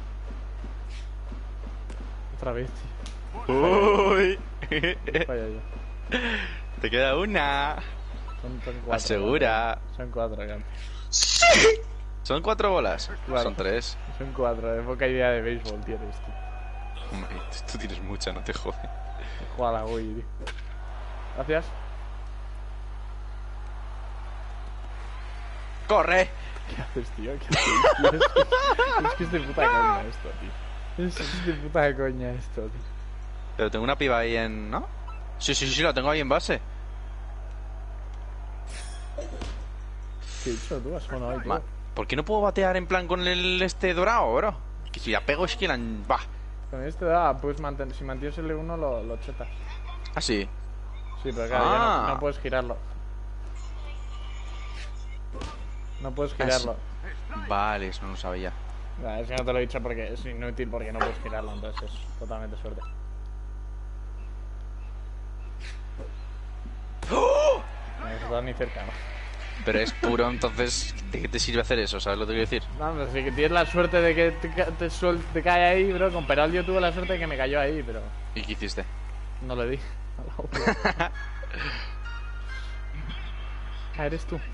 Otra vez, tío. Uy. Falla yo. Te queda una. Son, son cuatro. Asegura. Son cuatro, Campi. ¿Son cuatro bolas? Claro. Son tres. Son cuatro. De poca idea de béisbol tienes, tío. Hombre, tú tienes mucha, no te jode. Juega la Wii, tío. Gracias. ¡Corre! ¿Qué haces, tío? ¿Qué haces, tío? Es que, es que es de puta coña esto, tío. Es, es de puta coña esto, tío. Pero tengo una piba ahí en... ¿no? Sí, sí, sí, la tengo ahí en base. ¿Qué he dicho tú? Has sonado ahí, tío. Ma- ¿Por qué no puedo batear en plan con el este dorado, bro? Que si la pego es que la... Bah. Con este da, puedes mantener... Si mantienes el E uno lo, lo chetas. Ah, sí. Sí, pero claro, ya Ah. no, no puedes girarlo. No puedes Ah, girarlo. Vale, eso no lo sabía. Nah, es que no te lo he dicho porque es inútil porque no puedes girarlo, entonces es totalmente suerte. ¡Oh! No estás ni cerca, ¿no? Pero es puro, entonces, ¿de qué te sirve hacer eso? ¿Sabes lo que quiero decir? No, pero si que tienes la suerte de que te, ca- te, suel- te cae ahí, bro. Con Peral yo tuve la suerte de que me cayó ahí, pero ¿Y qué hiciste? no le di. A la otra. Ah, eres tú.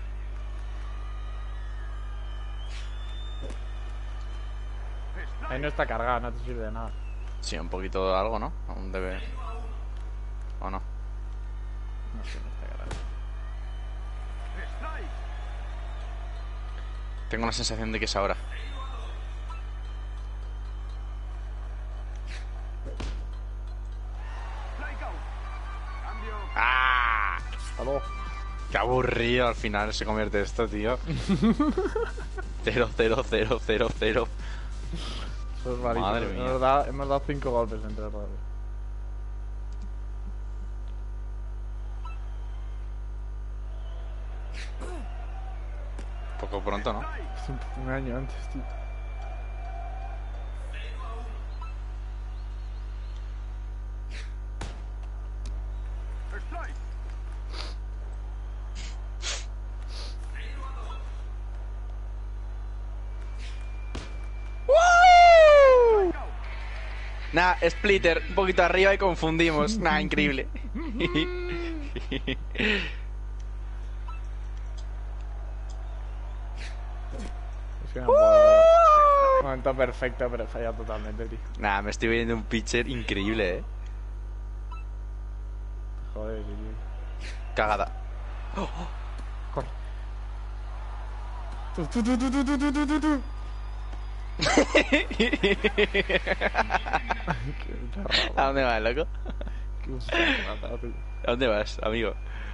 Ahí no está cargado, no te sirve de nada. Sí, un poquito de algo, ¿no? Aún debe... ¿O no? No sé, no está cargado. Tengo una sensación de que es ahora. ¡Ah! Hasta luego. Qué aburrido al final se convierte esto, tío. Cero, cero, cero, cero, cero. Eso es rarito. Madre mía. Hemos dado, hemos dado cinco golpes entre los dos. Poco pronto, ¿no? Es un, un año antes, tío. Nah, Splitter, un poquito arriba y confundimos. Nah, increíble. Es que no puedo. Momento perfecto, pero he fallado totalmente, tío. Nah, me estoy viendo un pitcher increíble, eh. Joder, tío. Cagada. Corre. Tú, tú, tú, tú, tú, tú, tú, tú, tú, tú. Qué raro. ¿A dónde vas, loco? Qué gusto me ha matado, tío. ¿A dónde vas, amigo?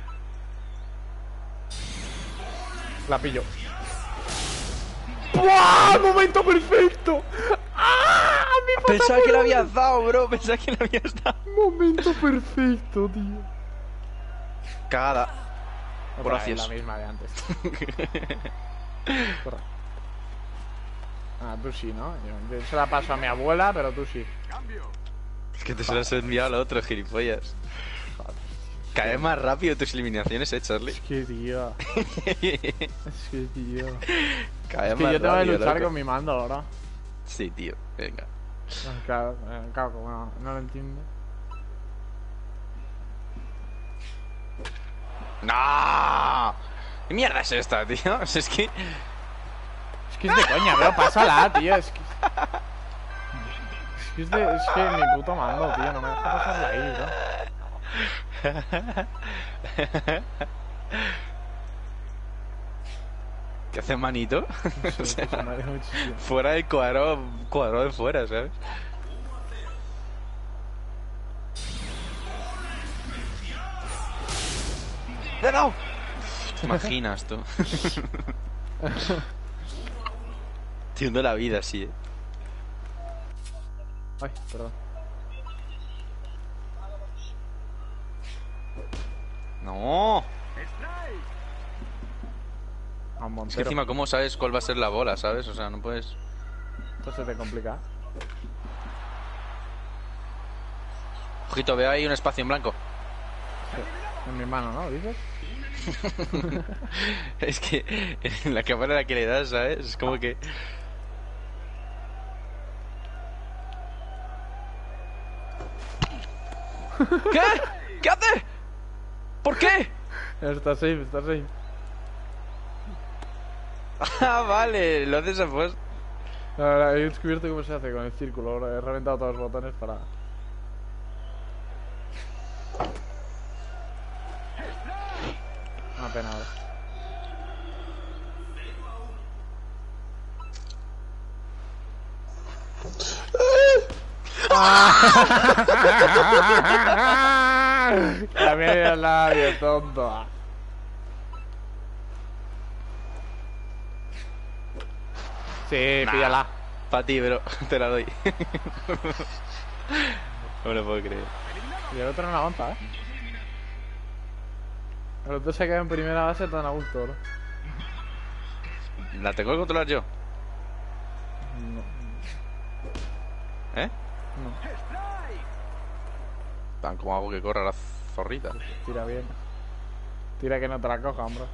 La pillo. ¡Buah! ¡Momento perfecto! ¡Ah! Me pasa Pensaba que por lo ahí. habías dado, bro. Pensaba que lo habías dado. Momento perfecto, tío. Cagada. Otra vez Gracias. la misma de antes. Corre. Ah, tú sí, ¿no? Yo, yo se la paso a mi abuela, pero tú sí. Es que te se lo has enviado al otro, gilipollas. Cae más rápido tus eliminaciones, eh, Charlie. Es que, tío. Es que, tío. Cae Es que más yo tengo que rápido, luchar loco. con mi mando ahora. Sí, tío. Venga. Ah, Claro, eh, claro, como no, no lo entiendo. ¡No! ¿Qué mierda es esta, tío? Es que... Es que es de coña, bro. Pásala, tío. Es que. Es que es de. Es que mi puto mando, tío. No me deja pasarla ahí, bro. ¿Qué hace manito? Sí, O sea, se me ha ido muchísimo. fuera del cuadro, cuadro de fuera, ¿sabes? ¡De no! ¿Te imaginas tú? Te hundo la vida así, eh. Ay, perdón. ¡No! A un Es que montero. encima, ¿cómo sabes cuál va a ser la bola, sabes? O sea, no puedes... Esto se te complica. Ojito, veo ahí un espacio en blanco. Sí. En mi mano, ¿no? ¿Dices? Es que en la cámara a la que le das, ¿sabes? Es como que... ¿Qué? ¿Qué hace? ¿Por qué? Está safe, está safe. Ah, vale, lo haces a pues. Ahora he descubierto cómo se hace con el círculo. Ahora he reventado todos los botones para... Una pena ahora. La media del labio, tonto. Sí, Nah. píllala. Pa' ti, bro, te la doy. No me lo puedo creer. Y el otro no aguanta, ¿eh? El otro se queda en primera base tan a gusto, bro. ¿La tengo que controlar yo? No, ¿Eh? no. Tan como hago que corra la zorrita. Tira bien. Tira que no te la cojan, bro.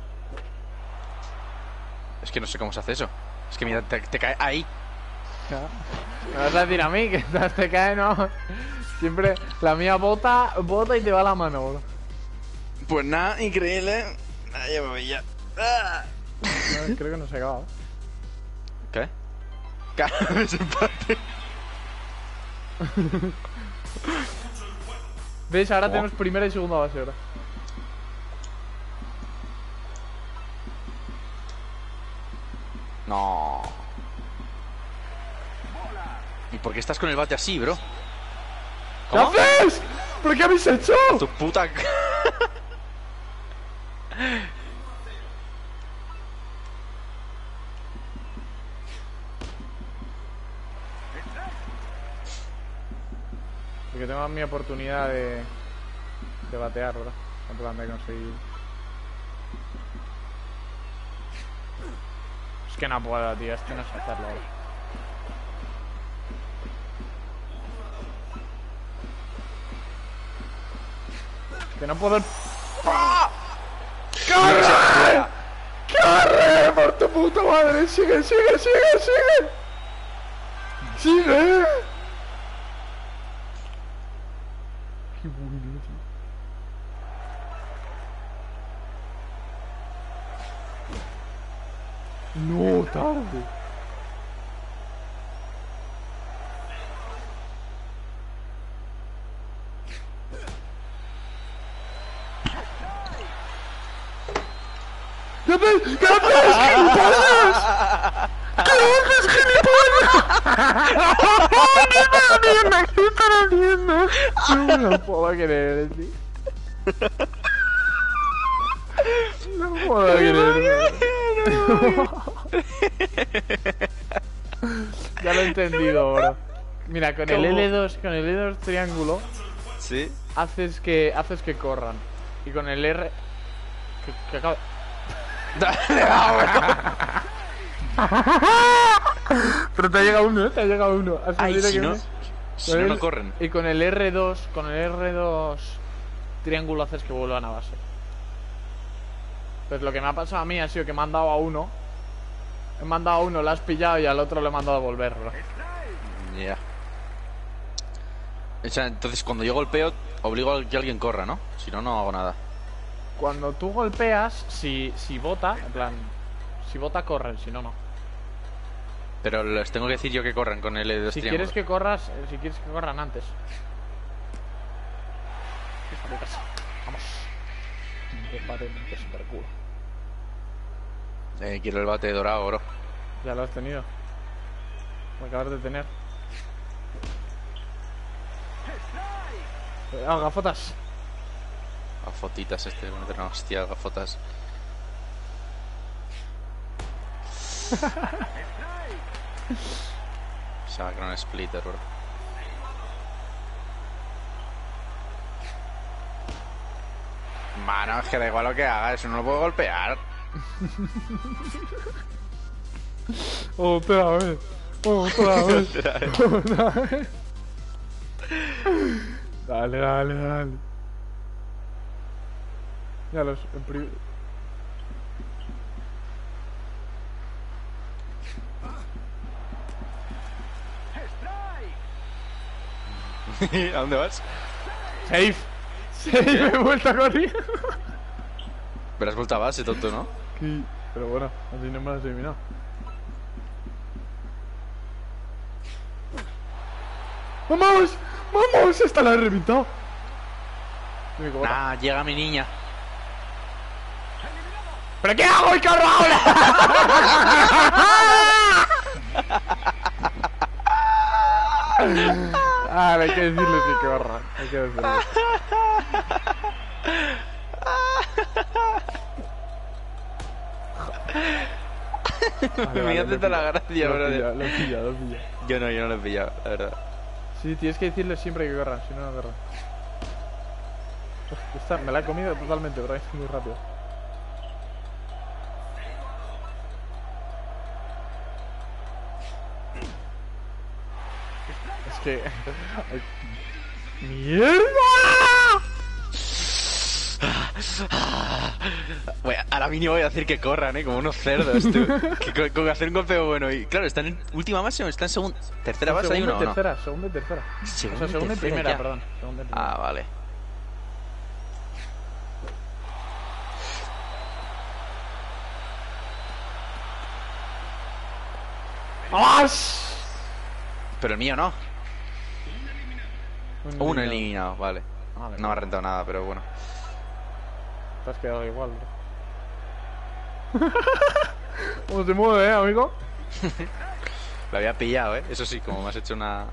Es que no sé cómo se hace eso. Es que mira, te, te cae ahí. Me vas a decir a mí que estás te cae, no. Siempre la mía bota, bota y te va la mano, bro. Pues nada, increíble. Ah, ya me voy ya. Ah. No, creo que no se acaba. ¿eh? ¿Qué? Claro, es empate. ¿Ves? Ahora Oh. tenemos primera y segunda base ahora. No. ¿Y por qué estás con el bate así, bro? ¿Qué haces? ¿Pero qué habéis hecho? Tu puta... Porque tengo mi oportunidad de... De batear, bro. En plan de conseguir... Es que no puedo, tío. Es que no sé hacerlo ahora. Que no puedo... ¡Corre! ¡Corre! ¡Por tu puta madre! ¡Sigue, sigue, sigue, sigue! ¡Sigue! Qué bueno, tío. No, tarde. ¿Qué haces? ¿Qué haces, gilipollas? ¿Qué haces, gilipollas? ¿Qué están haciendo? No me lo puedo creer, tío. No puedo creer. Ya lo he entendido, bro. Mira, con el ¿Cómo? L dos, con el L dos triángulo ¿Sí? haces que haces que corran. Y con el R que, que acaba... Dale, va, bro. Pero te ha llegado uno, ¿eh? Te ha llegado uno. Haces Ay, si no... directamente- Si Con no, el- no corren. Y con el R dos, con el R dos triángulo haces que vuelvan a base. Pues lo que me ha pasado a mí ha sido que me han dado a uno. He mandado a uno, lo has pillado y al otro le he mandado a volver, bro. Ya. O sea, entonces cuando yo golpeo, obligo a que alguien corra, ¿no? Si no, no hago nada. Cuando tú golpeas, si, si bota, en plan, si bota corren, si no, no. Pero les tengo que decir yo que corran con el de dos Si triángulos. quieres que corras, eh, si quieres que corran antes. Hija de casa. Vamos. Un bate de super culo. Eh, quiero el bate dorado, bro. Ya lo has tenido. Lo acabas de tener. Ah, gafotas. Gafotitas este, voy a meter una hostia, gafotas. Se va a crear un splitter, bro. Mano, es que da igual lo que haga, eso no lo puedo golpear. Otra vez. Otra vez. Otra vez. Dale, dale, dale. Ya los. En pri- ¿A dónde vas? Safe. Safe, me he vuelto a correr. Pero has vuelto a base, tonto, ¿no? Sí, pero bueno, así no me lo has eliminado. ¡Vamos! ¡Vamos! Esta la he reventado. Dime cómo va. Ah, llega mi niña. ¿Pero qué hago, carro, ahora? Ah, hay que decirle que corra. Hay que decirle. Vale, Me vale, hace lo he toda la pillado. gracia, Lo he brother. pillado, lo he pillado, lo he pillado. Yo no, yo no lo he pillado, la verdad. Sí, tienes que decirle siempre que corran, si no, no corran. Uf, esta me la he comido totalmente, bro, es muy rápido. Es que... ¡Mierda! Bueno, ahora mínimo voy a decir que corran, ¿eh? Como unos cerdos, tú. Que con, con hacer un golpe bueno. Y claro, ¿están en última base o están en segunda? ¿Tercera base hay Segunda uno y o no? tercera, segunda y tercera. Segunda O sea, segunda y tercera primera, ya. perdón. Segunda y primera. Ah, vale. ¡Vamos! Pero el mío no. Un Uno eliminado. eliminado, vale. Vale, No me ha rentado nada, pero bueno. Te has quedado igual, bro. ¿Cómo se mueve, eh, amigo? Lo había pillado, ¿eh? Eso sí, como me has hecho una...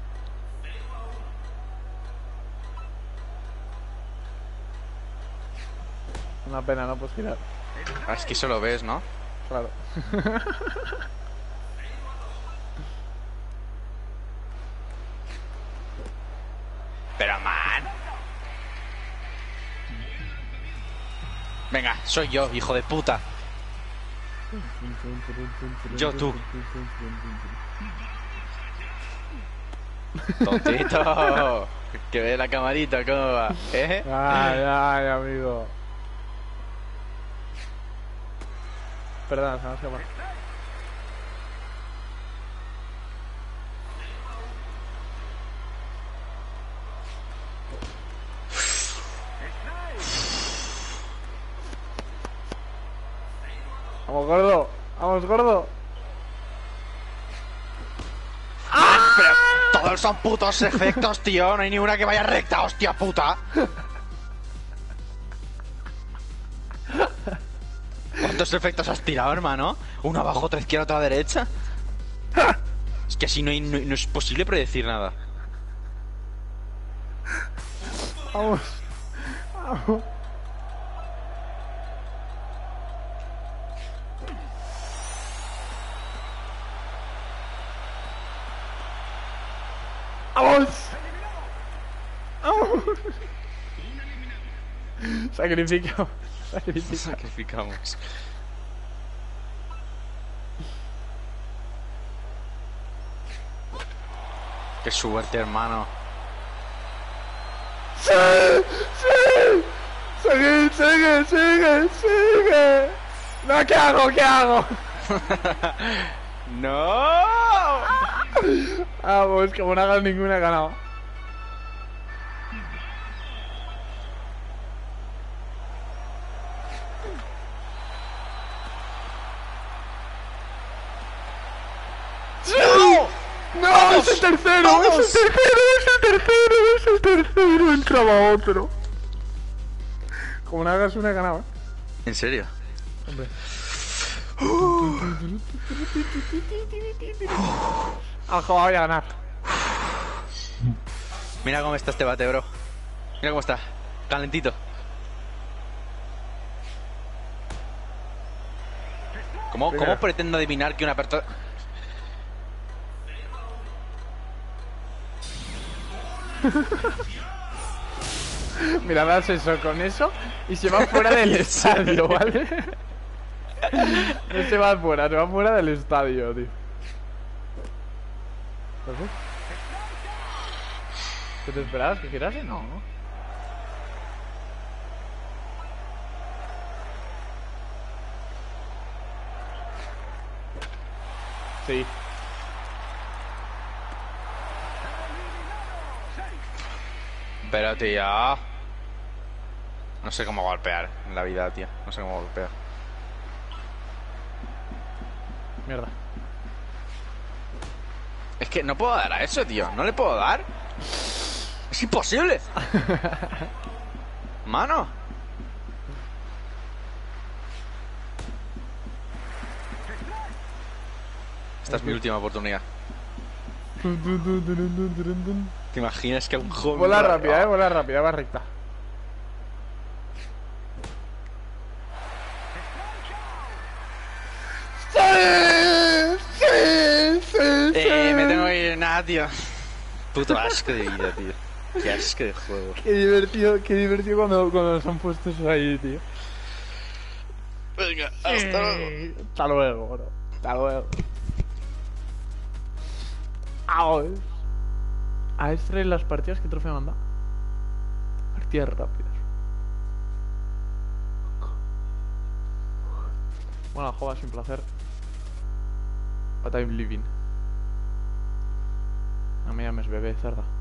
Una pena, no puedes girar. Ah, es que eso lo ves, ¿no? Claro. Pero, man. Venga, soy yo, hijo de puta. Yo, tú. Tontito. Que ve la camarita, ¿cómo va? ¿Eh? Ay, ay, amigo. Perdón, se me ha escapado. Vamos, gordo. Vamos, gordo. Pero todos son putos efectos, tío. No hay ni una que vaya recta, hostia puta. ¿Cuántos efectos has tirado, hermano? Uno abajo, otra izquierda, otra derecha. Es que así no, hay- no- no es posible predecir nada. Vamos. Vamos. ¡Vamos! ¡Vamos! Sacrifico. Sacrifico. Sacrificamos. Qué suerte, hermano. ¡Sí! ¡Sí! ¡Sigue, sigue, sigue, sigue! No, ¿qué hago? ¿Qué hago? ¡No! Vamos, como no hagas ninguna he ganado. ¡Sí! ¡No! ¡Es el tercero! ¡Vamos! ¡Es el tercero! ¡Es el tercero! ¡Es el tercero! Entraba otro. Como no hagas una he ganado, ¿eh? ¿En serio? Hombre. Aljo, voy a ganar. Mira cómo está este bate, bro. Mira cómo está. Calentito. ¿Cómo, Mira. ¿Cómo pretendo adivinar que una persona... Mira, das eso con eso y se va fuera del estadio, ¿vale? No se va fuera, se va fuera del estadio, tío. ¿Perfecto? ¿Qué te esperabas? ¿Que girase? No, ¿no? Sí. Pero, tío. No sé cómo golpear en la vida, tío. No sé cómo golpear. Mierda. Es que no puedo dar a eso, tío. No le puedo dar. Es imposible. Mano. Esta es mi última oportunidad. ¿Te imaginas que un joven... Bola rápida, eh, bola rápida, va recta. Eh, me tengo que ir, nada, tío. Puto asco de vida, tío. Qué asco de juego. Qué divertido, qué divertido cuando, cuando nos han puesto eso ahí, tío. Venga, hasta luego. Hasta luego, bro. Hasta luego. Vamos. A extraer las partidas, ¿qué trofeo manda? Partidas rápidas. Bueno, joda sin placer. What I'm living. No me llames bebé, cerda.